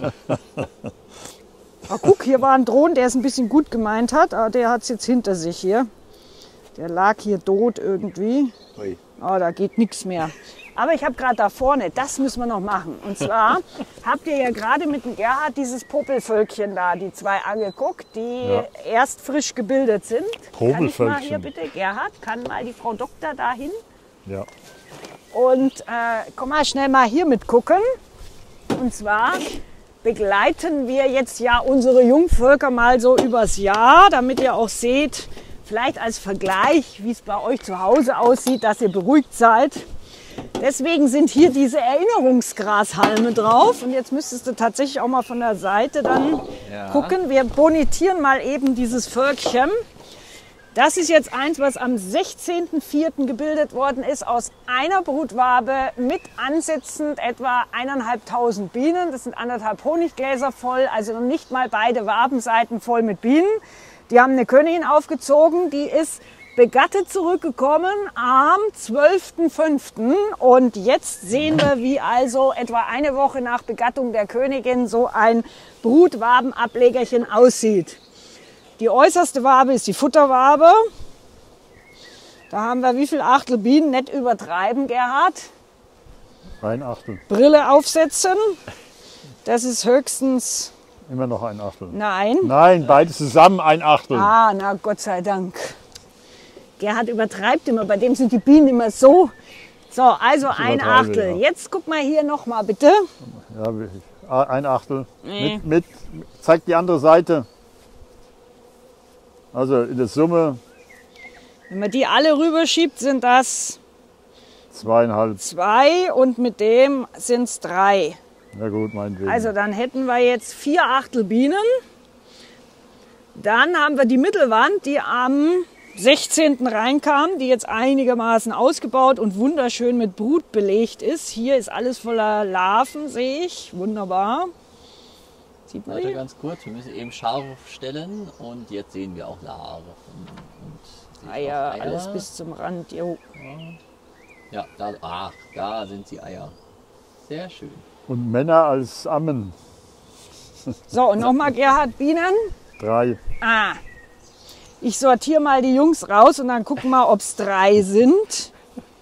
Oh, guck, hier war ein Drohnen, der es ein bisschen gut gemeint hat, aber der hat es jetzt hinter sich hier. Der lag hier tot irgendwie. Ui. Oh, da geht nichts mehr. Aber ich habe gerade da vorne, das müssen wir noch machen. Und zwar habt ihr ja gerade mit dem Gerhard dieses Popelvölkchen da, die zwei angeguckt, die erst frisch gebildet sind. Kann ich mal hier Popelvölkchen. bitte, Gerhard, kann mal die Frau Doktor dahin? Ja. Und komm mal schnell mal hier mitgucken. Und zwar begleiten wir jetzt ja unsere Jungvölker mal so übers Jahr, damit ihr auch seht, vielleicht als Vergleich, wie es bei euch zu Hause aussieht, dass ihr beruhigt seid. Deswegen sind hier diese Erinnerungsgrashalme drauf. Und jetzt müsstest du tatsächlich auch mal von der Seite dann gucken. Wir bonitieren mal eben dieses Völkchen. Das ist jetzt eins, was am 16.04. gebildet worden ist aus einer Brutwabe mit ansitzend etwa 1.500 Bienen. Das sind 1,5 Honiggläser voll, also noch nicht mal beide Wabenseiten voll mit Bienen. Die haben eine Königin aufgezogen, die ist begattet zurückgekommen am 12.05. Und jetzt sehen wir, wie also etwa eine Woche nach Begattung der Königin so ein Brutwabenablegerchen aussieht. Die äußerste Wabe ist die Futterwabe. Da haben wir wie viel Achtel Bienen? Nicht übertreiben, Gerhard. 1 Achtel. Brille aufsetzen. Das ist höchstens... Immer noch 1 Achtel. Nein. Nein, beides zusammen 1 Achtel. Ah, na Gott sei Dank. Gerhard übertreibt immer, bei dem sind die Bienen immer so. So, also 1 übertreibe, Achtel. ja. Jetzt guck mal hier nochmal bitte. Ja, 1 Achtel. Nee. Zeig die andere Seite. Also in der Summe Wenn man die alle rüberschiebt, sind das 2,5. 2 und mit dem sind es 3. Na gut, meinetwegen. Also dann hätten wir jetzt 4 Achtel Bienen. Dann haben wir die Mittelwand, die am 16. reinkam, die jetzt einigermaßen ausgebaut und wunderschön mit Brut belegt ist. Hier ist alles voller Larven, sehe ich. Wunderbar. Sieht man Warte die? ganz kurz, wir müssen eben scharf stellen und jetzt sehen wir auch Larven. Und Eier, auch alles bis zum Rand. Jo. Ja, da sind die Eier. Sehr schön. Und Männer als Ammen. So, und nochmal Gerhard, Bienen. 3. Ich sortiere mal die Jungs raus und dann gucken wir, ob es 3 sind.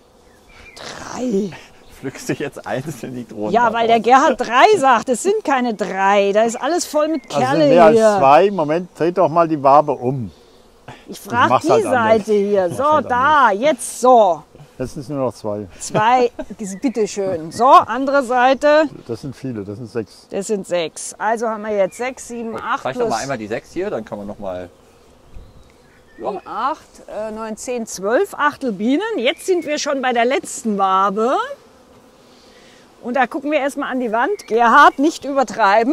3. Pflückst du jetzt einzeln die Drohnen? Ja, weil der Gerhard 3 sagt, es sind keine 3. Da ist alles voll mit Also Kerle sind mehr als hier. 2. Moment, dreht doch mal die Wabe um. Ich frage mach's die halt anders. Seite hier. So, halt da, jetzt so. Jetzt sind es nur noch 2. 2, bitteschön. So, andere Seite, Das sind viele, das sind 6. das sind 6. Also haben wir jetzt 6, 7, 8 Zeig doch plus mal einmal die 6 hier, dann kann man noch mal. 8, 9, 10, 12 Achtel Bienen. Jetzt sind wir schon bei der letzten Wabe. Und da gucken wir erstmal an die Wand. Gerhard, nicht übertreiben.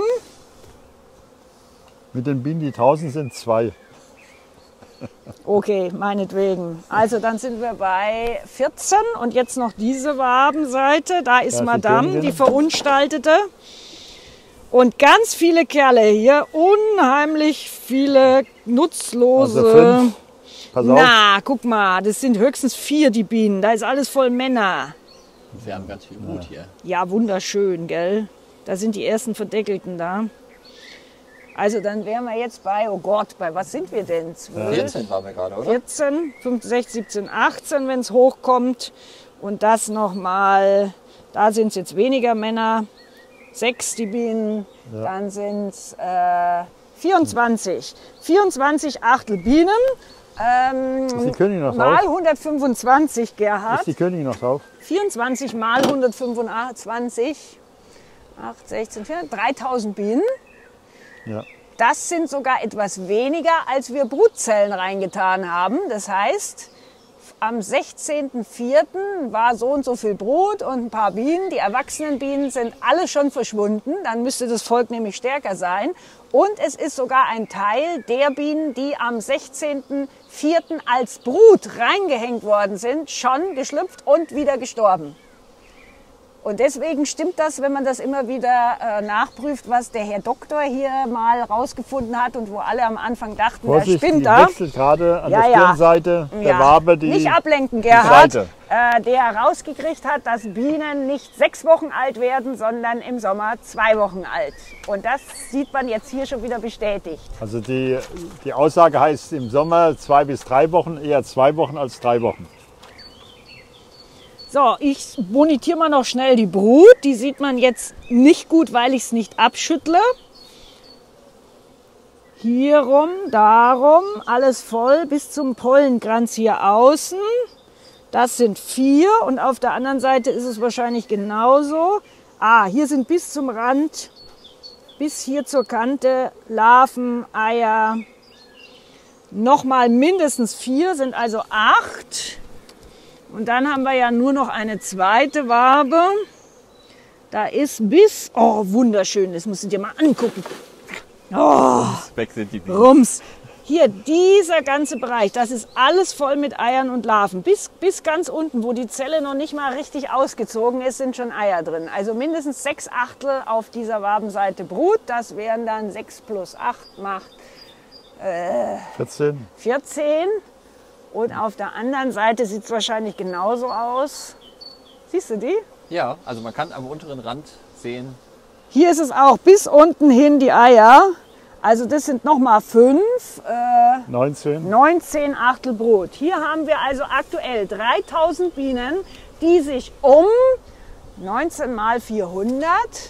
Mit den Bienen, die draußen sind, 2. Okay, meinetwegen. Also dann sind wir bei 14 und jetzt noch diese Wabenseite. Da ist die Madame, Königin. die verunstaltete. Und ganz viele Kerle hier, unheimlich viele nutzlose. Also 5. Pass auf. Na, guck mal, das sind höchstens 4 die Bienen. Da ist alles voll Männer. Sie haben ganz viel Mut hier. Ja, wunderschön, gell? Da sind die ersten Verdeckelten da. Also dann wären wir jetzt bei, oh Gott, bei was sind wir denn? 12, 14 waren wir gerade, oder? 14, 15, 16, 17, 18, wenn es hochkommt. Und das nochmal, da sind es jetzt weniger Männer. 6 die Bienen, dann sind es 24. 24 Achtel Bienen. Ist die Königin noch Mal drauf? 125, Gerhard. Ist die Königin noch drauf? 24 mal 125, 8, 16, 4, 3000 Bienen. Ja. Das sind sogar etwas weniger, als wir Brutzellen reingetan haben. Das heißt, am 16.04. war so und so viel Brut und ein paar Bienen. Die erwachsenen Bienen sind alle schon verschwunden. Dann müsste das Volk nämlich stärker sein. Und es ist sogar ein Teil der Bienen, die am 16.04. als Brut reingehängt worden sind, schon geschlüpft und wieder gestorben. Und deswegen stimmt das, wenn man das immer wieder nachprüft, was der Herr Doktor hier mal rausgefunden hat und wo alle am Anfang dachten, das Vorsicht, spinnt die da. wechselt gerade an Ja, der ja. Stirnseite der Ja. Wabe die Nicht ablenken, Gerhard. Seite. Der herausgekriegt hat, dass Bienen nicht 6 Wochen alt werden, sondern im Sommer 2 Wochen alt. Und das sieht man jetzt hier schon wieder bestätigt. Also die Aussage heißt im Sommer 2 bis 3 Wochen, eher 2 Wochen als 3 Wochen. So, ich bonitiere mal noch schnell die Brut. Die sieht man jetzt nicht gut, weil ich es nicht abschüttle. Hier rum, darum, alles voll bis zum Pollenkranz hier außen. Das sind 4 und auf der anderen Seite ist es wahrscheinlich genauso. Ah, hier sind bis zum Rand, bis hier zur Kante Larven, Eier. Nochmal mindestens 4, sind also 8. Und dann haben wir ja nur noch eine zweite Wabe. Da ist bis, oh wunderschön, das musst du dir mal angucken. Oh, Weg sind die Bienen. Rums. Hier, dieser ganze Bereich, das ist alles voll mit Eiern und Larven. Bis ganz unten, wo die Zelle noch nicht mal richtig ausgezogen ist, sind schon Eier drin. Also mindestens 6 Achtel auf dieser Wabenseite Brut. Das wären dann 6 plus 8 macht 14. 14. Und auf der anderen Seite sieht es wahrscheinlich genauso aus. Siehst du die? Ja, also man kann am unteren Rand sehen, Hier ist es auch bis unten hin die Eier. Also das sind nochmal 5, 19. 19 Achtel Brot. Hier haben wir also aktuell 3000 Bienen, die sich um 19 mal 400,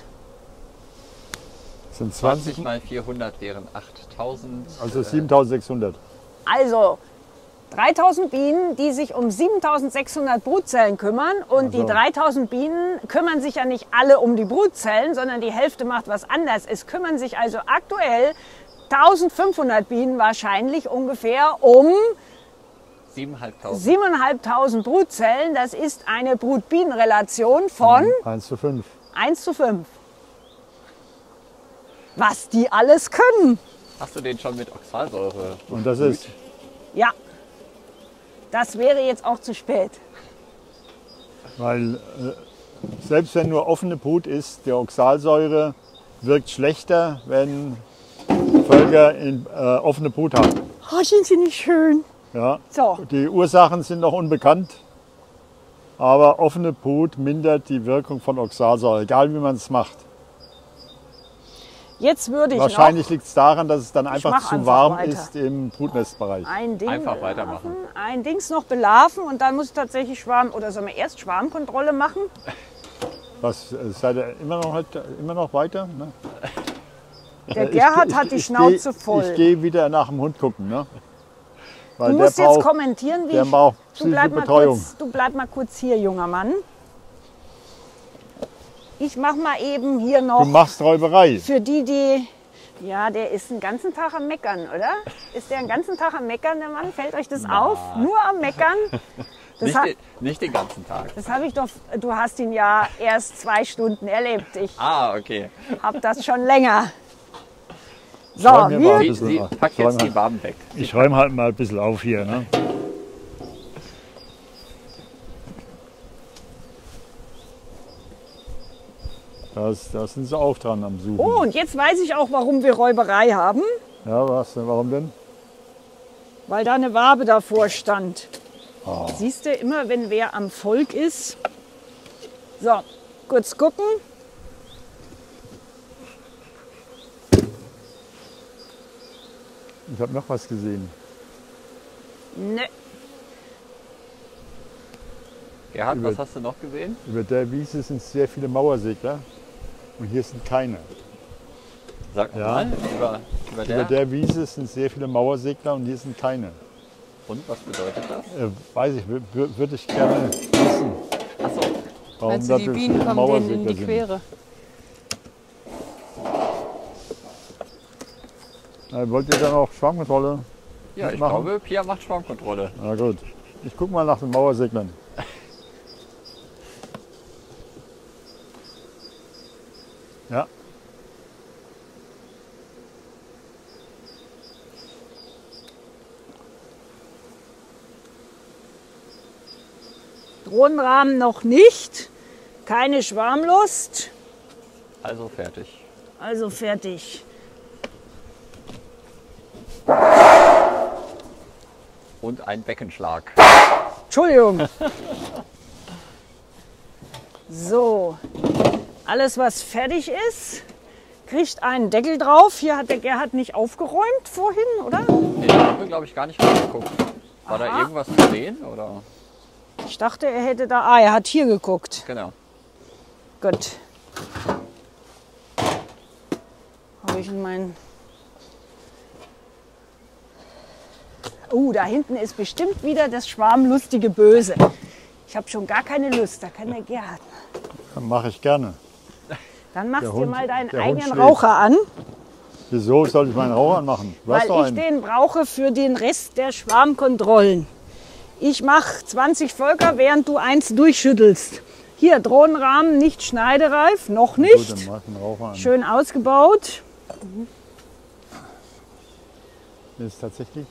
Sind 20 20, mal 400 wären 8000. also 7600. also 3000 Bienen, die sich um 7600 Brutzellen kümmern. Und die Also. 3000 Bienen kümmern sich ja nicht alle um die Brutzellen, sondern die Hälfte macht was anderes. Es kümmern sich also aktuell 1500 Bienen wahrscheinlich ungefähr um 7500. 7500 Brutzellen. Das ist eine Brut-Bienen-Relation von 1 zu 5. 1 zu 5. Was die alles können. Hast du den schon mit Oxalsäure? Und das ist, Ja, das wäre jetzt auch zu spät. weil selbst wenn nur offene Brut ist, die Oxalsäure wirkt schlechter, wenn Völker offene Brut haben. Oh, sind sie nicht schön? Ja. So. Die Ursachen sind noch unbekannt, aber offene Brut mindert die Wirkung von Oxalsäure, egal wie man es macht. Jetzt würde ich Wahrscheinlich noch liegt es daran, dass es dann einfach mach zu einfach warm weiter. ist im Brutnestbereich. ein Ding Einfach belarven, weitermachen. ein Dings noch belarven und dann muss tatsächlich oder sollen wir erst Schwarmkontrolle machen? Was, seid ihr immer noch weiter? Ne? Der Gerhard hat die Schnauze voll. Ich gehe wieder nach dem Hund gucken. Ne? Weil Du der musst jetzt braucht- kommentieren, wie der ich... braucht Du bleib, psychische Betreuung. du bleib mal kurz hier, junger Mann. Ich mach mal eben hier Du noch machst Räuberei. für die... Ja, der ist den ganzen Tag am Meckern, oder? Ist der den ganzen Tag am Meckern, der Mann? Fällt euch das auf? Nur am Meckern? Nicht den ganzen Tag. Das habe ich doch, du hast ihn ja erst 2 Stunden erlebt. Ich Okay. habe das schon länger. So, Räum mir mal ein wir, bisschen Sie auf. packt jetzt die Waben weg. Ich räume halt mal ein bisschen auf hier. Ne? Da sind sie auch dran am Suchen. oh, und jetzt weiß ich auch, warum wir Räuberei haben. Ja, was denn? Warum denn? Weil da eine Wabe davor stand. Oh. Siehst du, immer wenn wer am Volk ist. So, kurz gucken. Ich habe noch was gesehen. Ne, Gerhard, was hast du noch gesehen? Über der Wiese sind sehr viele Mauersegler und hier sind keine. Sag Ja. mal, über Über der. der Wiese sind sehr viele Mauersegler und hier sind keine. Und was bedeutet das? Weiß ich, würde ich gerne wissen, Achso, warum Meinst da du, die so Bienen viele kommen denen in Mauersegler die sind. Quere? Wollt ihr dann auch Schwarmkontrolle? ja, ich machen? glaube, Pia macht Schwarmkontrolle. Na gut. Ich gucke mal nach den Mauerseglern. Ja, Drohnenrahmen noch nicht. Keine Schwarmlust. Also fertig. Also fertig. Und ein Beckenschlag. Entschuldigung. So, alles was fertig ist, kriegt einen Deckel drauf. Hier hat der Gerhard nicht aufgeräumt vorhin, oder? Nee, da haben wir, glaube ich, gar nicht reingeguckt. War da Aha. irgendwas zu sehen? Oder? Ich dachte, er hätte da... Ah, er hat hier geguckt. Genau. Gut. Habe ich in meinen... Da hinten ist bestimmt wieder das schwarmlustige Böse. Ich habe schon gar keine Lust, da kann der Gerhard. mache ich gerne. Dann machst Der du Hund- mal deinen der Hund eigenen schläft. Raucher an, Wieso soll ich meinen Rauch anmachen? Du hast weil doch ich einen. den brauche für den Rest der Schwarmkontrollen. Ich mache 20 Völker, während du eins durchschüttelst. Hier, Drohnenrahmen, nicht schneidereif, noch Gut, nicht. dann mach ich den Rauch an. Schön ausgebaut. Das ist tatsächlich,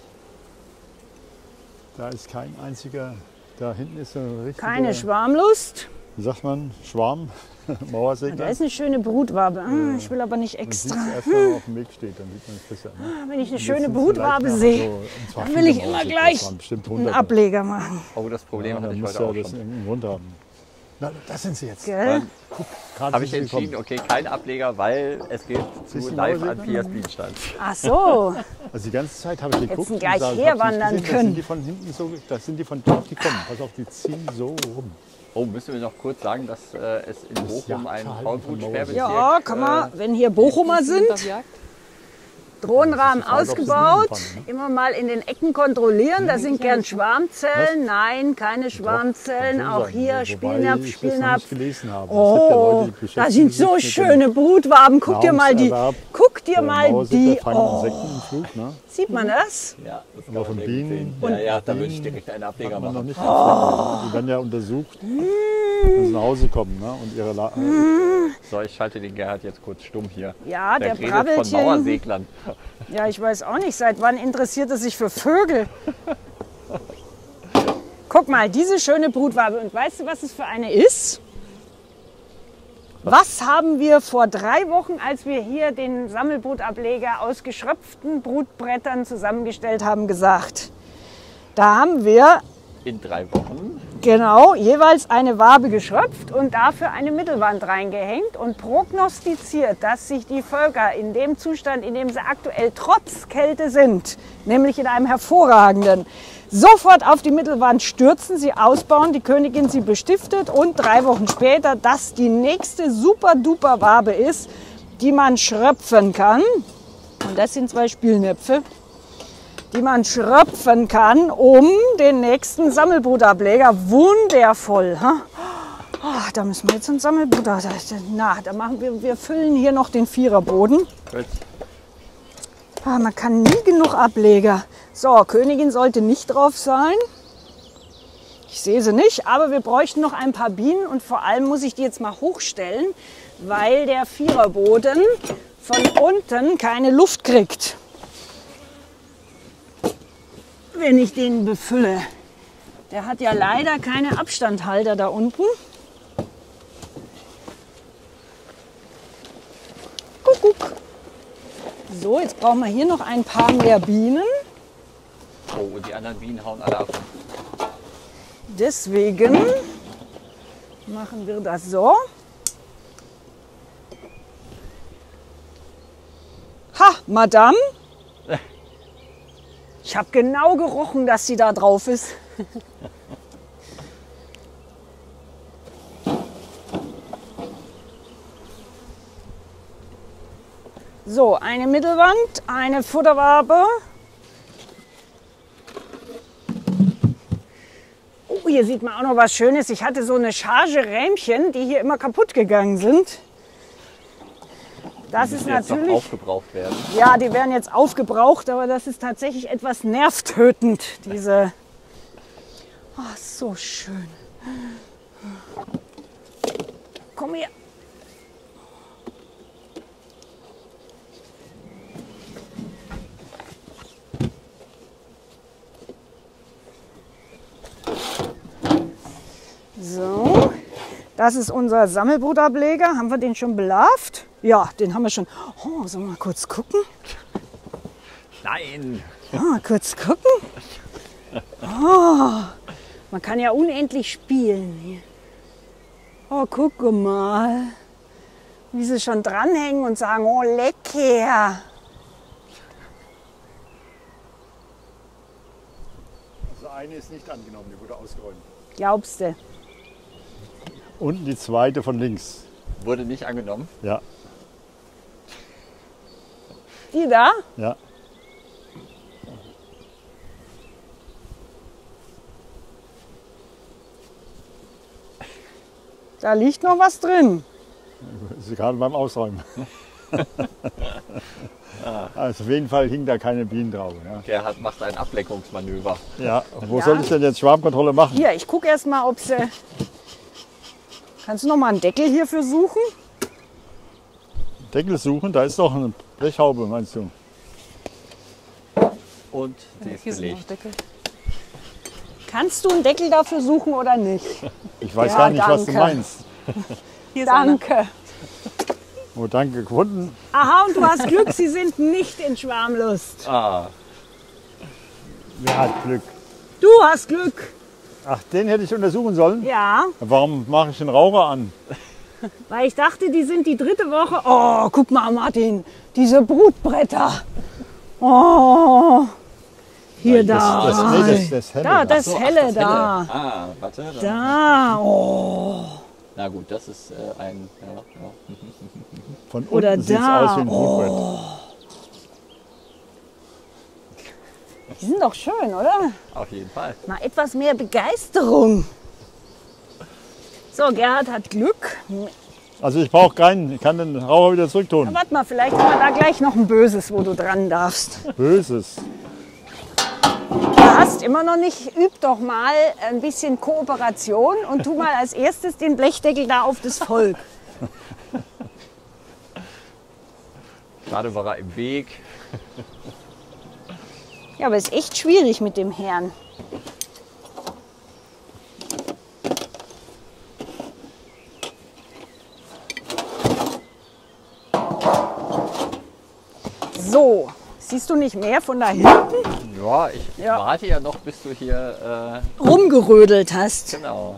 da ist kein einziger, da hinten ist so ein richtiger, Keine Schwarmlust. wie sagt man, Schwarm, Mauersegler. Da ist eine schöne Brutwabe. Ich will aber nicht Man sieht extra. es erst, wenn man auf dem Weg steht, dann sieht man es besser. Ne? Wenn ich eine Jetzt schöne sind sie Brutwabe leicht sehe, nach, und zwar dann will viele ich immer Mauersegler, gleich das waren bestimmt einen Hunderte. Ableger machen. Oh, das Problem Ja, hatte dann ich muss heute er auch das schon. im Grund haben. Na, da sind sie jetzt. Gell? Gerade Habe ich sind sie entschieden, gekommen. okay, kein Ableger, weil es geht Siehst zu du live an Mauersegler? Pias Bienenstand. Ach so. Also die ganze Zeit habe ich geguckt. Hätten gleich und herwandern Da können. sind die von hinten so, da sind die von dort gekommen. Pass auf, die ziehen so rum. Oh, müssen wir noch kurz sagen, dass es in Bochum einen Jagdverhalten von Faulbrutsperrbezirk Ja, kann man, wenn hier Bochumer sind, Auf Jagd? Drohnenrahmen Das ist die Frage, ob sie ausgebaut, Bienen fangen, immer mal in den Ecken kontrollieren. Da sind gern Schwarmzellen. Nein, keine Schwarmzellen. Kann schon Auch sein, hier wobei Spielnapf, ich das noch Spielnapf. nicht gelesen habe. Es gibt ja Oh, Leute, die da beschäftigen sind sich so mit dem schöne Brutwaben. Guck dir mal die, Nahrungserwerb guck dir der mal Mauersegler die. fangen Oh, Insekten im Flug, ne? sieht man das? Ja, das Aber von Bienen, Ja, da würde ich direkt einen Ableger hat man noch machen. nicht gefunden. Die werden ja untersucht, wenn sie nach Hause kommen, ne? Und ihre So, ich schalte den Gerhard jetzt kurz stumm hier. Ja, der redet brabbelt von hier. Mauerseglern. Ja, ich weiß auch nicht, seit wann interessiert er sich für Vögel? Guck mal, diese schöne Brutwabe. Und weißt du, was es für eine ist? Was haben wir vor 3 Wochen, als wir hier den Sammelbrutableger aus geschröpften Brutbrettern zusammengestellt haben, gesagt? Da haben wir In 3 Wochen. genau jeweils eine Wabe geschröpft und dafür eine Mittelwand reingehängt und prognostiziert, dass sich die Völker in dem Zustand, in dem sie aktuell trotz Kälte sind, nämlich in einem hervorragenden, sofort auf die Mittelwand stürzen, sie ausbauen, die Königin sie bestiftet und 3 Wochen später das die nächste super-duper Wabe ist, die man schröpfen kann. Und das sind 2 Spielnäpfe, die man schröpfen kann, um den nächsten Sammelbrutableger. Wundervoll. Ha? Oh, da müssen wir jetzt einen Sammelbruder. Na, da machen wir füllen hier noch den Viererboden. Gut. Man kann nie genug Ableger. So, Königin sollte nicht drauf sein. Ich sehe sie nicht, aber wir bräuchten noch ein paar Bienen und vor allem muss ich die jetzt mal hochstellen, weil der Viererboden von unten keine Luft kriegt, wenn ich den befülle. Der hat ja leider keine Abstandhalter da unten. Kuckuck. So, jetzt brauchen wir hier noch ein paar mehr Bienen. Oh, und die anderen Bienen hauen alle ab. Deswegen machen wir das so. Ha, Madame. Ich habe genau gerochen, dass sie da drauf ist. So, eine Mittelwand, eine Futterwabe. Oh, hier sieht man auch noch was Schönes. Ich hatte so eine Charge Rähmchen, die hier immer kaputt gegangen sind. Das ist Jetzt noch natürlich, aufgebraucht werden. ja, die werden jetzt aufgebraucht, aber das ist tatsächlich etwas nervtötend, diese. Oh, so schön. Komm her. So, das ist unser Sammelbrutableger. Haben wir den schon belarvt? Ja, den haben wir schon. Oh, sollen wir mal kurz gucken? Nein! Mal kurz gucken. Oh, man kann ja unendlich spielen hier. Oh, gucke mal, wie sie schon dranhängen und sagen, oh, lecker. Also eine ist nicht angenommen, die wurde ausgeräumt. Glaubst du? Und die zweite von links. Wurde nicht angenommen. Ja, Die da? ja. Da liegt noch was drin. Das ist gerade beim Ausräumen. Also auf jeden Fall hing da keine Bienen drauf. Ja, Der macht ein Ablenkungsmanöver. ja. Wo Ja. soll ich denn jetzt Schwarmkontrolle machen? Hier, ich gucke erst mal, ob sie. Kannst du noch mal einen Deckel hierfür suchen? Deckel suchen, da ist doch eine Blechhaube, meinst du? Und sie ist Hier sind noch belegt. Deckel. Kannst du einen Deckel dafür suchen oder nicht? Ich weiß Ja, gar nicht, was du danke. meinst. Hier ist einer. Danke. Oh, danke, gefunden. Aha, und du hast Glück, sie sind nicht in Schwarmlust. Ah, Wer hat Glück? Du hast Glück. Ach, den hätte ich untersuchen sollen? Ja, Warum mache ich den Raucher an? weil ich dachte, die sind die dritte Woche. Oh, guck mal, Martin, diese Brutbretter. Oh, hier da. Das helle. Da, das so, ach, helle das da. Helle. Ah, warte. dann- Da, oh. Na gut, das ist ein. Ja, ja. Von Oder unten sieht es da. aus wie ein Brutbrett. Die sind doch schön, oder? Auf jeden Fall. Mal etwas mehr Begeisterung. So, Gerhard hat Glück. Also ich brauche keinen, ich kann den Raucher wieder zurücktun. Warte mal, vielleicht haben wir da gleich noch ein Böses, wo du dran darfst. Böses. Du hast immer noch nicht, üb doch mal ein bisschen Kooperation und tu mal als erstes den Blechdeckel da auf das Volk. Gerade war er im Weg. Ja, aber ist echt schwierig mit dem Herrn. So, siehst du nicht mehr von da hinten Ja, ich Ja. warte ja noch, bis du hier. rumgerödelt hast? Genau.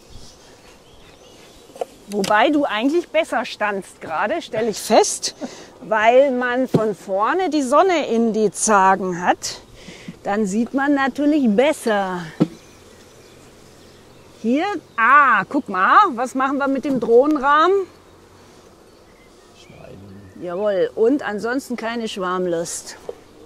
Wobei du eigentlich besser standst gerade, stelle ich fest, weil man von vorne die Sonne in die Zagen hat. Dann sieht man natürlich besser. Hier, guck mal, was machen wir mit dem Drohnenrahmen? Schneiden. Jawohl, und ansonsten keine Schwarmlust.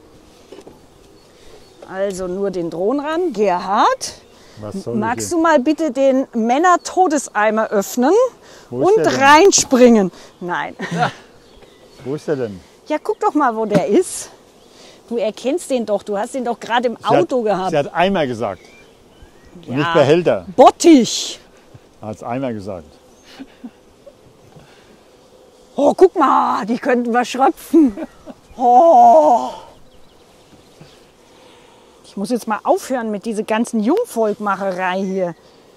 Also nur den Drohnenrahmen. Gerhard, Was soll magst du mal bitte den Männer-Todeseimer öffnen Wo ist und der denn? reinspringen? Nein. Wo ist der denn? Ja, guck doch mal, wo der ist. Du erkennst den doch, du hast den doch gerade im Auto gehabt. Sie hat Eimer gesagt. Und nicht Behälter, Bottich. hat es einer gesagt. Oh, guck mal, die könnten wir schröpfen. Oh. Ich muss jetzt mal aufhören mit dieser ganzen Jungvolkmacherei hier.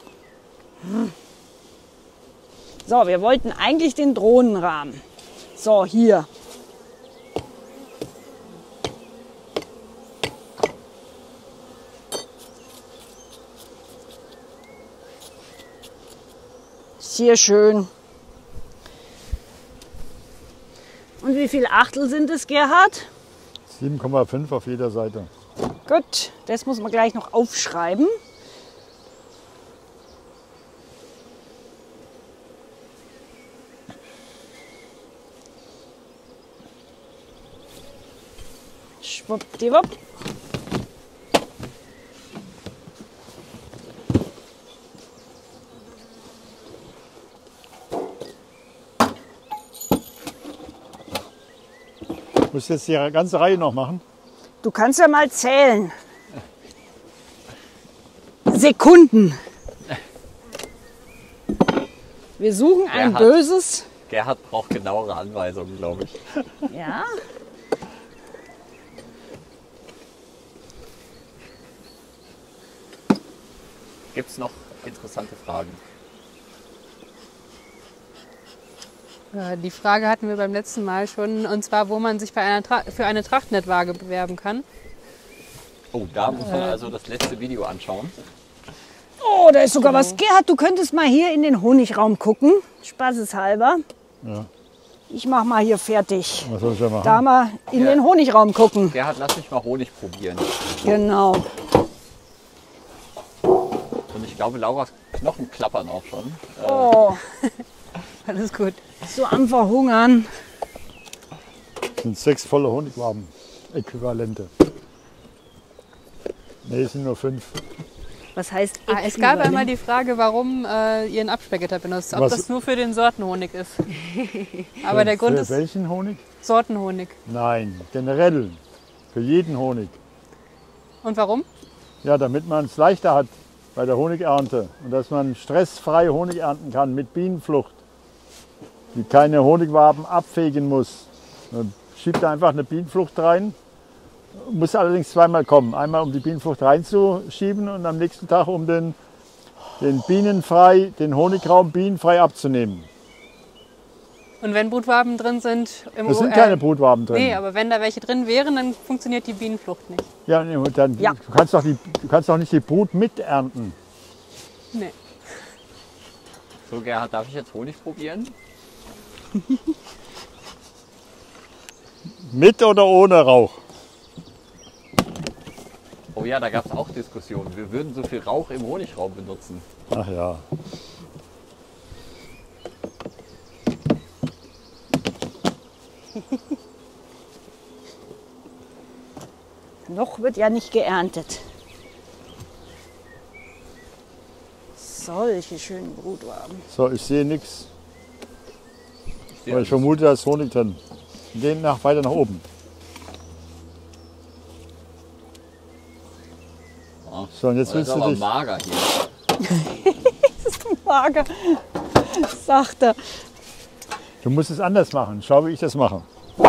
So, wir wollten eigentlich den Drohnenrahmen. So, hier. Sehr schön. Und wie viele Achtel sind es, Gerhard? 7,5 auf jeder Seite. Gut, das muss man gleich noch aufschreiben. Schwuppdiwupp. Musst du jetzt die ganze Reihe noch machen? Du kannst ja mal zählen. Sekunden. Wir suchen ein Gerhard. böses. Gerhard braucht genauere Anweisungen, glaube ich. Ja. Gibt es noch interessante Fragen? Die Frage hatten wir beim letzten Mal schon, und zwar, wo man sich bei für eine Trachtnettwaage bewerben kann. Oh, da muss man also das letzte Video anschauen. Oh, da ist sogar was. Gerhard, du könntest mal hier in den Honigraum gucken. Spaßeshalber. Ja. Ich mach mal hier fertig. Was soll ich da machen? Da mal in den Honigraum gucken. Gerhard, lass mich mal Honig probieren. Genau. Und ich glaube, Lauras Knochen klappern auch schon. Oh, Alles gut. so am Verhungern. Das sind 6 volle Honigwaben. Äquivalente. Nee, es sind nur 5. Was heißt Es gab einmal die Frage, warum ihr einen Abspeckgitter benutzt. Ob Was? das nur für den Sortenhonig ist. Aber der Grund Für ist welchen Honig? Sortenhonig. Nein, generell. Für jeden Honig. Und warum? Ja, damit man es leichter hat bei der Honigernte. Und dass man stressfrei Honig ernten kann mit Bienenflucht. Die keine Honigwaben abfegen muss. Man schiebt da einfach eine Bienenflucht rein. Muss allerdings zweimal kommen. Einmal um die Bienenflucht reinzuschieben und am nächsten Tag um den Honigraum bienenfrei abzunehmen. Und wenn Brutwaben drin sind im Es sind keine Brutwaben drin. Nee, aber wenn da welche drin wären, dann funktioniert die Bienenflucht nicht. Ja, nee, und dann, Ja. Du kannst doch nicht die Brut miternten. Nee. So, Gerhard, darf ich jetzt Honig probieren? Mit oder ohne Rauch? Oh ja, da gab es auch Diskussionen. Wir würden so viel Rauch im Honigraum benutzen. Ach ja. Noch wird ja nicht geerntet. Solche schönen Brutwaben. So, ich sehe nichts. sehe Aber ich vermute, da ist Honig drin. Gehen weiter nach oben. Oh, So, und jetzt das willst ist du aber dich. mager hier. Mager, sagt er. Du musst es anders machen. Schau, wie ich das mache.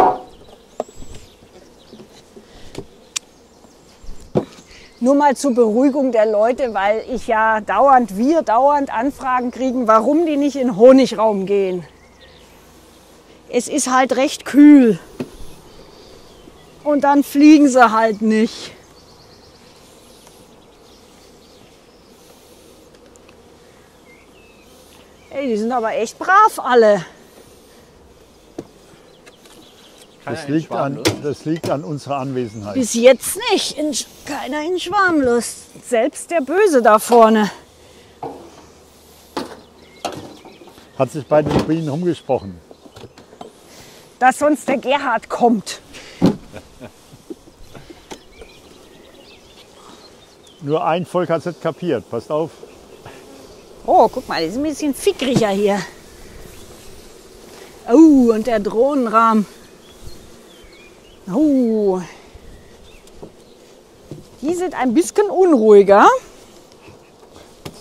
Nur mal zur Beruhigung der Leute, weil wir dauernd Anfragen kriegen, warum die nicht in den Honigraum gehen. Es ist halt recht kühl. Und dann fliegen sie halt nicht. Ey, die sind aber echt brav alle. Das liegt an unserer Anwesenheit. Bis jetzt nicht. Keiner in Schwarmlust. Selbst der Böse da vorne. Hat sich bei den Bienen rumgesprochen. Dass sonst der Gerhard kommt. Nur ein Volk hat es nicht kapiert. Passt auf. Oh, guck mal, die sind ein bisschen fickriger hier. Oh, und der Drohnenrahmen. Oh. Die sind ein bisschen unruhiger.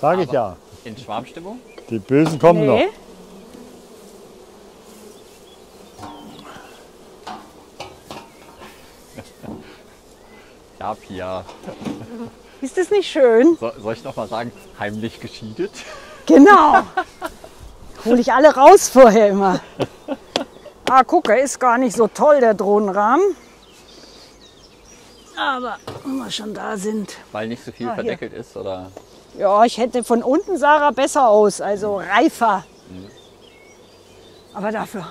Sag ich Aber ja. in Schwarmstimmung? Die Bösen kommen Nee. noch. Ja, Pia. Ist das nicht schön? Soll ich noch mal sagen, heimlich geschiedet? Genau. Hole ich alle raus vorher immer. Ah, guck, er ist gar nicht so toll, der Drohnenrahmen. Aber wenn wir schon da sind. Weil nicht so viel hier. verdeckelt ist, oder? Ja, ich hätte von unten sah er besser aus, also reifer. Aber dafür.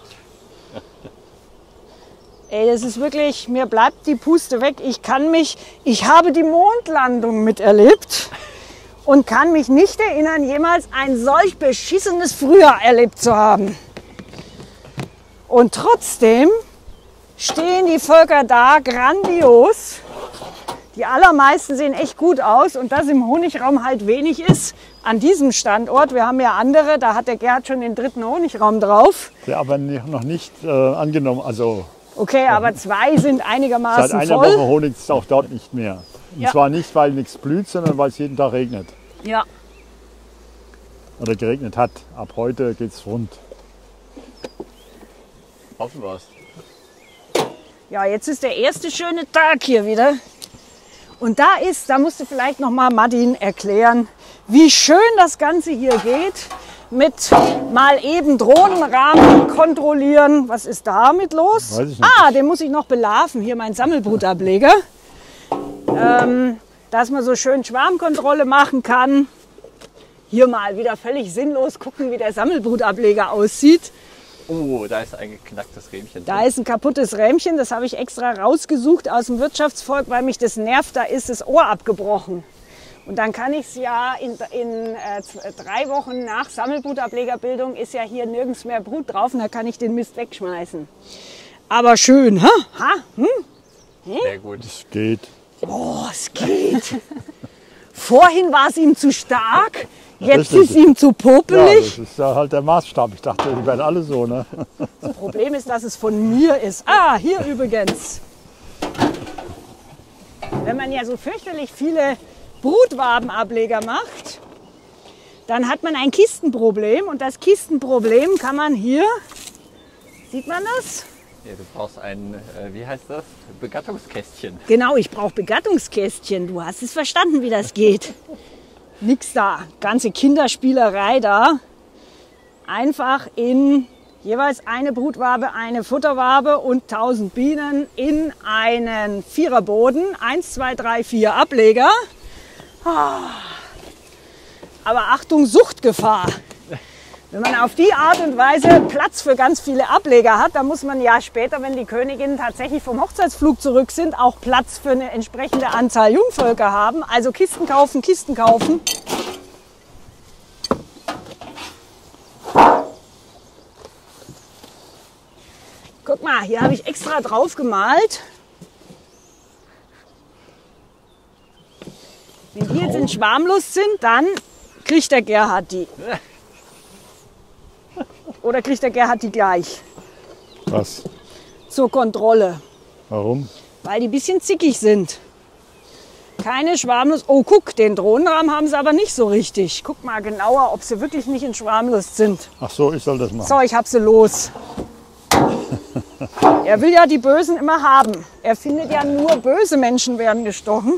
Ey, das ist wirklich, mir bleibt die Puste weg. Ich habe die Mondlandung miterlebt und kann mich nicht erinnern, jemals ein solch beschissenes Frühjahr erlebt zu haben. Und trotzdem stehen die Völker da, grandios. Die allermeisten sehen echt gut aus und dass im Honigraum halt wenig ist an diesem Standort. Wir haben ja andere, da hat der Gerhard schon den 3. Honigraum drauf. Der aber noch nicht angenommen. Also Okay, aber 2 sind seit einigermaßen einer voll. Woche Honig ist auch dort nicht mehr. Und Ja. zwar nicht, weil nichts blüht, sondern weil es jeden Tag regnet. Ja. Oder geregnet hat. Ab heute geht's rund. Hoffen wir es. Ja, jetzt ist der erste schöne Tag hier wieder. Und da musst du vielleicht noch mal Martin erklären, wie schön das Ganze hier geht. Mit mal eben Drohnenrahmen kontrollieren. Was ist damit los? Weiß ich nicht. Ah, den muss ich noch belarven. Hier mein Sammelbrutableger. Dass man so schön Schwarmkontrolle machen kann. Hier mal wieder völlig sinnlos gucken, wie der Sammelbrutableger aussieht. Oh, da ist ein geknacktes Rähmchen. Da ist ein kaputtes Rähmchen, das habe ich extra rausgesucht aus dem Wirtschaftsvolk, weil mich das nervt, da ist das Ohr abgebrochen. Und dann kann ich es ja in 3 Wochen nach Sammelbrutablegerbildung ist ja hier nirgends mehr Brut drauf und da kann ich den Mist wegschmeißen. Aber schön, ha? Sehr gut. Es geht. Oh, es geht. Vorhin war es ihm zu stark, jetzt das ist ihm zu Ja, popelig. das ist ja halt der Maßstab. Ich dachte, die werden alle so, ne? Das Problem ist, dass es von mir ist. Ah, hier übrigens. Wenn man ja so fürchterlich viele Brutwabenableger macht, dann hat man ein Kistenproblem. Und das Kistenproblem kann man hier, sieht man das? Ja, du brauchst ein, wie heißt das? Begattungskästchen. Genau, ich brauche Begattungskästchen. Du hast es verstanden, wie das geht. Nix da, ganze Kinderspielerei da. Einfach in jeweils eine Brutwabe, eine Futterwabe und 1000 Bienen in einen Viererboden. 1, 2, 3, 4 Ableger. Aber Achtung, Suchtgefahr. Wenn man auf die Art und Weise Platz für ganz viele Ableger hat, dann muss man ja später, wenn die Königinnen tatsächlich vom Hochzeitsflug zurück sind, auch Platz für eine entsprechende Anzahl Jungvölker haben. Also Kisten kaufen, Kisten kaufen. Guck mal, hier habe ich extra drauf gemalt. Wenn die jetzt in Schwarmlust sind, dann kriegt der Gerhard die. Oder kriegt der Gerhard die gleich Was? zur Kontrolle, Warum? weil die ein bisschen zickig sind. Keine Schwarmlust. Oh, guck, den Drohnenrahmen haben sie aber nicht so richtig. Guck mal genauer, ob sie wirklich nicht in Schwarmlust sind. Ach so, ich soll das machen. So, ich hab sie los. Er will ja die Bösen immer haben. Er findet ja nur böse Menschen werden gestochen.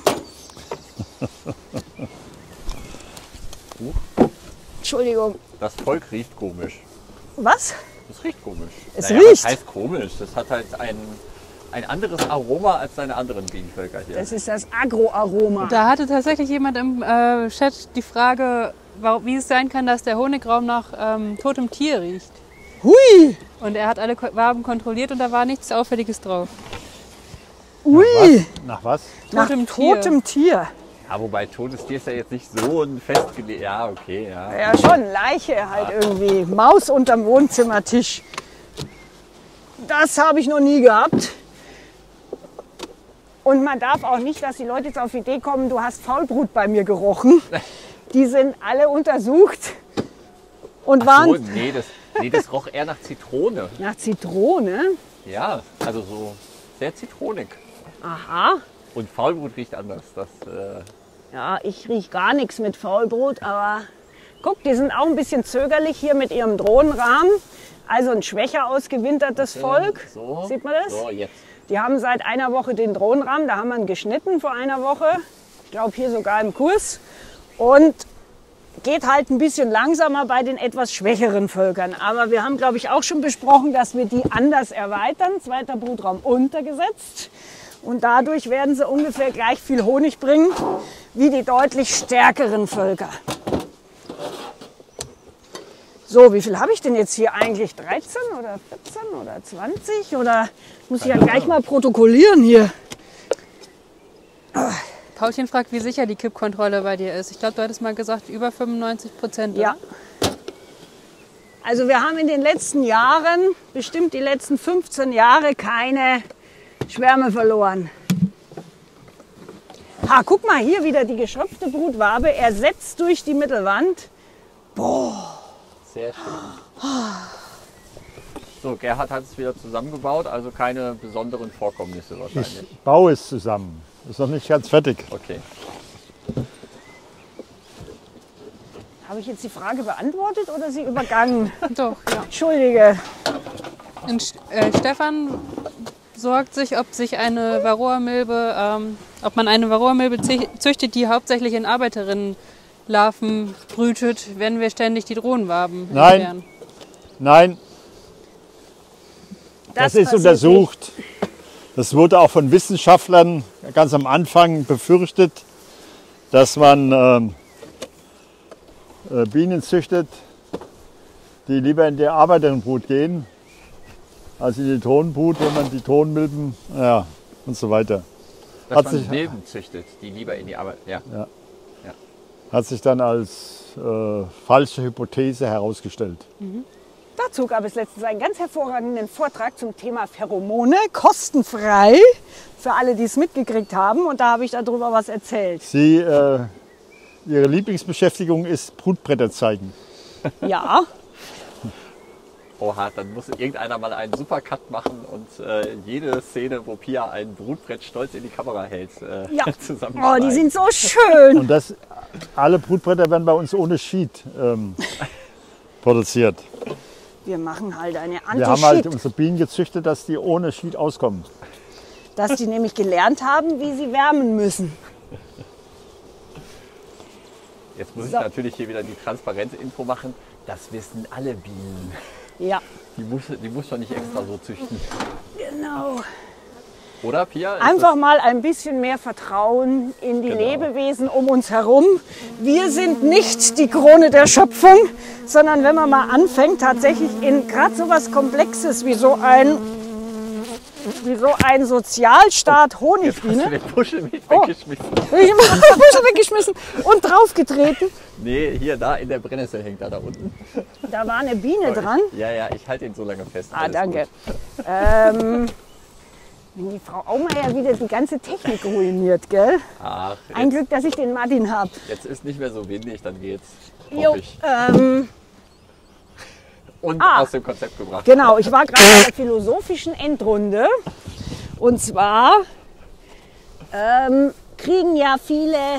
Entschuldigung. Das Volk riecht komisch. Was? Das riecht komisch. Es naja, riecht. Was heißt komisch? Das hat halt ein anderes Aroma als seine anderen Bienenvölker hier. Das ist das Agroaroma. Da hatte tatsächlich jemand im Chat die Frage, wie es sein kann, dass der Honigraum nach totem Tier riecht. Hui! Und er hat alle Waben kontrolliert und da war nichts Auffälliges drauf. Ui! Nach was? Nach Totem Tier. totem Tier. Ja, wobei totes Tier ist ja jetzt nicht so ein festgelegt. Ja, okay, ja. Ja, schon Leiche halt irgendwie. Maus unterm Wohnzimmertisch. Das habe ich noch nie gehabt. Und man darf auch nicht, dass die Leute jetzt auf die Idee kommen, du hast Faulbrut bei mir gerochen. Die sind alle untersucht und waren So, nee, das roch eher nach Zitrone. nach Zitrone. Ja, also so sehr zitronig. Aha. Und Faulbrut riecht anders. Das, Ja, ich rieche gar nichts mit Faulbrot, aber guck, die sind auch ein bisschen zögerlich hier mit ihrem Drohnenrahmen. Also ein schwächer ausgewintertes Volk. So. Sieht man das? So, jetzt. Die haben seit einer Woche den Drohnenrahmen, da haben wir ihn geschnitten vor einer Woche. Ich glaube hier sogar im Kurs. Und geht halt ein bisschen langsamer bei den etwas schwächeren Völkern. Aber wir haben, glaube ich, auch schon besprochen, dass wir die anders erweitern. Zweiter Brutraum untergesetzt. Und dadurch werden sie ungefähr gleich viel Honig bringen wie die deutlich stärkeren Völker. So, wie viel habe ich denn jetzt hier eigentlich? 13 oder 14 oder 20? Oder muss ich ja gleich mal protokollieren hier? Paulchen fragt, wie sicher die Kippkontrolle bei dir ist. Ich glaube, du hattest mal gesagt, über 95%. Ja. Also wir haben in den letzten Jahren, bestimmt die letzten 15 Jahre, keine Schwärme verloren. Ha, guck mal hier wieder die geschöpfte Brutwabe ersetzt durch die Mittelwand. Boah. Sehr schön. So, Gerhard hat es wieder zusammengebaut, also keine besonderen Vorkommnisse wahrscheinlich. Ich baue es zusammen. Ist noch nicht ganz fertig. Okay. Habe ich jetzt die Frage beantwortet oder sie übergangen? Doch, ja. Entschuldige. Und Stefan sorgt sich, ob eine Varroa-Milbe züchtet, die hauptsächlich in Arbeiterinnenlarven brütet, wenn wir ständig die Drohnenwaben entfernen. Nein, das ist untersucht. Das wurde auch von Wissenschaftlern ganz am Anfang befürchtet, dass man Bienen züchtet, die lieber in die Arbeiterinnenbrut gehen, als in die Drohnenbrut, wenn man die Drohnenmilben, ja, und so weiter. Dass man Milben züchtet, die lieber in die Arbeit, ja. Hat sich dann als falsche Hypothese herausgestellt. Dazu gab es letztens einen ganz hervorragenden Vortrag zum Thema Pheromone, kostenfrei, für alle, die es mitgekriegt haben. Und da habe ich darüber was erzählt. Ihre Lieblingsbeschäftigung ist Brutbretter zeigen. Ja. Oha, dann muss irgendeiner mal einen Supercut machen und jede Szene, wo Pia ein Brutbrett stolz in die Kamera hält, zusammenschneiden. Oh, die sind so schön. Und alle Brutbretter werden bei uns ohne Sheet produziert. Wir machen halt eine Wir haben halt Anti-Sheet. unsere Bienen gezüchtet, dass die ohne Sheet auskommen. Dass die nämlich gelernt haben, wie sie wärmen müssen. Jetzt muss ich natürlich hier wieder die Transparenz-Info machen. Das wissen alle Bienen. Ja, Die muss schon nicht extra so züchten. genau. Oder, Pia? Einfach mal ein bisschen mehr Vertrauen in die Lebewesen um uns herum. Wir sind nicht die Krone der Schöpfung, sondern wenn man mal anfängt, tatsächlich in gerade so was Komplexes wie so ein Sozialstaat Honigbiene. Hast du den Puschel mit weggeschmissen? Ich habe den Puschel weggeschmissen und draufgetreten. Nee, hier, da in der Brennnessel hängt er da unten. Da war eine Biene dran. Ja, ich halte ihn so lange fest. Ah, Alles danke. gut. Wenn die Frau Aumeier wieder die ganze Technik ruiniert, gell? Ach, Ein Glück, dass ich den Martin habe. jetzt ist nicht mehr so windig, dann geht's. Jo, Hoffe ich. Und Ah. aus dem Konzept gebracht. Genau, ich war gerade bei der philosophischen Endrunde. Und zwar kriegen ja viele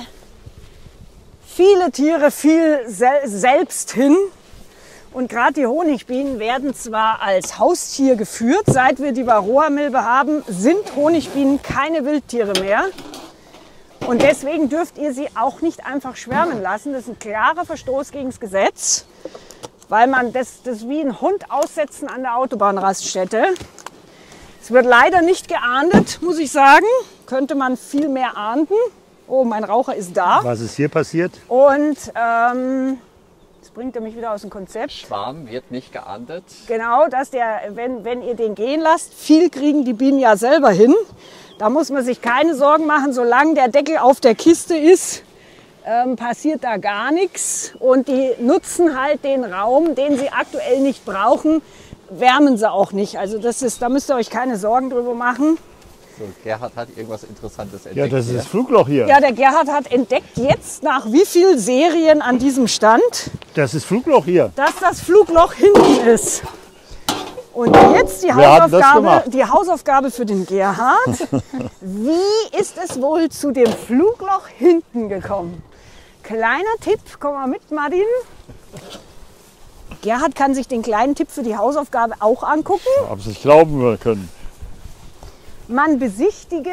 Tiere viel selbst hin. Und gerade die Honigbienen werden zwar als Haustier geführt. Seit wir die Varroa-Milbe haben, sind Honigbienen keine Wildtiere mehr. Und deswegen dürft ihr sie auch nicht einfach schwärmen lassen. Das ist ein klarer Verstoß gegen das Gesetz. Weil man das wie ein Hund aussetzen an der Autobahnraststätte. Es wird leider nicht geahndet, muss ich sagen. Könnte man viel mehr ahnden. Oh, mein Raucher ist da. Was ist hier passiert? Und jetzt bringt er mich wieder aus dem Konzept. Schwarm wird nicht geahndet. Genau, dass wenn ihr den gehen lasst, viel kriegen die Bienen ja selber hin. Da muss man sich keine Sorgen machen, solange der Deckel auf der Kiste ist. Passiert da gar nichts und die nutzen halt den Raum, den sie aktuell nicht brauchen, wärmen sie auch nicht. Also da müsst ihr euch keine Sorgen drüber machen. So, Gerhard hat irgendwas Interessantes entdeckt. Ja, das ist hier. das Flugloch hier. Ja, der Gerhard hat entdeckt jetzt nach wie vielen Serien an diesem Stand, Das ist Flugloch hier. dass das Flugloch hinten ist. Und jetzt die Hausaufgabe für den Gerhard. Wie ist es wohl zu dem Flugloch hinten gekommen? Kleiner Tipp, komm mal mit, Martin. Gerhard kann sich den kleinen Tipp für die Hausaufgabe auch angucken. Ob Sie es glauben können. Man besichtige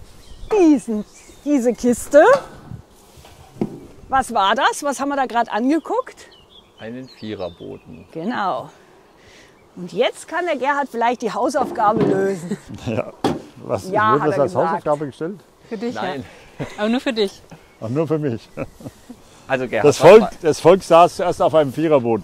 diese Kiste. Was war das? Was haben wir da gerade angeguckt? Einen Viererboden. Genau. Und jetzt kann der Gerhard vielleicht die Hausaufgabe lösen. Ja. Was Ja, wird hat das er als gesagt. Hausaufgabe gestellt? Für dich, Nein. ja. Aber nur für dich. Ach, nur für mich. Also Gerhard, Das Volk saß zuerst auf einem Viererboden.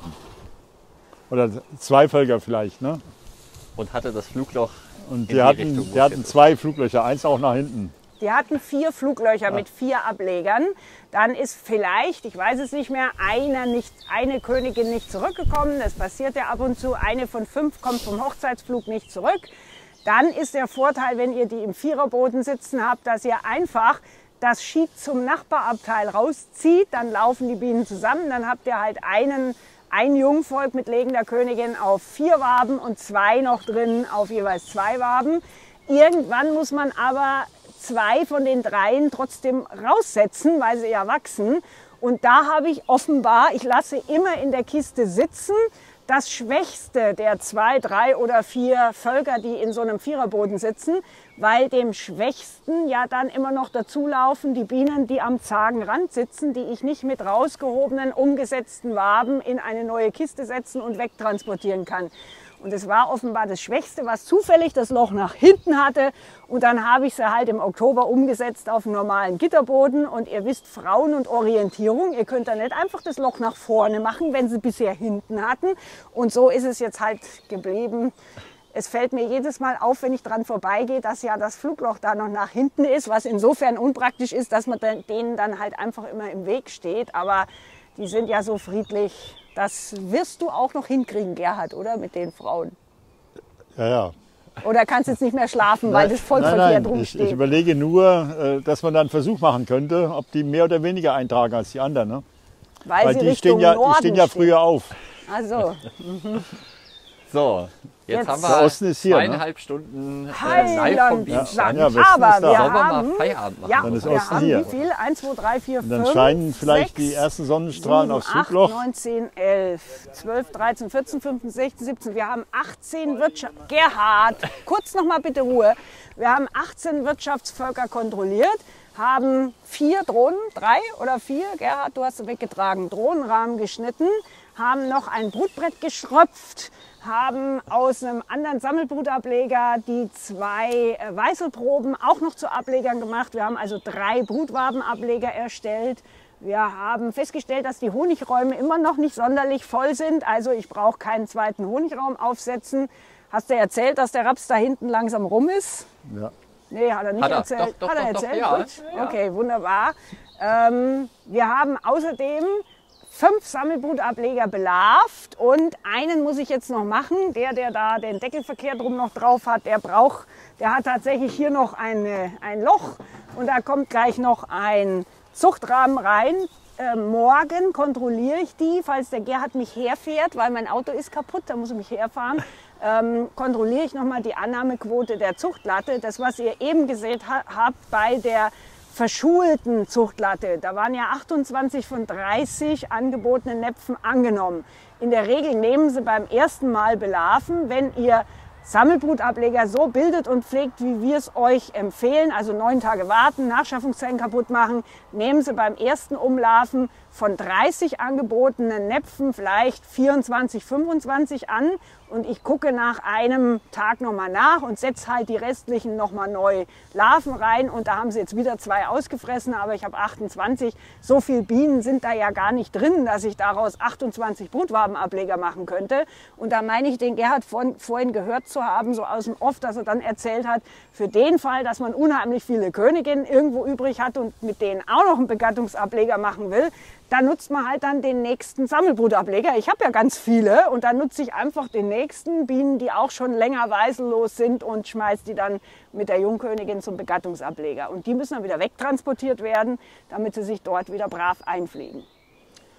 Oder zwei Völker vielleicht. Ne? und hatte das Flugloch Und in die Richtung, wo es hatten jetzt ist. zwei Fluglöcher, eins auch nach hinten. Die hatten 4 Fluglöcher mit 4 Ablegern. Dann ist vielleicht, ich weiß es nicht mehr, eine Königin nicht zurückgekommen. Das passiert ja ab und zu. Eine von 5 kommt vom Hochzeitsflug nicht zurück. Dann ist der Vorteil, wenn ihr die im Viererboden sitzen habt, dass ihr einfach das Schied zum Nachbarabteil rauszieht. Dann laufen die Bienen zusammen. Dann habt ihr halt ein Jungvolk mit legender Königin auf 4 Waben und 2 noch drin auf jeweils 2 Waben. Irgendwann muss man aber 2 von den 3 trotzdem raussetzen, weil sie ja wachsen. Und da habe ich offenbar, ich lasse immer in der Kiste sitzen, das Schwächste der 2, 3 oder 4 Völker, die in so einem Viererboden sitzen, weil dem Schwächsten ja dann immer noch dazulaufen die Bienen, die am zagen Rand sitzen, die ich nicht mit rausgehobenen, umgesetzten Waben in eine neue Kiste setzen und wegtransportieren kann. Und es war offenbar das Schwächste, was zufällig das Loch nach hinten hatte. Und dann habe ich sie halt im Oktober umgesetzt auf einen normalen Gitterboden. Und ihr wisst, Frauen und Orientierung, ihr könnt da nicht einfach das Loch nach vorne machen, wenn sie bisher hinten hatten. Und so ist es jetzt halt geblieben. Es fällt mir jedes Mal auf, wenn ich dran vorbeigehe, dass ja das Flugloch da noch nach hinten ist, was insofern unpraktisch ist, dass man denen dann halt einfach immer im Weg steht. Aber die sind ja so friedlich. Das wirst du auch noch hinkriegen, Gerhard, oder? Mit den Frauen. Ja, ja. Oder kannst jetzt nicht mehr schlafen, weil das Volksverkehr drum ich steht. überlege nur, dass man dann einen Versuch machen könnte, ob die mehr oder weniger eintragen als die anderen. Ne? Weil sie die Richtung stehen ja Norden früher auf. Also, So, jetzt haben Der wir Osten ist hier, 2,5 Stunden live vom Heiland, Dienstag. Land. Ja, Westen ist Aber da. wir Sollen wir mal haben, Feierabend machen? ja, Dann ist wir Osten haben hier. wie viel? 1, 2, 3, 4, 5, Und dann scheinen vielleicht 6, die ersten Sonnenstrahlen 7, aufs 8, Flugloch. 9, 10, 11, 12, 13, 14, 15, 16, 17. Wir haben 18 Gerhard, kurz noch mal bitte Ruhe. Wir haben 18 Wirtschaftsvölker kontrolliert, haben 4 Drohnen, 3 oder 4, Gerhard, du hast sie weggetragen, Drohnenrahmen geschnitten, haben noch ein Brutbrett geschröpft, haben aus einem anderen Sammelbrutableger die 2 Weißelproben auch noch zu Ablegern gemacht. Wir haben also 3 Brutwabenableger erstellt. Wir haben festgestellt, dass die Honigräume immer noch nicht sonderlich voll sind. Also ich brauche keinen zweiten Honigraum aufsetzen. Hast du erzählt, dass der Raps da hinten langsam rum ist? Ja. Nee, hat er nicht Hat er. erzählt. Doch, hat er doch, doch, erzählt? ja. Gut. Ja. Okay, wunderbar. Wir haben außerdem 5 Sammelbrutableger belarvt und einen muss ich jetzt noch machen. Der da den Deckelverkehr drum noch drauf hat, der hat tatsächlich hier noch ein Loch und da kommt gleich noch ein Zuchtrahmen rein. Morgen kontrolliere ich die, falls der Gerhard mich herfährt, weil mein Auto ist kaputt, da muss er mich herfahren. Kontrolliere ich nochmal die Annahmequote der Zuchtlatte. Das, was ihr eben gesehen habt bei der verschulten Zuchtlatte. Da waren ja 28 von 30 angebotenen Näpfen angenommen. In der Regel nehmen sie beim ersten Mal belarven, wenn ihr Sammelbrutableger so bildet und pflegt, wie wir es euch empfehlen, also 9 Tage warten, Nachschaffungszellen kaputt machen, nehmen sie beim ersten Umlarven von 30 angebotenen Näpfen vielleicht 24, 25 an und ich gucke nach einem Tag nochmal nach und setze halt die restlichen nochmal neu Larven rein und da haben sie jetzt wieder 2 ausgefressen, aber ich habe 28. So viele Bienen sind da ja gar nicht drin, dass ich daraus 28 Brutwabenableger machen könnte. Und da meine ich, den Gerhard vorhin gehört zu haben, so aus dem Off, dass er dann erzählt hat, für den Fall, dass man unheimlich viele Königinnen irgendwo übrig hat und mit denen auch noch einen Begattungsableger machen will, da nutzt man halt dann den nächsten Sammelbrutableger. Ich habe ja ganz viele und dann nutze ich einfach den nächsten Bienen, die auch schon länger weißellos sind und schmeiße die dann mit der Jungkönigin zum Begattungsableger. Und die müssen dann wieder wegtransportiert werden, damit sie sich dort wieder brav einpflegen.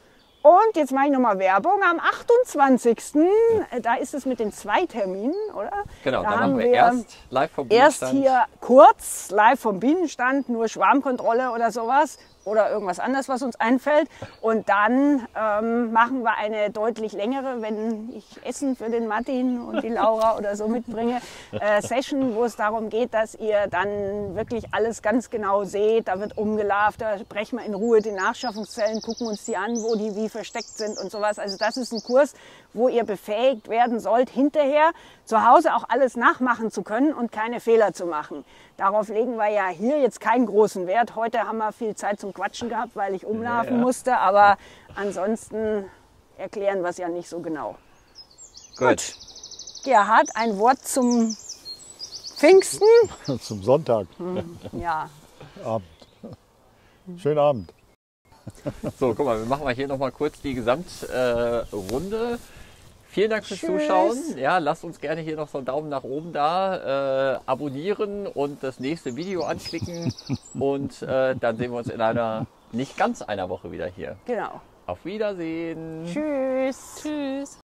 Und jetzt mache ich nochmal Werbung. Am 28. Da ist es mit den 2 Terminen, oder? Genau, da dann haben machen wir erst live vom erst Bienenstand. hier kurz live vom Bienenstand, nur Schwarmkontrolle oder sowas. Oder irgendwas anderes, was uns einfällt. Und dann machen wir eine deutlich längere, wenn ich Essen für den Martin und die Laura oder so mitbringe, Session, wo es darum geht, dass ihr dann wirklich alles ganz genau seht. Da wird umgelaufen, da brechen wir in Ruhe die Nachschaffungszellen, gucken uns die an, wo die wie versteckt sind und sowas. Also das ist ein Kurs, wo ihr befähigt werden sollt, hinterher zu Hause auch alles nachmachen zu können und keine Fehler zu machen. Darauf legen wir ja hier jetzt keinen großen Wert. Heute haben wir viel Zeit zum Quatschen gehabt, weil ich umlaufen musste. Aber ansonsten erklären wir es ja nicht so genau. Gut. Gerhard, ein Wort zum Pfingsten? Zum Sonntag. Ja. Abend. Schönen Abend. So, guck mal, wir machen mal hier nochmal kurz die Gesamtrunde. Vielen Dank fürs Tschüss. Zuschauen. Ja, lasst uns gerne hier noch so einen Daumen nach oben da, abonnieren und das nächste Video anklicken. Und dann sehen wir uns in einer nicht ganz einer Woche wieder hier. Genau. Auf Wiedersehen. Tschüss. Tschüss.